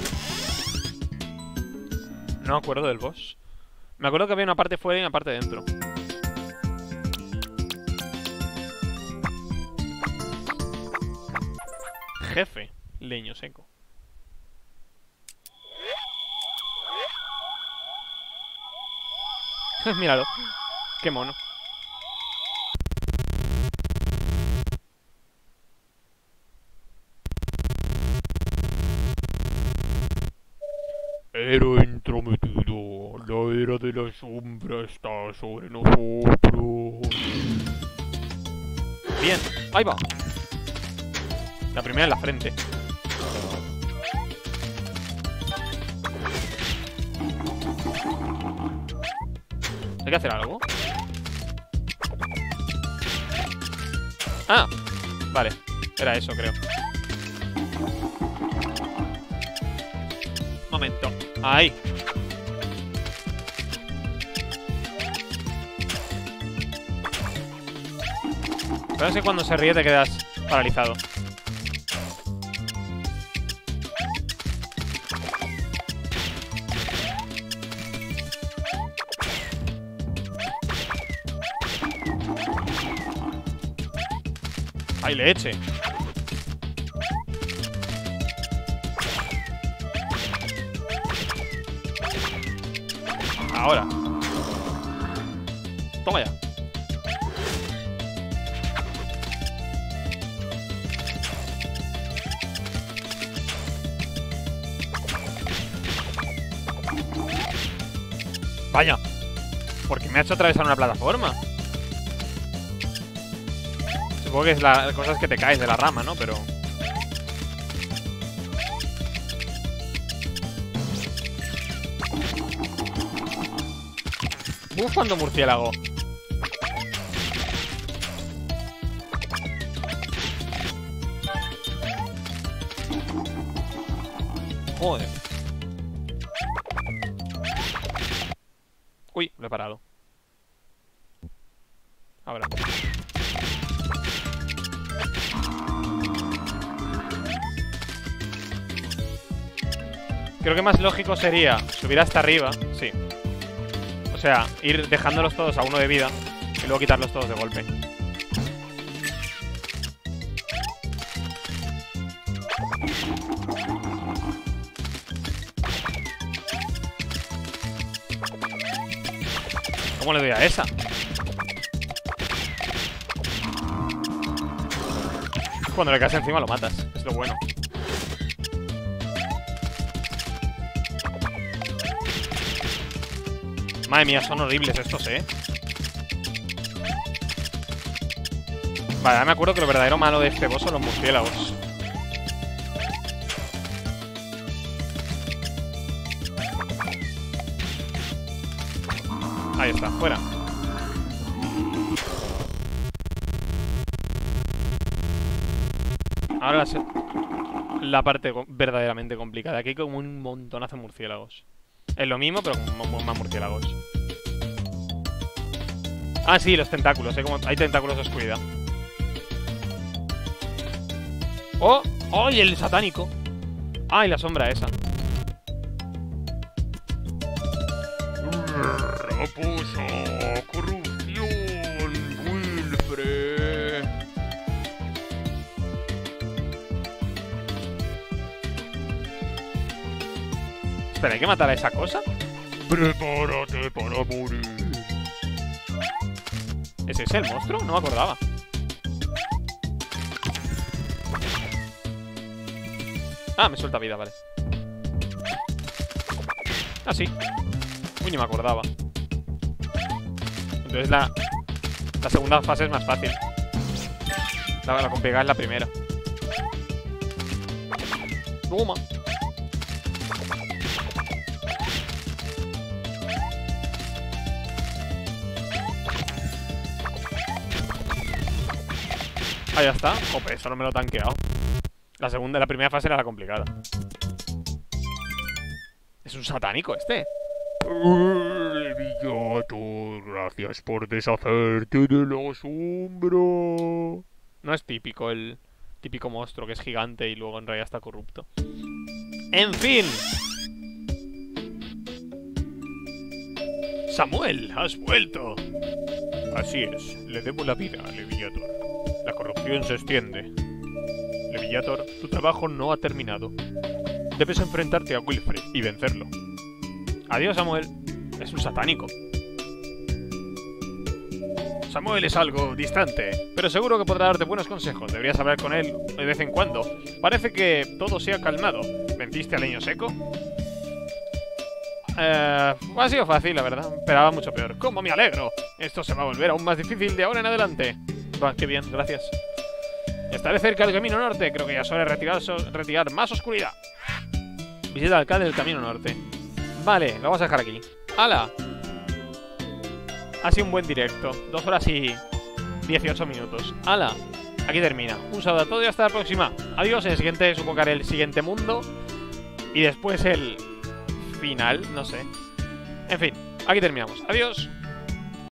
No me acuerdo del boss. Me acuerdo que había una parte fuera y una parte dentro. Jefe, leño seco. Míralo. Qué mono. Héroe entrometido, la era de la sombra está sobre nosotros. Bien, ahí va. La primera en la frente. ¿Hay que hacer algo? Ah, vale. Era eso, creo. Momento. Ahí. Pero es que cuando se ríe te quedas paralizado. ¡Ay, leche! Ahora. Toma ya. Vaya. Porque me ha hecho atravesar una plataforma. Supongo que es la cosa es que te caes de la rama, ¿no? Pero... Bufando murciélago. Joder. Uy, lo he parado. Ahora. Creo que más lógico sería subir hasta arriba, sí. O sea, ir dejándolos todos a uno de vida y luego quitarlos todos de golpe. ¿Cómo le doy a esa? Cuando le caes encima lo matas, es lo bueno. Madre mía, son horribles estos, ¿eh? Vale, ahora me acuerdo que lo verdadero malo de este boss son los murciélagos. Ahí está, fuera. Ahora la, la parte verdaderamente complicada. Aquí hay como un montonazo de murciélagos. Es lo mismo, pero con más murciélagos. Ah, sí, los tentáculos, ¿eh? Como hay tentáculos de oscuridad. ¡Oh! ¡Oh! Y el satánico. Ah, y la sombra esa. Raposa, corrupción, Wilfred. Espera, ¿hay que matar a esa cosa? Prepárate para morir. ¿Es ese el monstruo? No me acordaba. Ah, me suelta vida, vale. Ah, sí. Uy, ni me acordaba. Entonces la, la segunda fase es más fácil. La, la complicada es la primera. Toma. Ah, ya está. Jope, eso no me lo he tanqueado. La segunda, la primera fase era la complicada. Es un satánico este. Leviator, gracias por deshacerte de la sombra. No es típico el típico monstruo que es gigante y luego en realidad está corrupto. En fin. Samuel, has vuelto. Así es, le debo la vida a Leviator. La corrupción se extiende. Leviator, tu trabajo no ha terminado. Debes enfrentarte a Wilfred y vencerlo. Adiós, Samuel. Es un satánico. Samuel es algo distante, pero seguro que podrá darte buenos consejos. Deberías hablar con él de vez en cuando. Parece que todo se ha calmado. ¿Venciste al leño seco? Eh, ha sido fácil, la verdad. Esperaba mucho peor. ¡Cómo me alegro! Esto se va a volver aún más difícil de ahora en adelante. Va, qué bien, gracias. Estaré cerca del camino norte. Creo que ya es hora de retirar, so retirar más oscuridad. Visita al alcalde del camino norte. Vale, lo vamos a dejar aquí. ¡Hala! Ha sido un buen directo. Dos horas y dieciocho minutos. ¡Hala! Aquí termina. Un saludo a todos y hasta la próxima. Adiós. En el siguiente, supongo que haré el siguiente mundo. Y después el final, no sé. En fin, aquí terminamos. Adiós.